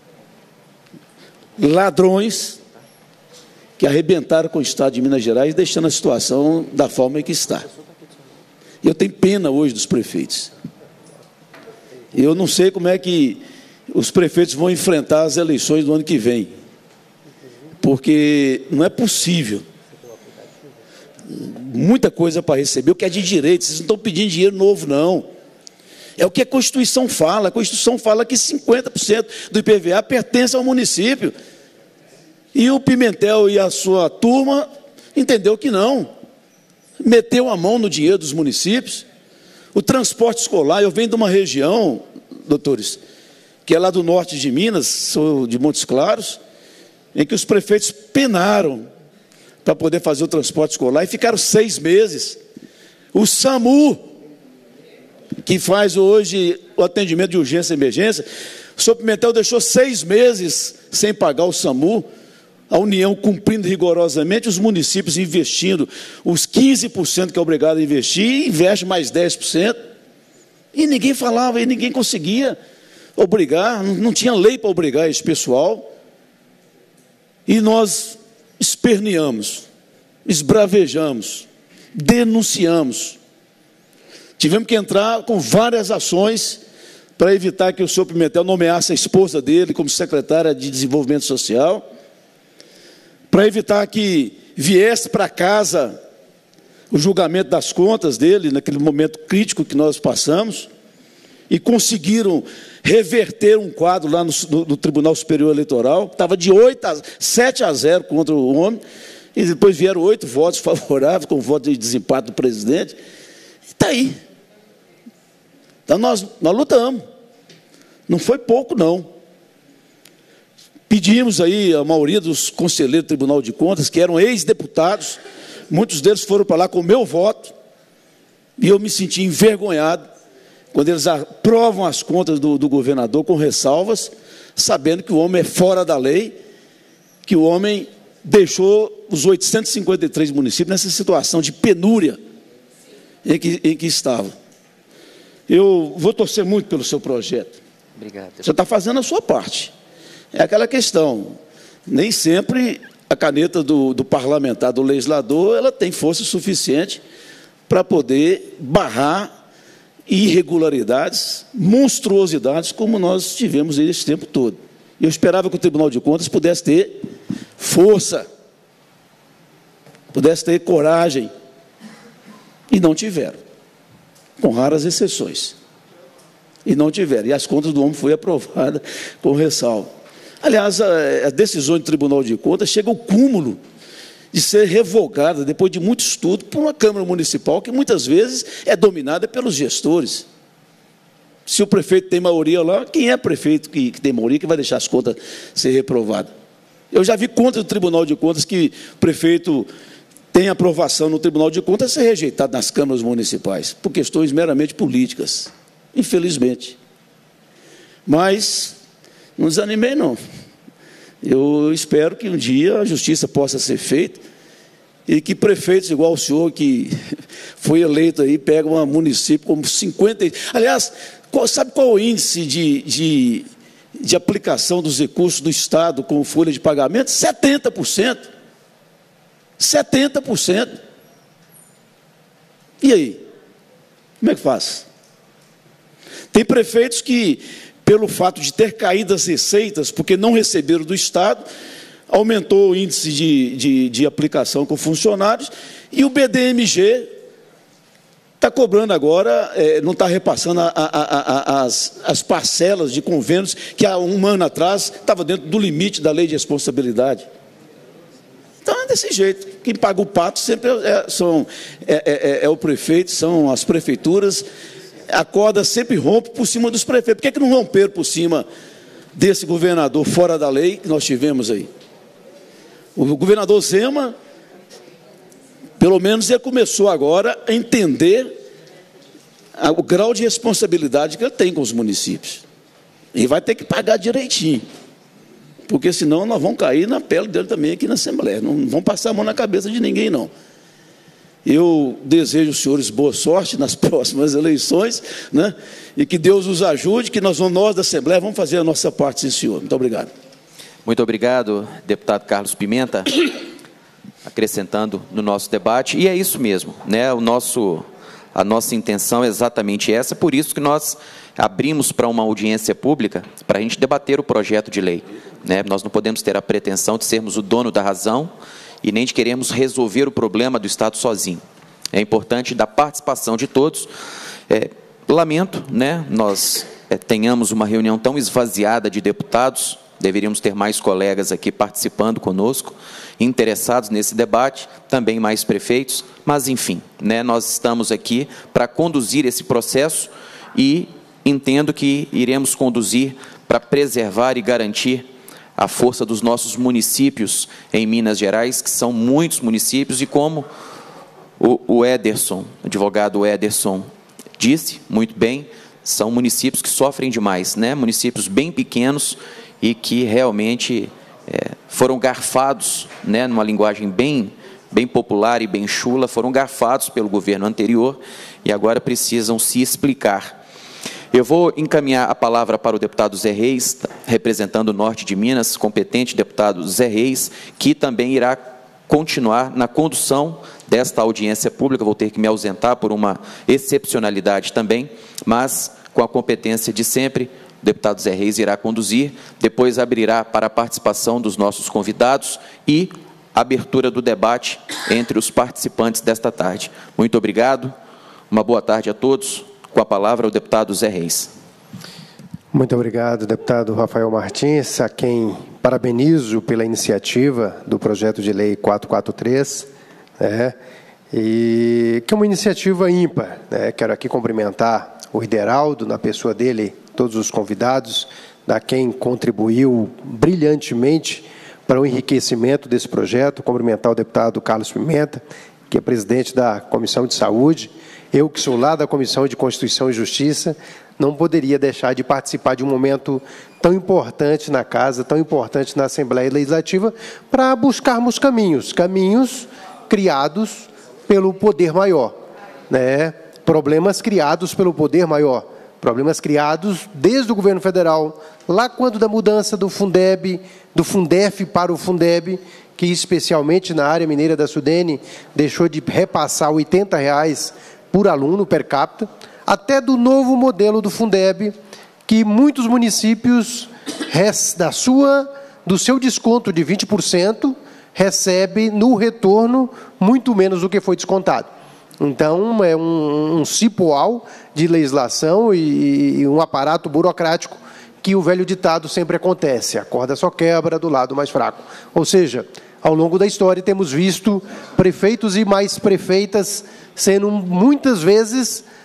ladrões, que arrebentaram com o Estado de Minas Gerais, deixando a situação da forma em que está. Eu tenho pena hoje dos prefeitos. Eu não sei como é que os prefeitos vão enfrentar as eleições do ano que vem, porque não é possível. Muita coisa para receber, o que é de direito, vocês não estão pedindo dinheiro novo, não. É o que a Constituição fala. A Constituição fala que cinquenta por cento do I P V A pertence ao município. E o Pimentel e a sua turma entendeu que não. Meteu a mão no dinheiro dos municípios. O transporte escolar, eu venho de uma região, doutores, que é lá do norte de Minas, sou de Montes Claros, em que os prefeitos penaram para poder fazer o transporte escolar e ficaram seis meses. O SAMU, que faz hoje o atendimento de urgência e emergência, o senhor Pimentel deixou seis meses sem pagar o SAMU, a União cumprindo rigorosamente, os municípios investindo os quinze por cento que é obrigado a investir, investe mais dez por cento, e ninguém falava, e ninguém conseguia obrigar, não tinha lei para obrigar esse pessoal, e nós esperneamos, esbravejamos, denunciamos. Tivemos que entrar com várias ações para evitar que o senhor Pimentel nomeasse a esposa dele como secretária de Desenvolvimento Social, para evitar que viesse para casa o julgamento das contas dele, naquele momento crítico que nós passamos, e conseguiram reverter um quadro lá no, no, no Tribunal Superior Eleitoral, estava de sete a zero contra o homem, e depois vieram oito votos favoráveis, com voto de desempate do presidente. Está aí. Então, nós, nós lutamos. Não foi pouco, não. Pedimos aí a maioria dos conselheiros do Tribunal de Contas, que eram ex-deputados, muitos deles foram para lá com o meu voto, e eu me senti envergonhado quando eles aprovam as contas do, do governador com ressalvas, sabendo que o homem é fora da lei, que o homem deixou os oitocentos e cinquenta e três municípios nessa situação de penúria em que, em que estava. Eu vou torcer muito pelo seu projeto. Obrigado. Você está fazendo a sua parte. É aquela questão, nem sempre a caneta do, do parlamentar, do legislador, ela tem força suficiente para poder barrar irregularidades, monstruosidades, como nós tivemos esse tempo todo. Eu esperava que o Tribunal de Contas pudesse ter força, pudesse ter coragem, e não tiveram, com raras exceções. E não tiveram. E as contas do homem foram aprovadas com ressalva. Aliás, a, a decisão do Tribunal de Contas chega ao cúmulo de ser revogada, depois de muito estudo, por uma Câmara Municipal que muitas vezes é dominada pelos gestores. Se o prefeito tem maioria lá, quem é prefeito que, que tem maioria que vai deixar as contas ser reprovadas? Eu já vi contas do Tribunal de Contas que o prefeito tem aprovação no Tribunal de Contas ser rejeitado nas câmaras municipais, por questões meramente políticas, infelizmente. Mas não desanimei, não. Eu espero que um dia a justiça possa ser feita e que prefeitos igual o senhor, que foi eleito aí, pega um município como cinquenta... Aliás, qual, sabe qual é o índice de, de, de aplicação dos recursos do Estado com folha de pagamento? setenta por cento. setenta por cento. E aí? Como é que faz? Tem prefeitos que, pelo fato de ter caído as receitas, porque não receberam do Estado, aumentou o índice de, de, de aplicação com funcionários, e o B D M G está cobrando agora, é, não está repassando a, a, a, a, as, as parcelas de convênios que há um ano atrás estava dentro do limite da lei de responsabilidade. Então é desse jeito. Quem paga o pato sempre é, são, é, é, é o prefeito, são as prefeituras. A corda sempre rompe por cima dos prefeitos. Por que, é que não romperam por cima desse governador fora da lei que nós tivemos aí? O governador Zema, pelo menos, ele começou agora a entender o grau de responsabilidade que ele tem com os municípios. E vai ter que pagar direitinho, porque senão nós vamos cair na pele dele também aqui na Assembleia. Não vão passar a mão na cabeça de ninguém, não. Eu desejo aos senhores boa sorte nas próximas eleições, né? E que Deus os ajude, que nós, nós da Assembleia vamos fazer a nossa parte, sim, senhor. Muito obrigado. Muito obrigado, deputado Carlos Pimenta, acrescentando no nosso debate. E é isso mesmo, né? O nosso, a nossa intenção é exatamente essa, por isso que nós abrimos para uma audiência pública, para a gente debater o projeto de lei, né? Nós não podemos ter a pretensão de sermos o dono da razão e nem de queremos resolver o problema do Estado sozinho. É importante da participação de todos. É, lamento, né, nós é, tenhamos uma reunião tão esvaziada de deputados, deveríamos ter mais colegas aqui participando conosco, interessados nesse debate, também mais prefeitos, mas, enfim, né, nós estamos aqui para conduzir esse processo e entendo que iremos conduzir para preservar e garantir a força dos nossos municípios em Minas Gerais, que são muitos municípios, e como o, o Ederson, o advogado Ederson, disse muito bem, são municípios que sofrem demais, né? Municípios bem pequenos e que realmente é, foram garfados, né, numa linguagem bem, bem popular e bem chula, foram garfados pelo governo anterior e agora precisam se explicar. Eu vou encaminhar a palavra para o deputado Zé Reis, representando o norte de Minas, competente deputado Zé Reis, que também irá continuar na condução desta audiência pública. Vou ter que me ausentar por uma excepcionalidade também, mas com a competência de sempre, o deputado Zé Reis irá conduzir, depois abrirá para a participação dos nossos convidados e abertura do debate entre os participantes desta tarde. Muito obrigado, uma boa tarde a todos. Com a palavra, o deputado Zé Reis. Muito obrigado, deputado Rafael Martins, a quem parabenizo pela iniciativa do projeto de lei quatrocentos e quarenta e três, né, e que é uma iniciativa ímpar, né. Quero aqui cumprimentar o Ideraldo, na pessoa dele, todos os convidados, a quem contribuiu brilhantemente para o enriquecimento desse projeto, cumprimentar o deputado Carlos Pimenta, que é presidente da Comissão de Saúde. Eu, que sou lá da Comissão de Constituição e Justiça, não poderia deixar de participar de um momento tão importante na Casa, tão importante na Assembleia Legislativa, para buscarmos caminhos, caminhos criados pelo poder maior, né? Problemas criados pelo poder maior, problemas criados desde o governo federal, lá quando da mudança do Fundeb, do Fundef para o Fundeb, que especialmente na área mineira da Sudene deixou de repassar oitenta reais por aluno per capita, até do novo modelo do Fundeb, que muitos municípios da sua, do seu desconto de vinte por cento recebe no retorno muito menos do que foi descontado. Então, é um, um cipoal de legislação e, e um aparato burocrático que o velho ditado sempre acontece, a corda só quebra do lado mais fraco. Ou seja, ao longo da história temos visto prefeitos e mais prefeitas sendo muitas vezes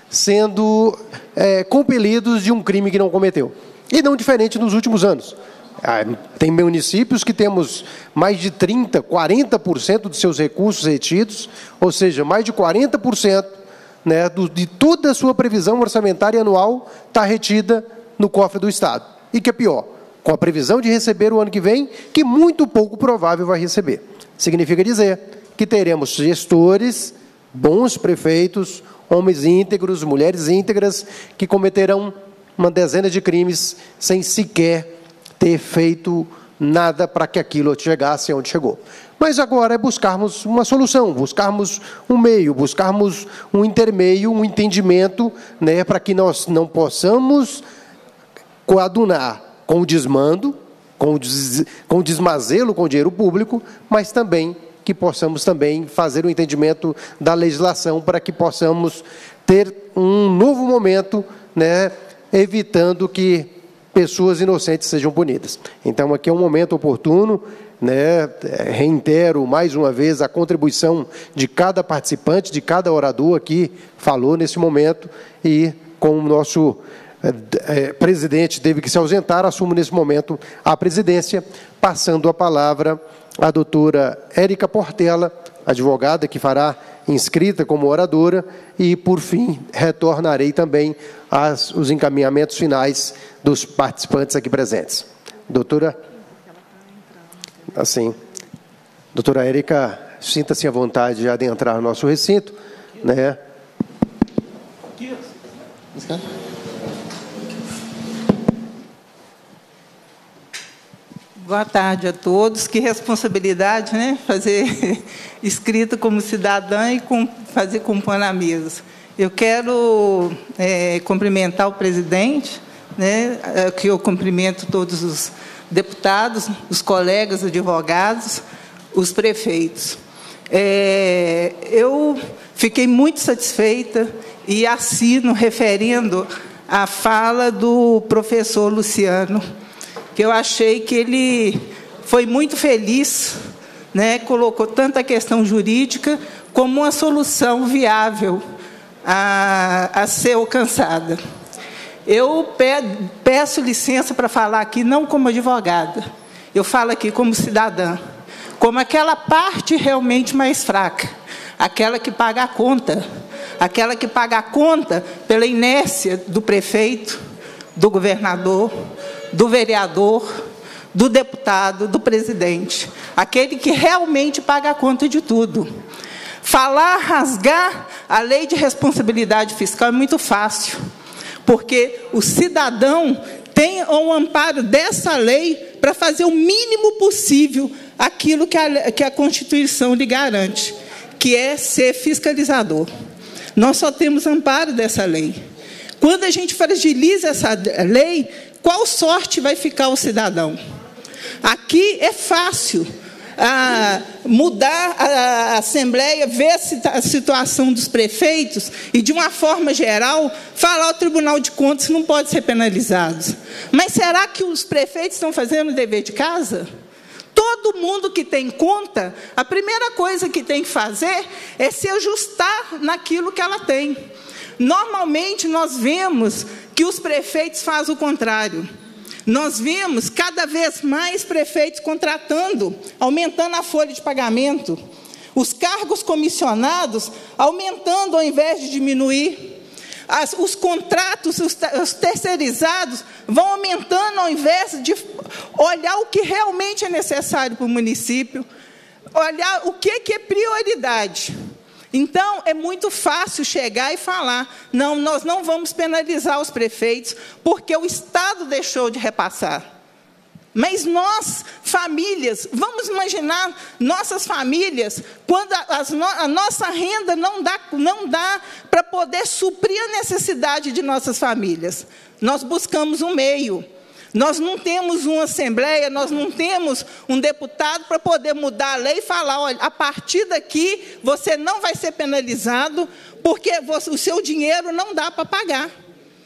sendo é, compelidos de um crime que não cometeu. E não diferente nos últimos anos. Ah, tem municípios que temos mais de trinta por cento, quarenta por cento dos seus recursos retidos, ou seja, mais de quarenta por cento, né, do, de toda a sua previsão orçamentária anual está retida no cofre do Estado. E que é pior, com a previsão de receber o ano que vem, que muito pouco provável vai receber. Significa dizer que teremos gestores, bons prefeitos, homens íntegros, mulheres íntegras, que cometerão uma dezena de crimes sem sequer ter feito nada para que aquilo chegasse onde chegou. Mas agora é buscarmos uma solução, buscarmos um meio, buscarmos um intermeio, um entendimento, né, para que nós não possamos coadunar com o desmando, com o, des, com o desmazelo com o dinheiro público, mas também que possamos também fazer o entendimento da legislação para que possamos ter um novo momento, né, evitando que pessoas inocentes sejam punidas. Então, aqui é um momento oportuno, né, reitero mais uma vez a contribuição de cada participante, de cada orador aqui falou nesse momento, e com o nosso é, presidente teve que se ausentar, assumo nesse momento a presidência, passando a palavra à doutora Érica Portela, advogada que fará inscrita como oradora, e, por fim, retornarei também aos os encaminhamentos finais dos participantes aqui presentes. Doutora, assim, doutora Érica, sinta-se à vontade de adentrar no nosso recinto, né? Boa tarde a todos. Que responsabilidade, né? Fazer escrita como cidadã e com, fazer compor na mesa. Eu quero é, cumprimentar o presidente, né? Que eu cumprimento todos os deputados, os colegas advogados, os prefeitos. É, eu fiquei muito satisfeita e assino referendo a fala do professor Luciano, que eu achei que ele foi muito feliz, né, colocou tanto a questão jurídica como uma solução viável a, a ser alcançada. Eu peço licença para falar aqui, não como advogada, eu falo aqui como cidadã, como aquela parte realmente mais fraca, aquela que paga a conta, aquela que paga a conta pela inércia do prefeito, do governador, do vereador, do deputado, do presidente, aquele que realmente paga a conta de tudo. Falar, rasgar a lei de responsabilidade fiscal é muito fácil, porque o cidadão tem o amparo dessa lei para fazer o mínimo possível aquilo que a, que a Constituição lhe garante, que é ser fiscalizador. Nós só temos amparo dessa lei. Quando a gente fragiliza essa lei, qual sorte vai ficar o cidadão? Aqui é fácil ah, mudar a Assembleia, ver a situação dos prefeitos e, de uma forma geral, falar ao Tribunal de Contas que não pode ser penalizado. Mas será que os prefeitos estão fazendo o dever de casa? Todo mundo que tem conta, a primeira coisa que tem que fazer é se ajustar naquilo que ela tem. Normalmente, nós vemos que os prefeitos fazem o contrário. Nós vemos cada vez mais prefeitos contratando, aumentando a folha de pagamento, os cargos comissionados aumentando ao invés de diminuir, As, os contratos, os, os terceirizados vão aumentando ao invés de olhar o que realmente é necessário para o município, olhar o que, que é prioridade. Então, é muito fácil chegar e falar, não, nós não vamos penalizar os prefeitos, porque o Estado deixou de repassar. Mas nós, famílias, vamos imaginar nossas famílias, quando a, as no, a nossa renda não dá, não dá para poder suprir a necessidade de nossas famílias. Nós buscamos um meio. Nós não temos uma Assembleia, nós não temos um deputado para poder mudar a lei e falar, olha, a partir daqui você não vai ser penalizado porque você, o seu dinheiro não dá para pagar.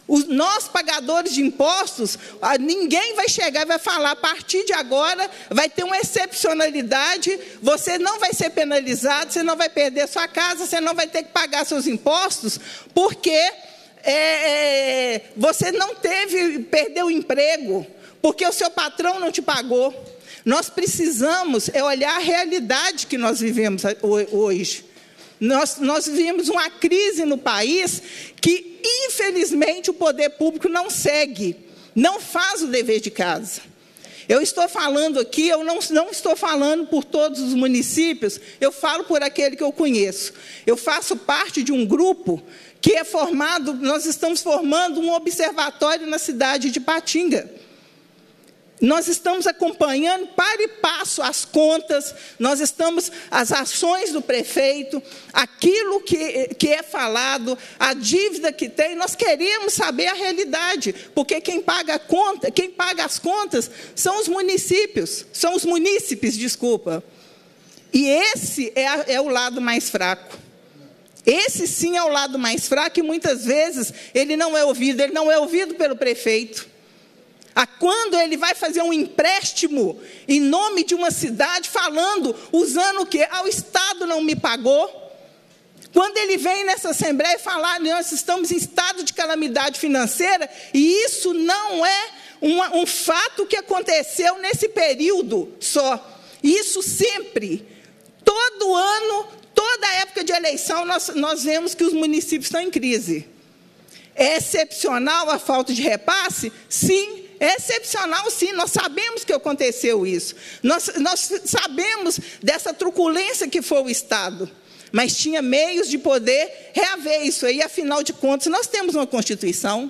Os, nós, pagadores de impostos, ninguém vai chegar e vai falar, a partir de agora vai ter uma excepcionalidade, você não vai ser penalizado, você não vai perder sua casa, você não vai ter que pagar seus impostos, porque é, é, você não teve, perdeu o emprego, porque o seu patrão não te pagou. Nós precisamos é olhar a realidade que nós vivemos hoje. Nós, nós vivemos uma crise no país que, infelizmente, o poder público não segue, não faz o dever de casa. Eu estou falando aqui, eu não, não estou falando por todos os municípios, eu falo por aquele que eu conheço. Eu faço parte de um grupo que é formado, nós estamos formando um observatório na cidade de Patinga. Nós estamos acompanhando para e passo as contas, nós estamos, as ações do prefeito, aquilo que, que é falado, a dívida que tem, nós queremos saber a realidade, porque quem paga a conta, quem paga as contas são os municípios, são os munícipes, desculpa. E esse é, a, é o lado mais fraco. Esse sim é o lado mais fraco e muitas vezes ele não é ouvido, ele não é ouvido pelo prefeito. A quando ele vai fazer um empréstimo em nome de uma cidade, falando, usando o quê? Ah, o Estado não me pagou. Quando ele vem nessa Assembleia falar, nós estamos em estado de calamidade financeira, e isso não é um, um fato que aconteceu nesse período só. Isso sempre, todo ano, toda época de eleição, nós, nós vemos que os municípios estão em crise. É excepcional a falta de repasse? Sim. É excepcional, sim, nós sabemos que aconteceu isso. Nós, nós sabemos dessa truculência que foi o Estado, mas tinha meios de poder reaver isso aí, afinal de contas, nós temos uma Constituição,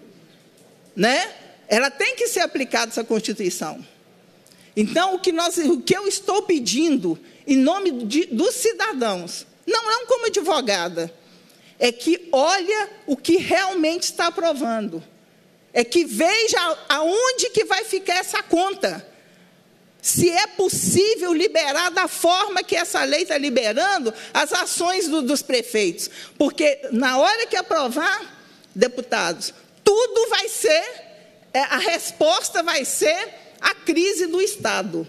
né? Ela tem que ser aplicada, essa Constituição. Então, o que, nós, o que eu estou pedindo, em nome de, dos cidadãos, não, não como advogada, é que olha o que realmente está aprovando. É que veja aonde que vai ficar essa conta. Se é possível liberar da forma que essa lei está liberando as ações do, dos prefeitos. Porque na hora que aprovar, deputados, tudo vai ser, é, a resposta vai ser a crise do Estado.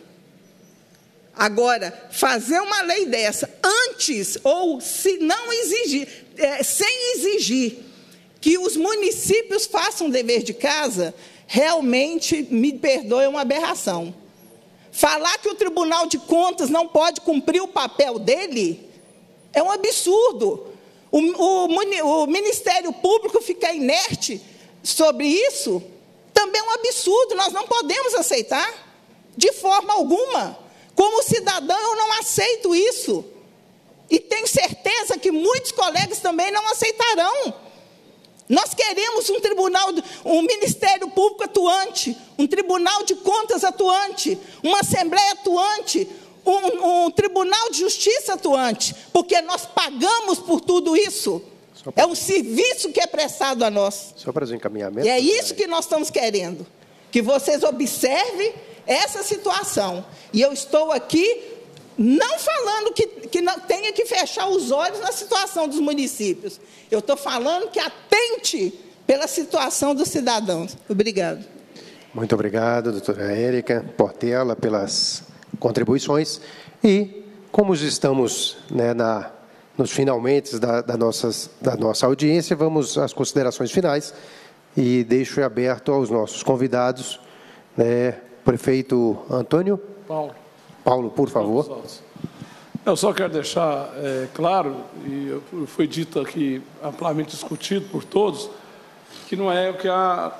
Agora, fazer uma lei dessa antes, ou se não exigir, é, sem exigir, que os municípios façam o dever de casa, realmente, me perdoe, é uma aberração. Falar que o Tribunal de Contas não pode cumprir o papel dele é um absurdo. O, o, o Ministério Público ficar inerte sobre isso também é um absurdo, nós não podemos aceitar, de forma alguma. Como cidadão, eu não aceito isso. E tenho certeza que muitos colegas também não aceitarão. Nós queremos um tribunal, um Ministério Público atuante, um Tribunal de Contas atuante, uma Assembleia atuante, um, um Tribunal de Justiça atuante, porque nós pagamos por tudo isso. É um serviço que é prestado a nós. Só para o encaminhamento. E é isso que nós estamos querendo, que vocês observem essa situação. E eu estou aqui não falando que, que não tenha que fechar os olhos na situação dos municípios. Eu estou falando que atente pela situação dos cidadãos. Obrigado. Muito obrigado, doutora Érica Portela, pelas contribuições. E, como estamos, né, na, nos finalmente da, da, nossas, da nossa audiência, vamos às considerações finais e deixo aberto aos nossos convidados, né, prefeito Antônio. Paulo. Paulo, por favor. Eu só quero deixar é, claro, e foi dito aqui, amplamente discutido por todos, que não é o que a,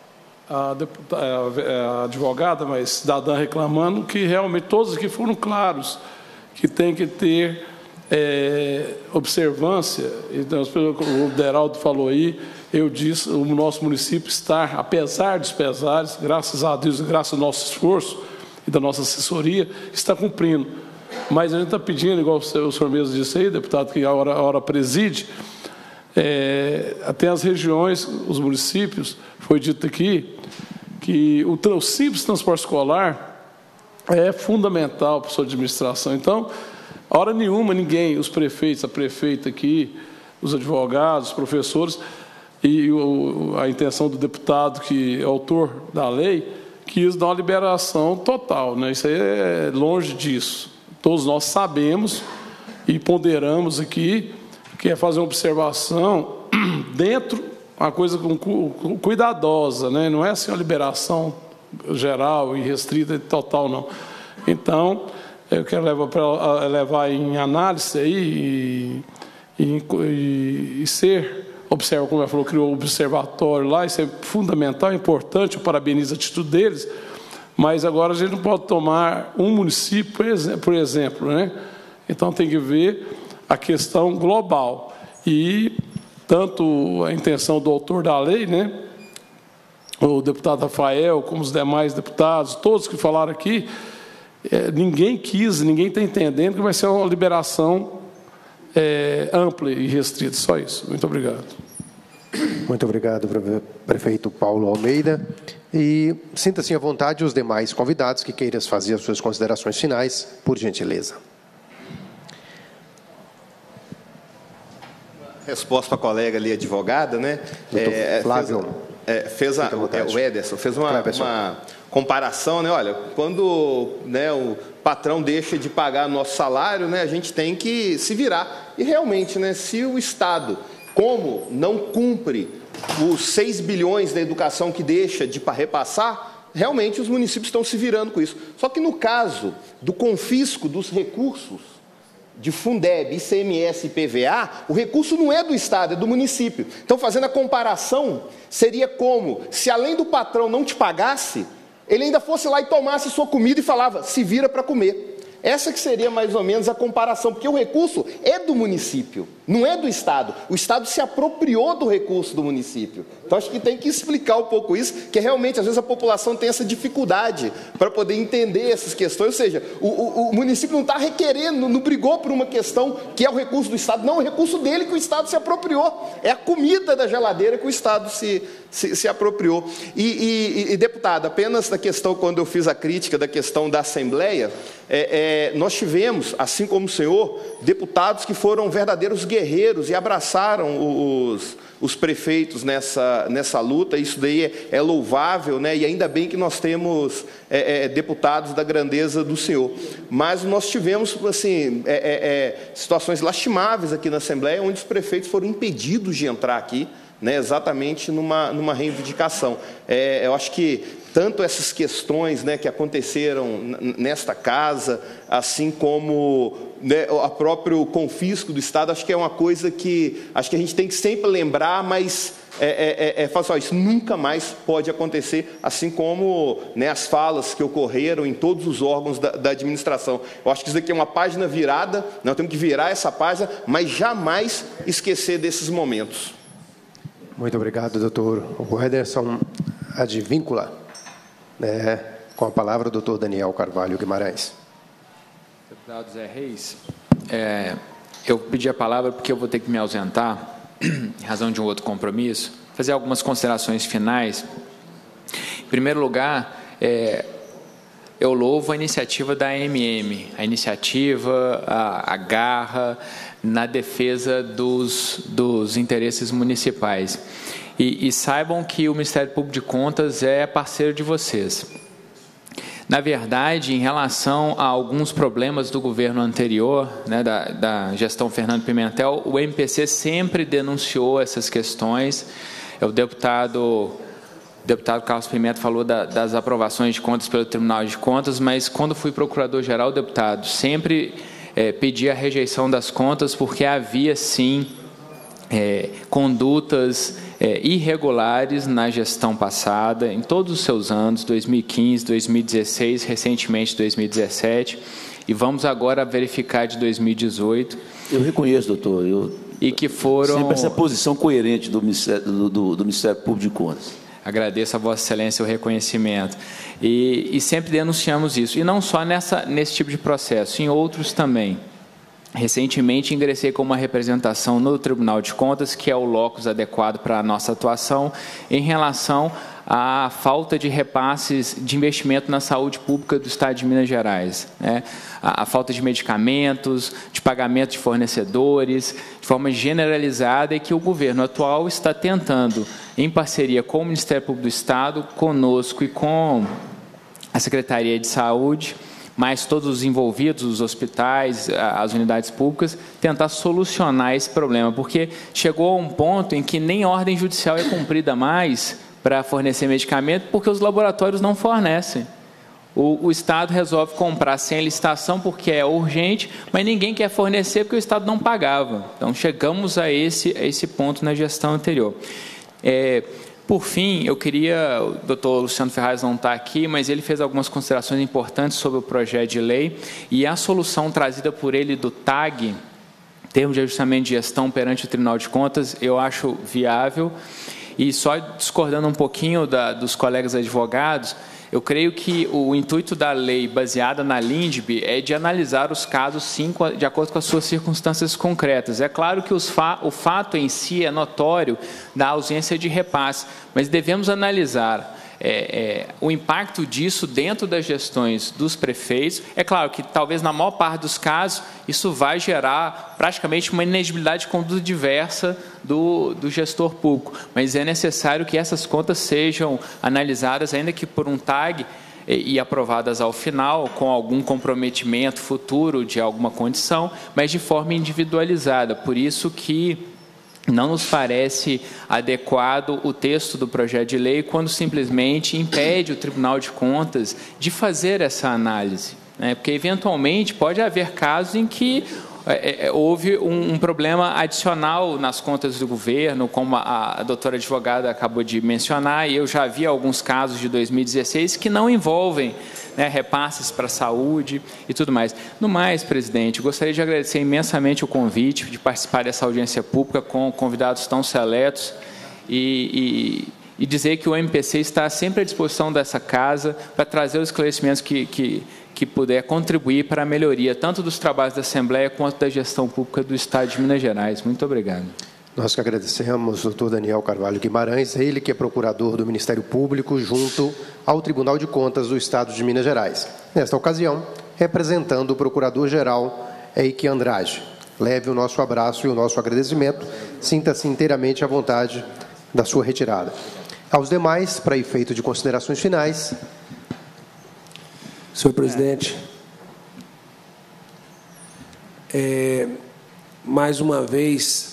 a, deputada, a advogada, mas cidadã reclamando, que realmente todos aqui foram claros, que tem que ter é, observância. Então, o Deraldo falou aí, eu disse, o nosso município está, apesar dos pesares, graças a Deus, graças ao nosso esforço e da nossa assessoria, está cumprindo. Mas a gente está pedindo, igual o senhor mesmo disse aí, deputado, que a hora, a hora preside, é, até as regiões, os municípios, foi dito aqui, que o, o simples transporte escolar é fundamental para a sua administração. Então, a hora nenhuma, ninguém, os prefeitos, a prefeita aqui, os advogados, os professores, e o, a intenção do deputado, que é autor da lei, quis dar uma liberação total, né? Isso aí é longe disso. Todos nós sabemos e ponderamos aqui que é fazer uma observação dentro, uma coisa com, com, cuidadosa, né? Não é assim uma liberação geral e restrita e total, não. Então, eu quero levar, pra, levar em análise aí e, e, e ser... Observa, como ela falou, criou o observatório lá, isso é fundamental, é importante, eu parabenizo a atitude deles, mas agora a gente não pode tomar um município, por exemplo, né? Então tem que ver a questão global. E tanto a intenção do autor da lei, né, o deputado Rafael, como os demais deputados, todos que falaram aqui, é, ninguém quis, ninguém está entendendo que vai ser uma liberação É, ampla e restrita, só isso. Muito obrigado. Muito obrigado, prefeito Paulo Almeida. E sinta-se à vontade os demais convidados que queiram fazer as suas considerações finais, por gentileza. Resposta para a colega ali, advogada, né? É, Flávio. Fez, é, fez a, é, o Ederson fez uma, uma comparação, né? Olha, quando, né, o patrão deixa de pagar nosso salário, né, a gente tem que se virar. E realmente, né, se o Estado, como não cumpre os seis bilhões da educação que deixa de repassar, realmente os municípios estão se virando com isso. Só que no caso do confisco dos recursos de Fundeb, I C M S e I P V A, o recurso não é do Estado, é do município. Então, fazendo a comparação, seria como se além do patrão não te pagasse, ele ainda fosse lá e tomasse sua comida e falava, se vira para comer. Essa que seria mais ou menos a comparação, porque o recurso é do município, não é do Estado. O Estado se apropriou do recurso do município. Então, acho que tem que explicar um pouco isso, que realmente, às vezes, a população tem essa dificuldade para poder entender essas questões. Ou seja, o, o, o município não está requerendo, não brigou por uma questão que é o recurso do Estado. Não, é o recurso dele que o Estado se apropriou. É a comida da geladeira que o Estado se, se, se apropriou. E, e, e, deputado, apenas da questão, quando eu fiz a crítica da questão da Assembleia, é, é, nós tivemos, assim como o senhor, deputados que foram verdadeiros guerreiros e abraçaram os, os prefeitos nessa, nessa luta. Isso daí é, é louvável, né? E ainda bem que nós temos é, é, deputados da grandeza do senhor. Mas nós tivemos assim, é, é, é, situações lastimáveis aqui na Assembleia, onde os prefeitos foram impedidos de entrar aqui, né, exatamente numa, numa reivindicação. É, eu acho que tanto essas questões, né, que aconteceram nesta casa, assim como, né, o próprio confisco do Estado, acho que é uma coisa que acho que a gente tem que sempre lembrar, mas é, é, é, é, isso nunca mais pode acontecer, assim como, né, as falas que ocorreram em todos os órgãos da, da administração. Eu acho que isso aqui é uma página virada, nós temos que virar essa página, mas jamais esquecer desses momentos. Muito obrigado, doutor Ederson Advíncula. É, com a palavra, o doutor Daniel Carvalho Guimarães. Deputado Zé Reis, é, eu pedi a palavra porque eu vou ter que me ausentar, em razão de um outro compromisso, fazer algumas considerações finais. Em primeiro lugar, é, eu louvo a iniciativa da A M M, a iniciativa, a, a garra na defesa dos, dos interesses municipais. E, e saibam que o Ministério Público de Contas é parceiro de vocês. Na verdade, em relação a alguns problemas do governo anterior, né, da, da gestão Fernando Pimentel, o M P C sempre denunciou essas questões. O deputado, o deputado Carlos Pimenta falou da, das aprovações de contas pelo Tribunal de Contas, mas quando fui procurador-geral, deputado, sempre é, pedi a rejeição das contas, porque havia, sim, é, condutas é, irregulares na gestão passada, em todos os seus anos, dois mil e quinze, dois mil e dezesseis, recentemente dois mil e dezessete, e vamos agora verificar de dois mil e dezoito. Eu reconheço, doutor, eu e que foram sempre essa posição coerente do Ministério, do, do, do Ministério Público de Contas. Agradeço a Vossa Excelência o reconhecimento. E, e sempre denunciamos isso, e não só nessa, nesse tipo de processo, em outros também. recentemente ingressei com uma representação no Tribunal de Contas, que é o locus adequado para a nossa atuação, em relação à falta de repasses de investimento na saúde pública do Estado de Minas Gerais, né? A, a falta de medicamentos, de pagamento de fornecedores, de forma generalizada, e que o governo atual está tentando, em parceria com o Ministério Público do Estado, conosco e com a Secretaria de Saúde, mas todos os envolvidos, os hospitais, as unidades públicas, tentar solucionar esse problema, porque chegou a um ponto em que nem ordem judicial é cumprida mais para fornecer medicamento, porque os laboratórios não fornecem. O, o Estado resolve comprar sem licitação porque é urgente, mas ninguém quer fornecer porque o Estado não pagava. Então, chegamos a esse, a esse ponto na gestão anterior. É, por fim, eu queria, o doutor Luciano Ferraz não está aqui, mas ele fez algumas considerações importantes sobre o projeto de lei, e a solução trazida por ele do T A G, Termo de Ajustamento de Gestão perante o Tribunal de Contas, eu acho viável. E só discordando um pouquinho da, dos colegas advogados, eu creio que o intuito da lei baseada na L I N D B é de analisar os casos, sim, de acordo com as suas circunstâncias concretas. É claro que os fa o fato em si é notório da ausência de repasse, mas devemos analisar É, é, o impacto disso dentro das gestões dos prefeitos. É claro que, talvez, na maior parte dos casos, isso vai gerar praticamente uma inegibilidade de conduta diversa do, do gestor público, mas é necessário que essas contas sejam analisadas, ainda que por um T A G, e, e aprovadas ao final, com algum comprometimento futuro de alguma condição, mas de forma individualizada. Por isso que não nos parece adequado o texto do projeto de lei quando simplesmente impede o Tribunal de Contas de fazer essa análise, né? Porque, eventualmente, pode haver casos em que é, é, houve um, um problema adicional nas contas do governo, como a, a doutora advogada acabou de mencionar, e eu já vi alguns casos de dois mil e dezesseis que não envolvem, né, repasses para a saúde e tudo mais. No mais, presidente, gostaria de agradecer imensamente o convite de participar dessa audiência pública com convidados tão seletos e, e, e dizer que o M P C está sempre à disposição dessa casa para trazer os esclarecimentos que, que, que puder contribuir para a melhoria tanto dos trabalhos da Assembleia quanto da gestão pública do Estado de Minas Gerais. Muito obrigado. Nós que agradecemos, doutor Daniel Carvalho Guimarães, ele que é procurador do Ministério Público junto ao Tribunal de Contas do Estado de Minas Gerais. Nesta ocasião, representando o Procurador-Geral Eike Andrade. Leve o nosso abraço e o nosso agradecimento. Sinta-se inteiramente à vontade da sua retirada. Aos demais, para efeito de considerações finais. Senhor presidente, é, mais uma vez,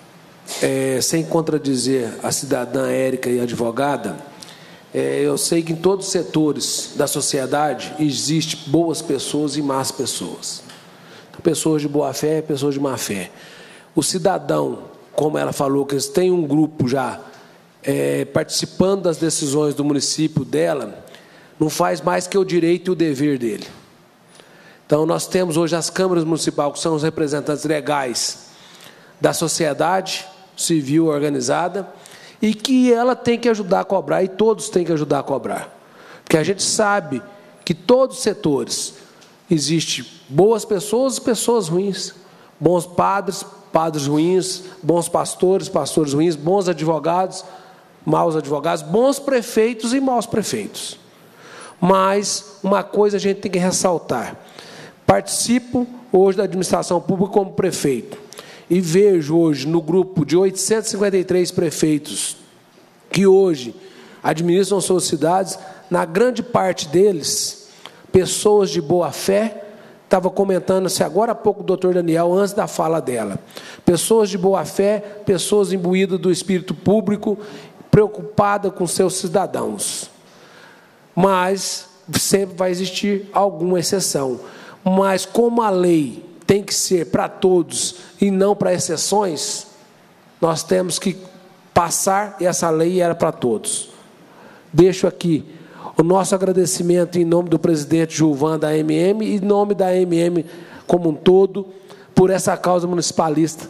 é, sem contradizer a cidadã Érica e a advogada, é, eu sei que em todos os setores da sociedade existem boas pessoas e más pessoas. Pessoas de boa fé e pessoas de má fé. O cidadão, como ela falou, que tem um grupo já é, participando das decisões do município dela, não faz mais que o direito e o dever dele. Então, nós temos hoje as câmaras municipais, que são os representantes legais da sociedade civil organizada, e que ela tem que ajudar a cobrar, e todos têm que ajudar a cobrar. Porque a gente sabe que todos os setores existem boas pessoas e pessoas ruins, bons padres, padres ruins, bons pastores, pastores ruins, bons advogados, maus advogados, bons prefeitos e maus prefeitos. Mas uma coisa a gente tem que ressaltar. Participo hoje da administração pública como prefeito e vejo hoje no grupo de oitocentos e cinquenta e três prefeitos que hoje administram suas cidades, na grande parte deles, pessoas de boa fé. Estava comentando-se agora há pouco o doutor Daniel, antes da fala dela. Pessoas de boa fé, pessoas imbuídas do espírito público, preocupadas com seus cidadãos. Mas sempre vai existir alguma exceção. Mas como a lei tem que ser para todos e não para exceções, nós temos que passar, e essa lei era para todos. Deixo aqui o nosso agradecimento em nome do presidente Gilvan da A M M e em nome da A M M como um todo, por essa causa municipalista.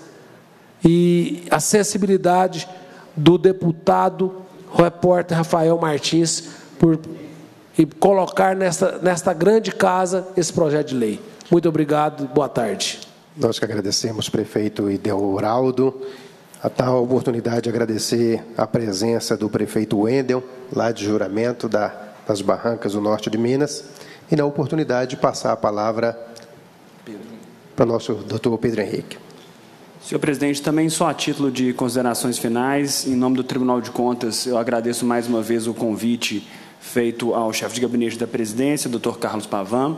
E a sensibilidade do deputado repórter Rafael Martins por e colocar nesta, nesta grande casa esse projeto de lei. Muito obrigado, boa tarde. Nós que agradecemos, prefeito Ideoraldo. A tal oportunidade, agradecer a presença do prefeito Wendel, lá de Juramento, da, das Barrancas do Norte de Minas, e na oportunidade de passar a palavra para o nosso doutor Pedro Henrique. Senhor presidente, também só a título de considerações finais, em nome do Tribunal de Contas, eu agradeço mais uma vez o convite feito ao chefe de gabinete da presidência, doutor Carlos Pavan,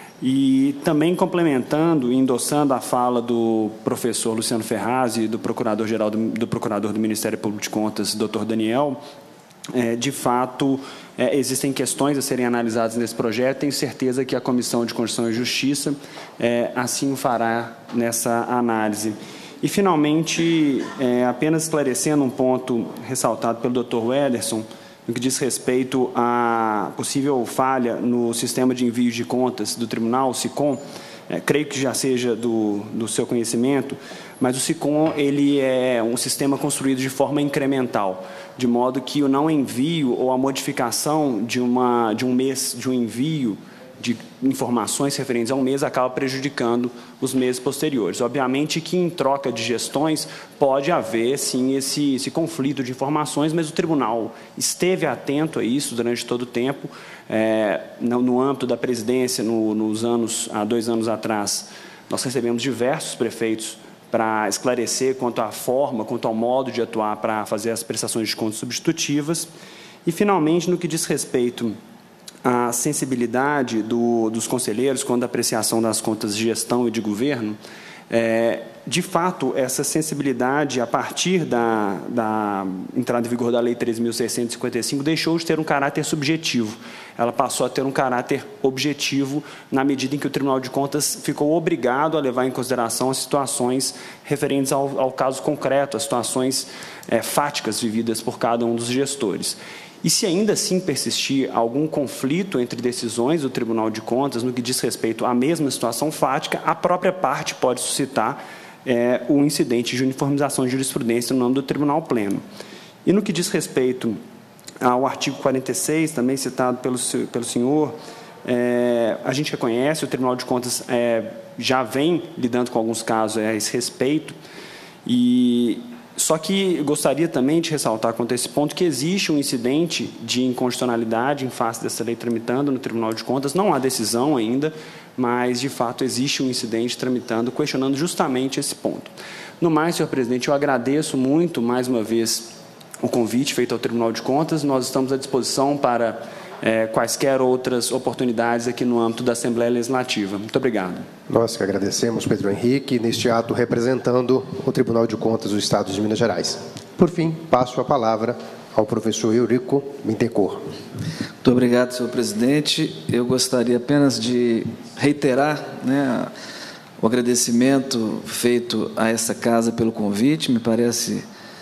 e também complementando e endossando a fala do professor Luciano Ferraz e do procurador-geral do, do procurador do Ministério Público de Contas, doutor Daniel, é, de fato, é, existem questões a serem analisadas nesse projeto. Tenho certeza que a Comissão de Constituição e Justiça é, assim o fará nessa análise. E, finalmente, é, apenas esclarecendo um ponto ressaltado pelo doutor Wederson, no que diz respeito à possível falha no sistema de envio de contas do Tribunal, o SICOM, é, creio que já seja do, do seu conhecimento, mas o SICOM ele é um sistema construído de forma incremental, de modo que o não envio ou a modificação de, uma, de um mês de um envio de informações referentes a um mês acaba prejudicando os meses posteriores. Obviamente que em troca de gestões pode haver, sim, esse, esse conflito de informações, mas o tribunal esteve atento a isso durante todo o tempo. É, no, no âmbito da presidência, no, nos anos, há dois anos atrás, nós recebemos diversos prefeitos para esclarecer quanto à forma, quanto ao modo de atuar para fazer as prestações de contas substitutivas. E, finalmente, no que diz respeito a sensibilidade do, dos conselheiros quando a apreciação das contas de gestão e de governo, é, de fato, essa sensibilidade, a partir da, da entrada em vigor da Lei treze mil seiscentos e cinquenta e cinco, deixou de ter um caráter subjetivo. Ela passou a ter um caráter objetivo, na medida em que o Tribunal de Contas ficou obrigado a levar em consideração as situações referentes ao, ao caso concreto, as situações é, fáticas vividas por cada um dos gestores. E se ainda assim persistir algum conflito entre decisões do Tribunal de Contas no que diz respeito à mesma situação fática, a própria parte pode suscitar é, o incidente de uniformização de jurisprudência no âmbito do Tribunal Pleno. E no que diz respeito ao artigo quarenta e seis, também citado pelo, pelo senhor, é, a gente reconhece, o Tribunal de Contas é, já vem lidando com alguns casos a esse respeito, e só que gostaria também de ressaltar quanto a esse ponto que existe um incidente de inconstitucionalidade em face dessa lei tramitando no Tribunal de Contas. Não há decisão ainda, mas, de fato, existe um incidente tramitando, questionando justamente esse ponto. No mais, senhor presidente, eu agradeço muito, mais uma vez, o convite feito ao Tribunal de Contas. Nós estamos à disposição para é, quaisquer outras oportunidades aqui no âmbito da Assembleia Legislativa. Muito obrigado. Nós que agradecemos, Pedro Henrique, neste ato representando o Tribunal de Contas do Estado de Minas Gerais. Por fim, passo a palavra ao professor Eurico Bittencourt. Muito obrigado, senhor presidente. Eu gostaria apenas de reiterar, né, o agradecimento feito a essa casa pelo convite. Me parece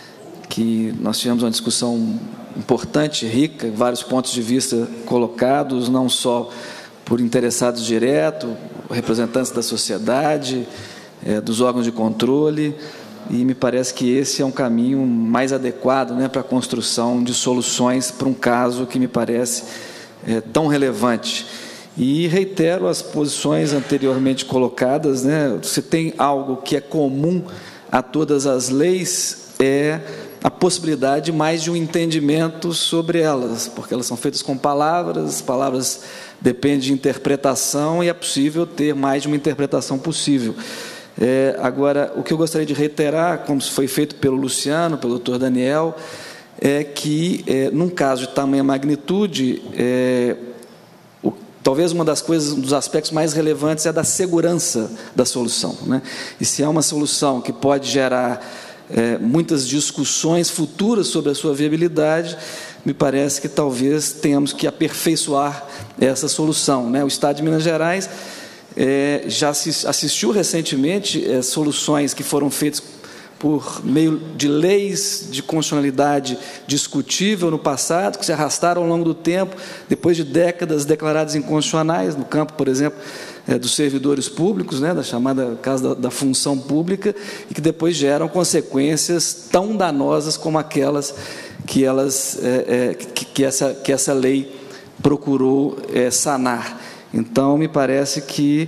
que nós tivemos uma discussão importante, rica, vários pontos de vista colocados, não só por interessados diretos, representantes da sociedade, é, dos órgãos de controle, e me parece que esse é um caminho mais adequado, né, para a construção de soluções para um caso que me parece é, tão relevante. E reitero as posições anteriormente colocadas, né, se tem algo que é comum a todas as leis, é a possibilidade mais de um entendimento sobre elas, porque elas são feitas com palavras, as palavras dependem de interpretação e é possível ter mais de uma interpretação possível. É, agora, o que eu gostaria de reiterar, como foi feito pelo Luciano, pelo doutor Daniel, é que, é, num caso de tamanha magnitude, é, o, talvez uma das coisas, um dos aspectos mais relevantes é a da segurança da solução, né? E se é uma solução que pode gerar É, muitas discussões futuras sobre a sua viabilidade, me parece que talvez tenhamos que aperfeiçoar essa solução, né? O Estado de Minas Gerais é, já assistiu recentemente é, soluções que foram feitas por meio de leis de constitucionalidade discutível no passado, que se arrastaram ao longo do tempo, depois de décadas declaradas inconstitucionais, no campo, por exemplo, é, dos servidores públicos, né, da chamada casa da, da função pública, e que depois geram consequências tão danosas como aquelas que, elas, é, é, que, que, essa, que essa lei procurou é, sanar. Então, me parece que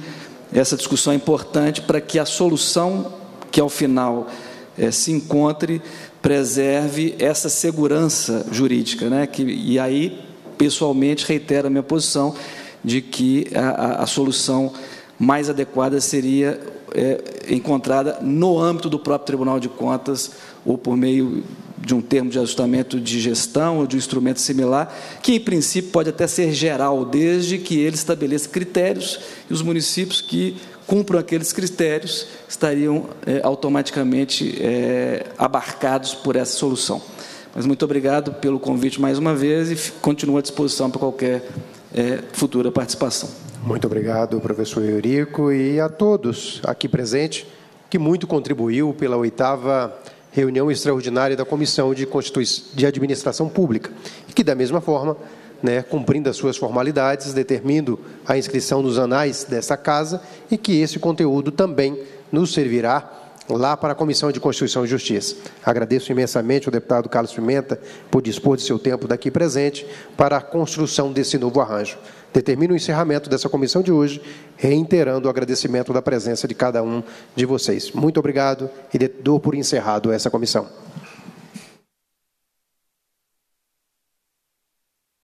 essa discussão é importante para que a solução que, ao final, é, se encontre, preserve essa segurança jurídica, né? Que, e aí, pessoalmente, reitero a minha posição de que a, a, a solução mais adequada seria é, encontrada no âmbito do próprio Tribunal de Contas, ou por meio de um termo de ajustamento de gestão ou de um instrumento similar, que, em princípio, pode até ser geral, desde que ele estabeleça critérios e os municípios que cumpram aqueles critérios estariam é, automaticamente é, abarcados por essa solução. Mas muito obrigado pelo convite mais uma vez e continuo à disposição para qualquer é, futura participação. Muito obrigado, professor Eurico, e a todos aqui presentes, que muito contribuiu pela oitava reunião extraordinária da Comissão de, Constituição, de Administração Pública, e que, da mesma forma, né, cumprindo as suas formalidades, determinando a inscrição nos anais dessa casa, e que esse conteúdo também nos servirá lá para a Comissão de Constituição e Justiça. Agradeço imensamente ao deputado Carlos Pimenta por dispor de seu tempo daqui presente para a construção desse novo arranjo. Determino o encerramento dessa comissão de hoje, reiterando o agradecimento da presença de cada um de vocês. Muito obrigado e dou por encerrado essa comissão.